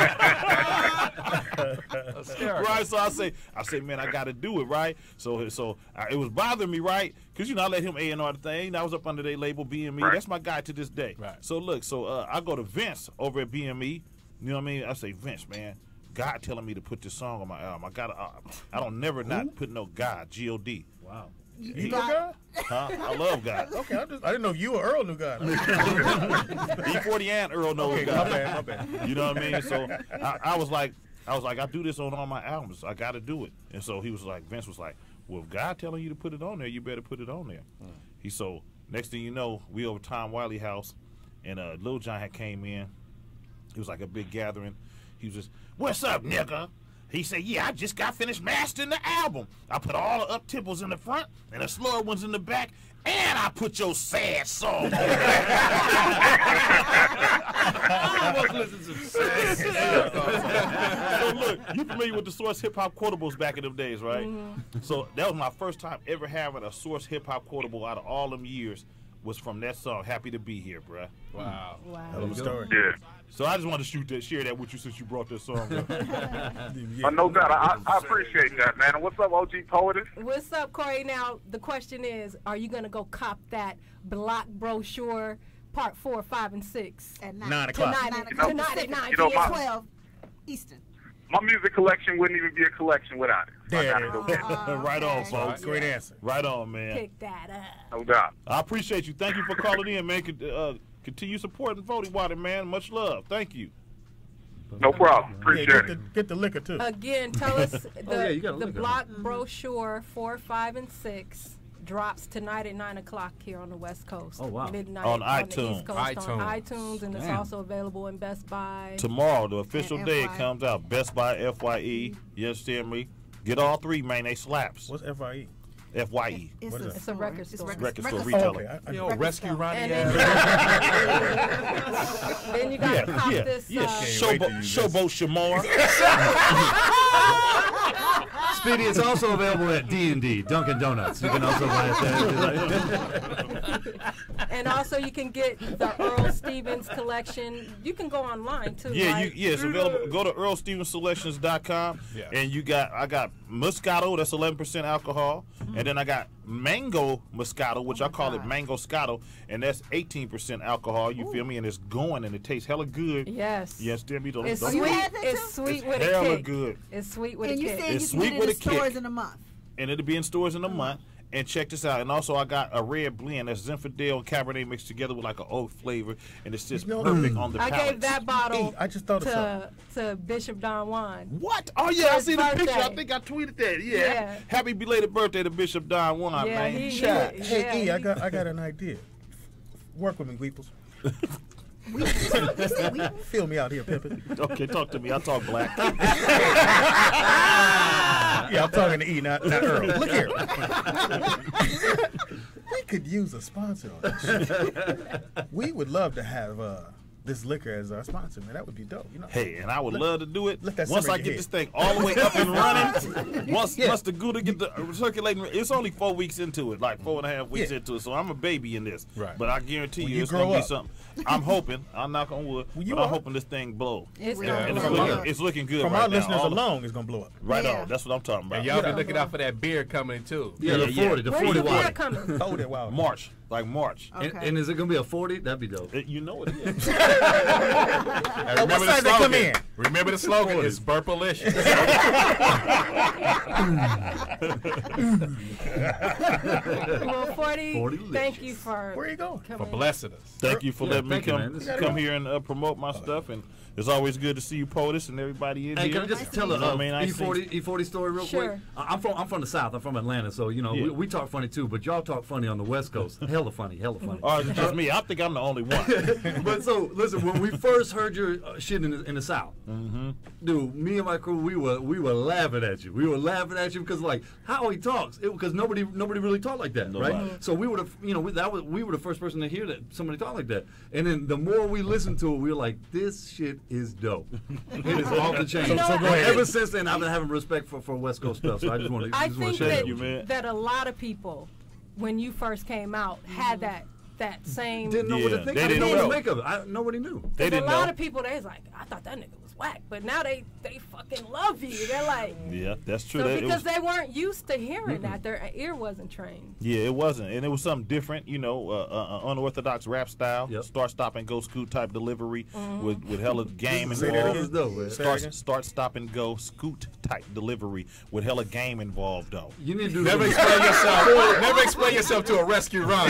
Right. So I say, I say, man, I gotta do it, right? So so I, it was bothering me, right? Because you know, I let him A and R the thing. I was up under their label B M E. Right. That's my guy to this day. Right. So look, so uh, I go to Vince over at B M E. You know what I mean? I say, Vince, man, God telling me to put this song on my album. I gotta. Uh, I don't never not put no God. G O D. Wow. You know God? Huh? I love God. Okay, I, just, I didn't know if you or Earl knew God. E forty and Earl knows Okay, God. my bad, my bad. You know what I mean? So I, I was like, I was like, I do this on all my albums. I got to do it. And so he was like, Vince was like, well, if God telling you to put it on there, you better put it on there. Hmm. He so next thing you know, we over Tom Wiley house, and uh, Lil Jon had came in. It was like a big gathering. He was just, what's up, nigga? He said, yeah, I just got finished mastering the album. I put all the up tempos in the front and the slower ones in the back, and I put your sad song on there. I almost listened to sad songs. So so look, you familiar with the Source hip hop quotables back in them days, right? Mm-hmm. So that was my first time ever having a Source hip hop quotable out of all them years. Was from that song, "Happy to Be Here," bruh. Wow. Wow. Hell of a story. Yeah. So I just wanted to shoot that, share that with you since you brought that song up. Uh, no doubt. I, I appreciate that, man. And what's up, O G Poetess? What's up, Corey? Now, the question is, are you going to go cop that block brochure part four, five, and six? At Nine nine. o'clock. Tonight, Nine tonight, o'clock. at nine You know, p m my- twelve Eastern. My music collection wouldn't even be a collection without it. So I There gotta it go is. get it. Oh, Right on, okay. folks. Great answer. Right on, man. Pick that up. No doubt. I appreciate you. Thank you for calling in, man. Con- Uh, continue supporting Voting Water, man. Much love. Thank you. No problem. Yeah, Appreciate get it. the, get the liquor too. Again, tell us the, yeah, you gotta the look at block brochure four, five, and six drops tonight at nine o'clock here on the West Coast. Oh, wow. Midnight On the iTunes. East Coast iTunes. on iTunes, and it's Damn. also available in Best Buy. Tomorrow, the official And day it F Y. comes out. Best Buy, F Y E. You understand me? Get all three, man. They slaps. What's F I E? F Y E. It's What is a, that? It's a record store. Record store Oh, retailer. okay. I, I, You know, Record rescue store. Ronnie. And ass. then, then you got to Yeah, cop yeah, this. yeah. Uh, Can't wait to Showboat, use Showboat Shamar. Speedy, it's also available at D and D, Dunkin' Donuts. You can also buy it there. and also, you can get the Earl Stevens collection. You can go online too. Yeah, right? you, yeah, it's available. Go to earl stevens selections dot com, Yeah. and you got I got Moscato, that's eleven percent alcohol, and then I got Mango Moscato, which Oh I my call it God. Mango Scotto, and that's eighteen percent alcohol. You feel me? And it's going, and it tastes hella good. Yes. Yes, damn me. Don't, It's don't- you sweet. had that It's too? sweet It's with a hella kick. good. It's sweet with And a you kick. said It's you sweet can get with it a in stores kick. in a month. And it'll be in stores in a month. And check this out. And also, I got a red blend that's Zinfandel and Cabernet mixed together with like an oak flavor, and it's just You know- perfect on the I palate. gave that bottle Hey, I just thought of to to Bishop Don Juan. What? Oh yeah, I his see the picture. I birthday. think I tweeted that. Yeah. Yeah. Happy belated birthday to Bishop Don Juan, Yeah, man. he- he Shot. was- Hey, Yeah, E, I he- got I got an idea. Work with me, Weeples. Feel me out here, pimpin'. Okay, talk to me. I talk black. Yeah, I'm talking to E, not, not Earl. Look here. We could use a sponsor on this shit. We would love to have uh, this liquor as our sponsor, man. That would be dope. You know. Hey, and I would Let- love to do it let that once simmer I in get your this head. thing all the way up and running. Once, Yeah. once the Gouda get the uh, circulating, it's only four weeks into it, like four and a half weeks Yeah. into it. So I'm a baby in this. Right. But I guarantee When you, you it's grow gonna be up. something. I'm hoping. I'm knock on wood. When you but I'm are. hoping this thing blow. It's Yeah. gonna And it's, blow looking, up. it's looking good From right our now. listeners All the- alone, it's gonna blow up. Right Yeah. on. That's what I'm talking about. And y'all Yeah. be looking out for that beer coming too. Yeah, the Yeah, forty, the Where's forty the beer water. coming? Hold it while March, like March. Okay. And, and is it gonna be a forty? That'd be dope. It- you know it is. And what remember the size they come slogan. in? Remember the slogan. It's burpalicious. Well, forty. forty-licious. Thank you for Where you going? coming. For blessing us. Thank you for Yeah, letting me thank you, come man. This is come great. here and uh, promote my stuff. And it's always good to see you, Poetess, and everybody in Hey, here. can I just Nice tell to a meet you. uh, I mean, I E see- forty E forty story real Sure. quick? I- I'm from I'm from the South. I'm from Atlanta, so you know Yeah. we, we talk funny too. But y'all talk funny on the West Coast. Hella funny, hella funny. Oh, it's just me. I think I'm the only one. But so listen, when we first heard your uh, shit in the, in the South, Mm-hmm. dude, me and my crew, we were we were laughing at you. We were laughing at you because like how he talks, because nobody nobody really talked like that, Nobody. right? So we would have, you know, we, that was we were the first person to hear that somebody talk like that. And then the more we listened to it, we were like, this shit is dope. It is off the chain. You know so what? go ahead. Ever since then, I've been having respect for, for West Coast stuff. So I just want to I just want think to share that, that with you. man. that a lot of people, when you first came out, had that that same. Didn't know what Yeah, to think. they I didn't know didn't what to know. make of it. I, nobody knew. They a didn't lot know. of people, they was like, I thought that nigga was whack, but now they they fucking love you. They're like, Yeah, that's true. so That- it because was- they weren't used to hearing that, their ear wasn't trained. Yeah, it wasn't, and it was something different, you know, uh, uh, uh, unorthodox rap style, Yep. start, stop, and go scoot type delivery with with hella game Say that involved. again. Dope, man. Say that again. Start, start, stop, and go scoot type delivery with hella game involved, though. You need to do Never some- explain yourself. Never explain yourself to a rescue run.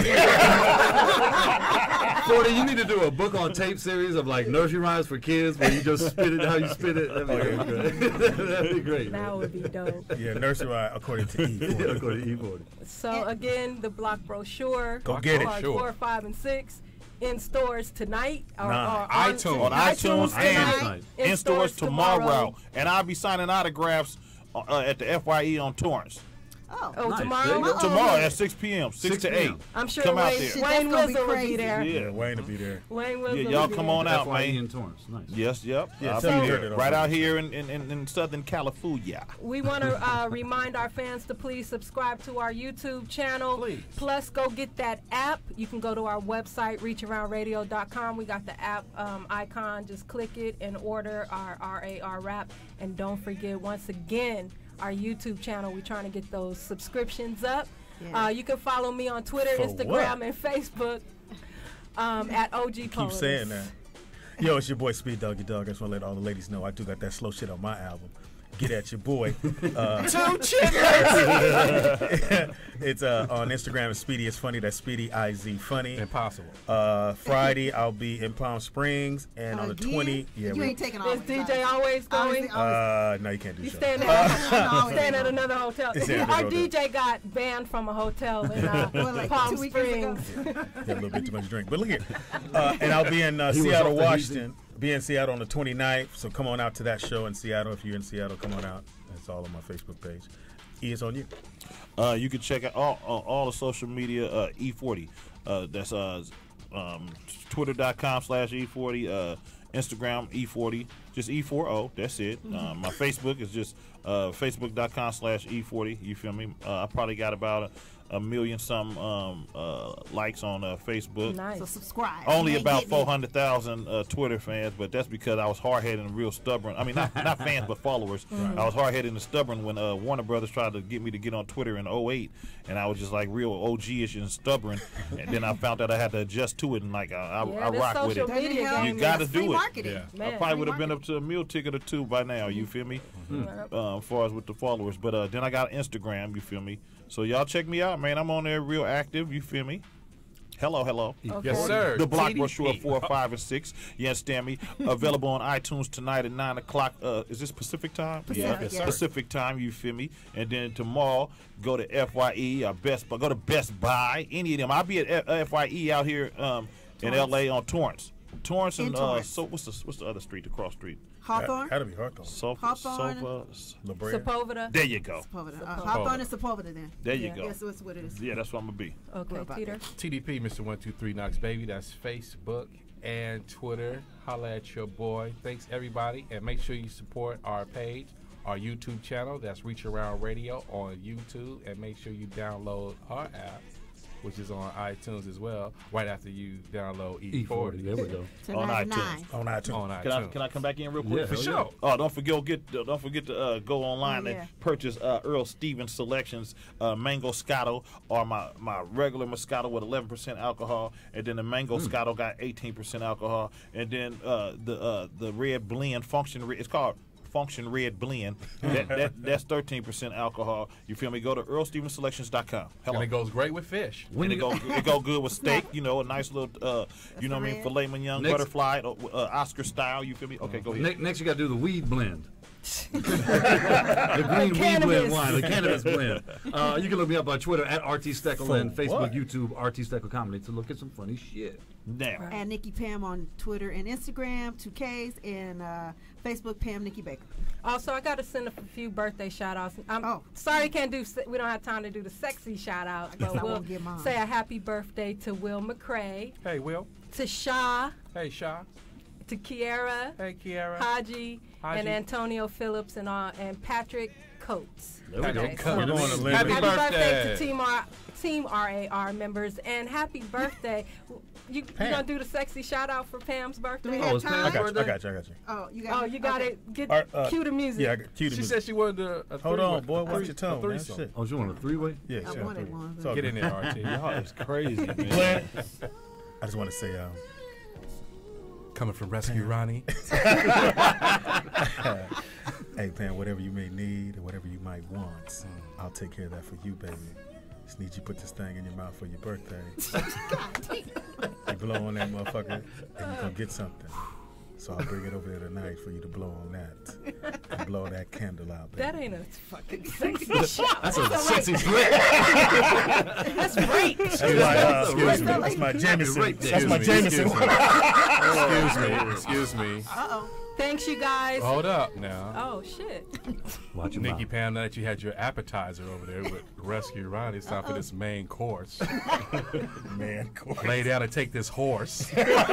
Forty, you need to do a book on tape series of like nursery rhymes for kids where you just spit it how you spit it. That'd be great. That'd be great. That would be dope. Yeah, nursery rhyme according to E. forty. According to E forty. So again, the block brochure, Go get it. parts Sure. four, five, and six, in stores tonight or, Nine. or iTunes. On iTunes and tonight, in stores tomorrow. And I'll be signing autographs uh, at the F Y E on Torrance. Oh, Oh, Nice. tomorrow? There you go. Tomorrow at six p.m., six to eight. I'm sure Come out Wayne, there. Shit, Wayne that's gonna be Wizzle will be crazy. there. Yeah. Yeah, Wayne will be there. Wayne Wizzle Yeah, will y'all be come there. on out, F Y E man. in Torrance. Nice. Yes, yep. Yeah, I'll tell be me there. you're there. Right out here in, in, in, in Southern California. We want to uh, remind our fans to please subscribe to our YouTube channel. Please. Plus, go get that app. You can go to our website, reach around radio dot com. We got the app um, icon. Just click it and order our R A R rap. And don't forget, once again, our YouTube channel. We're trying to get those subscriptions up. Yeah. Uh, you can follow me on Twitter, For Instagram, what? and Facebook um, at O G Keep Poetess. saying that. Yo, it's your boy Speed Doggy Dog. I just want to let all the ladies know I do got that slow shit on my album. Get at your boy. Uh, Two chickens. it's uh, on Instagram. It's Speedy is funny. That's Speedy I Z funny. Impossible. Uh, Friday I'll be in Palm Springs, and on the Again? twentieth, yeah, You we- ain't taking all Is the D time. J always going? Always- uh, no, you can't do You shows. staying Uh, at, staying at another hotel. Staying at Our another D J got banned from a hotel in uh, What, like Palm two weekends Springs. ago? Had a little bit too much drink. But look here. Uh, and I'll be in uh, He was Seattle, off the Washington. Be in Seattle on the twenty-ninth. So come on out to that show in Seattle. If you're in Seattle, come on out. That's all on my Facebook page. E, it's on you. Uh, you can check out all all, all the social media. Uh, E forty. Uh, that's uh, um, twitter dot com slash E forty. Uh, Instagram E forty. Just E forty. That's it. Uh, my Facebook is just uh, facebook dot com slash E forty. You feel me? Uh, I probably got about a, a million some um, uh, likes on uh, Facebook. Nice. So subscribe. Only You ain't about getting it. four hundred thousand uh, Twitter fans, but that's because I was hard-headed and real stubborn. I mean, not, not fans, but followers. I was hard-headed and stubborn when uh, Warner Brothers tried to get me to get on Twitter in oh eight, and I was just like real O G-ish and stubborn. And then I found out I had to adjust to it, and like I, I, Yeah, I this rock with social it. media Doesn't game You is got to free do it. marketing. Yeah. I Man, probably would free have been up to a meal ticket or two by now. You feel me? Uh, as far as with the followers, but uh, then I got Instagram. You feel me? So y'all check me out, man. I'm on there real active. You feel me? Hello, hello. Okay. Yes, sir. The Block T D P. Brochure four, five, and six. You understand me? Available on iTunes tonight at nine o'clock. Uh, is this Pacific time? Pacific, Yes, yeah. sir. Pacific time. You feel me? And then tomorrow, go to F Y E or Best Buy. Go to Best Buy. Any of them. I'll be at F Y E out here um, in Torrance. L A on Torrance. Torrance In and uh, Torrance. so what's the what's the other street? The cross street. Hawthorne? That'll be Hawthorne. Sofa. Hawthorne. Sofa. La Brea. Sepulveda. There you go. Sepulveda. Uh, Hawthorne and Sepulveda then. There you Yeah. go. Yes, that's what it is. Yeah, that's what I'm gonna be. Okay, What about Peter. T D P, Mister one two three Knox Baby. That's Facebook and Twitter. Holla at your boy. Thanks, everybody. And make sure you support our page, our YouTube channel. That's Reach Around Radio on YouTube. And make sure you download our app, which is on iTunes as well, right after you download E forty. There we go. On Tonight at iTunes. nine. On iTunes. On Can I iTunes. can I come back in real quick? Yeah, For hell sure. Oh, don't forget get don't forget to uh, go online Oh, and yeah. purchase uh, Earl Stevens Selections uh, Mango Scotto or my, my regular Moscato with eleven percent alcohol, and then the Mango Scotto got eighteen percent alcohol, and then uh, the uh, the Red Blend Function Red, it's called Function Red Blend. that, that that's thirteen percent alcohol. You feel me? Go to earl stevens selections dot com. Hello. And it goes great with fish. And it go it go good with steak, you know, a nice little, uh, you know what I mean, red. filet mignon, Next- butterfly, uh, uh, Oscar style. You feel me? Okay, go ahead. Ne- next, you got to do the weed blend. the green weed Cannabis. blend wine, the cannabis blend. Uh, you can look me up on Twitter at R T Steckel For and Facebook, what? YouTube, R T Steckel Comedy to look at some funny shit. Now, And Nikki Pam on Twitter and Instagram, two Ks, and uh, Facebook, Pam Nikki Baker. Also, I got to send a few birthday shout outs. I'm Oh. sorry, can't do. se- We don't have time to do the sexy shout outs, guess but I we'll won't get mine. say a happy birthday to Will McCrae, Hey, Will. to Shaw, Hey, Shaw. to Kiara, Hey, Kiara. Haji, Haji. and Antonio Phillips, and uh, and Patrick Coates. There we go. Okay, Come so- on, Going to live Happy it. Happy birthday birthday. to Team R, Team R A R members, and happy birthday. You, you Pam. gonna do the sexy shout out for Pam's birthday? we Oh, have it's Pam's time? I got you. I birthday? got you. I got you. Oh, you got Oh, you got okay. it. Get All right, uh, cue the music. Yeah, I got cue the She music. said she wanted a, a Hold three-way- on, boy. a Watch three- your a tone, man. threesome. Shit. Oh, you want a three-way? Yeah, I sure. wanted one. It's all Get good. in there, R T. y'all is crazy, man. Glenn, I just want to say, um, Coming from Rescue Ronnie. hey, Pam, whatever you may need or whatever you might want, I'll take care of that for you, baby. Just need you to put this thing in your mouth for your birthday. You blow on that motherfucker, and you're going to get something. So I'll bring it over there tonight for you to blow on that. And blow that candle out, baby. That ain't a fucking sexy shout. That's a sexy flick. That's rape. That's my, uh, excuse me. That's my Jameson. Right there. That's my Excuse me, Jameson. excuse me. Excuse me. Excuse me. Uh-oh. Thanks, you guys. Hold up now. Oh, shit. Watch your Nikki mouth. Pam, now that you had your appetizer over there with Rescue Ronnie, it's time for this main course. Man, course. Lay down and take this horse.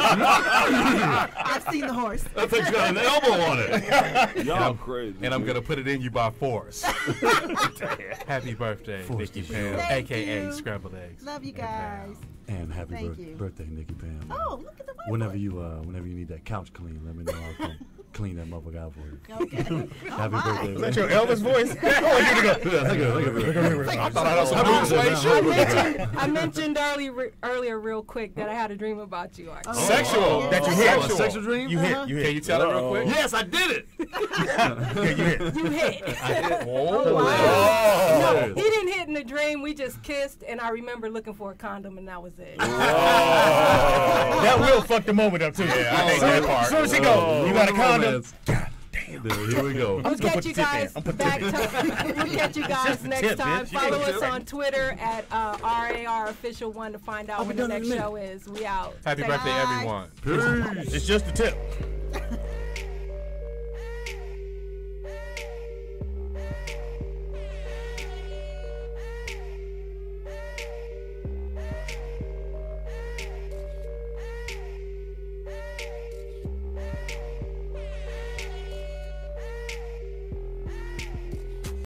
I've seen the horse. I think you got an elbow on it. Y'all crazy. And I'm going to put it in you by force. Happy birthday, Force Nikki to Pam, Thank a k a. you. Scrambled Eggs. Love you and Pam. guys. And happy Thank birth- you. birthday, Nikki Pam. Oh, look at the Whenever you uh, whenever you need that couch clean, let me know. I'll come clean that motherfucker out for you. Okay. Happy birthday. Is that your Elvis voice? I want you to go. Yeah, look at it, look at it. I thought I had some I'm Bruce gonna Wayne sit shit. I down. mentioned, I mentioned earlier, earlier real quick that I had a dream about you, Archie. Sexual. That you Oh, hit. a sexual dream? You hit. You hit. Can you tell it real quick? Yes, I did it. Yeah, you hit. You hit. Oh, Wow. Oh. No, he didn't hit in the dream. We just kissed, and I remember looking for a condom, and that was it. That will fuck the moment up too. Yeah, I hate that part. As soon as he go, you got a condom. Romance. There, here we go. I'm We'll just gonna catch put you the tip guys in. I'm put back. the tip in. To, we'll catch you guys Just a next tip, time. bitch. You Follow ain't us tip. on Twitter at uh, R A R official one to find out I'll be when the done in a next minute. show is. We out. Happy Say birthday, bye. everyone. Peace. It's just a tip.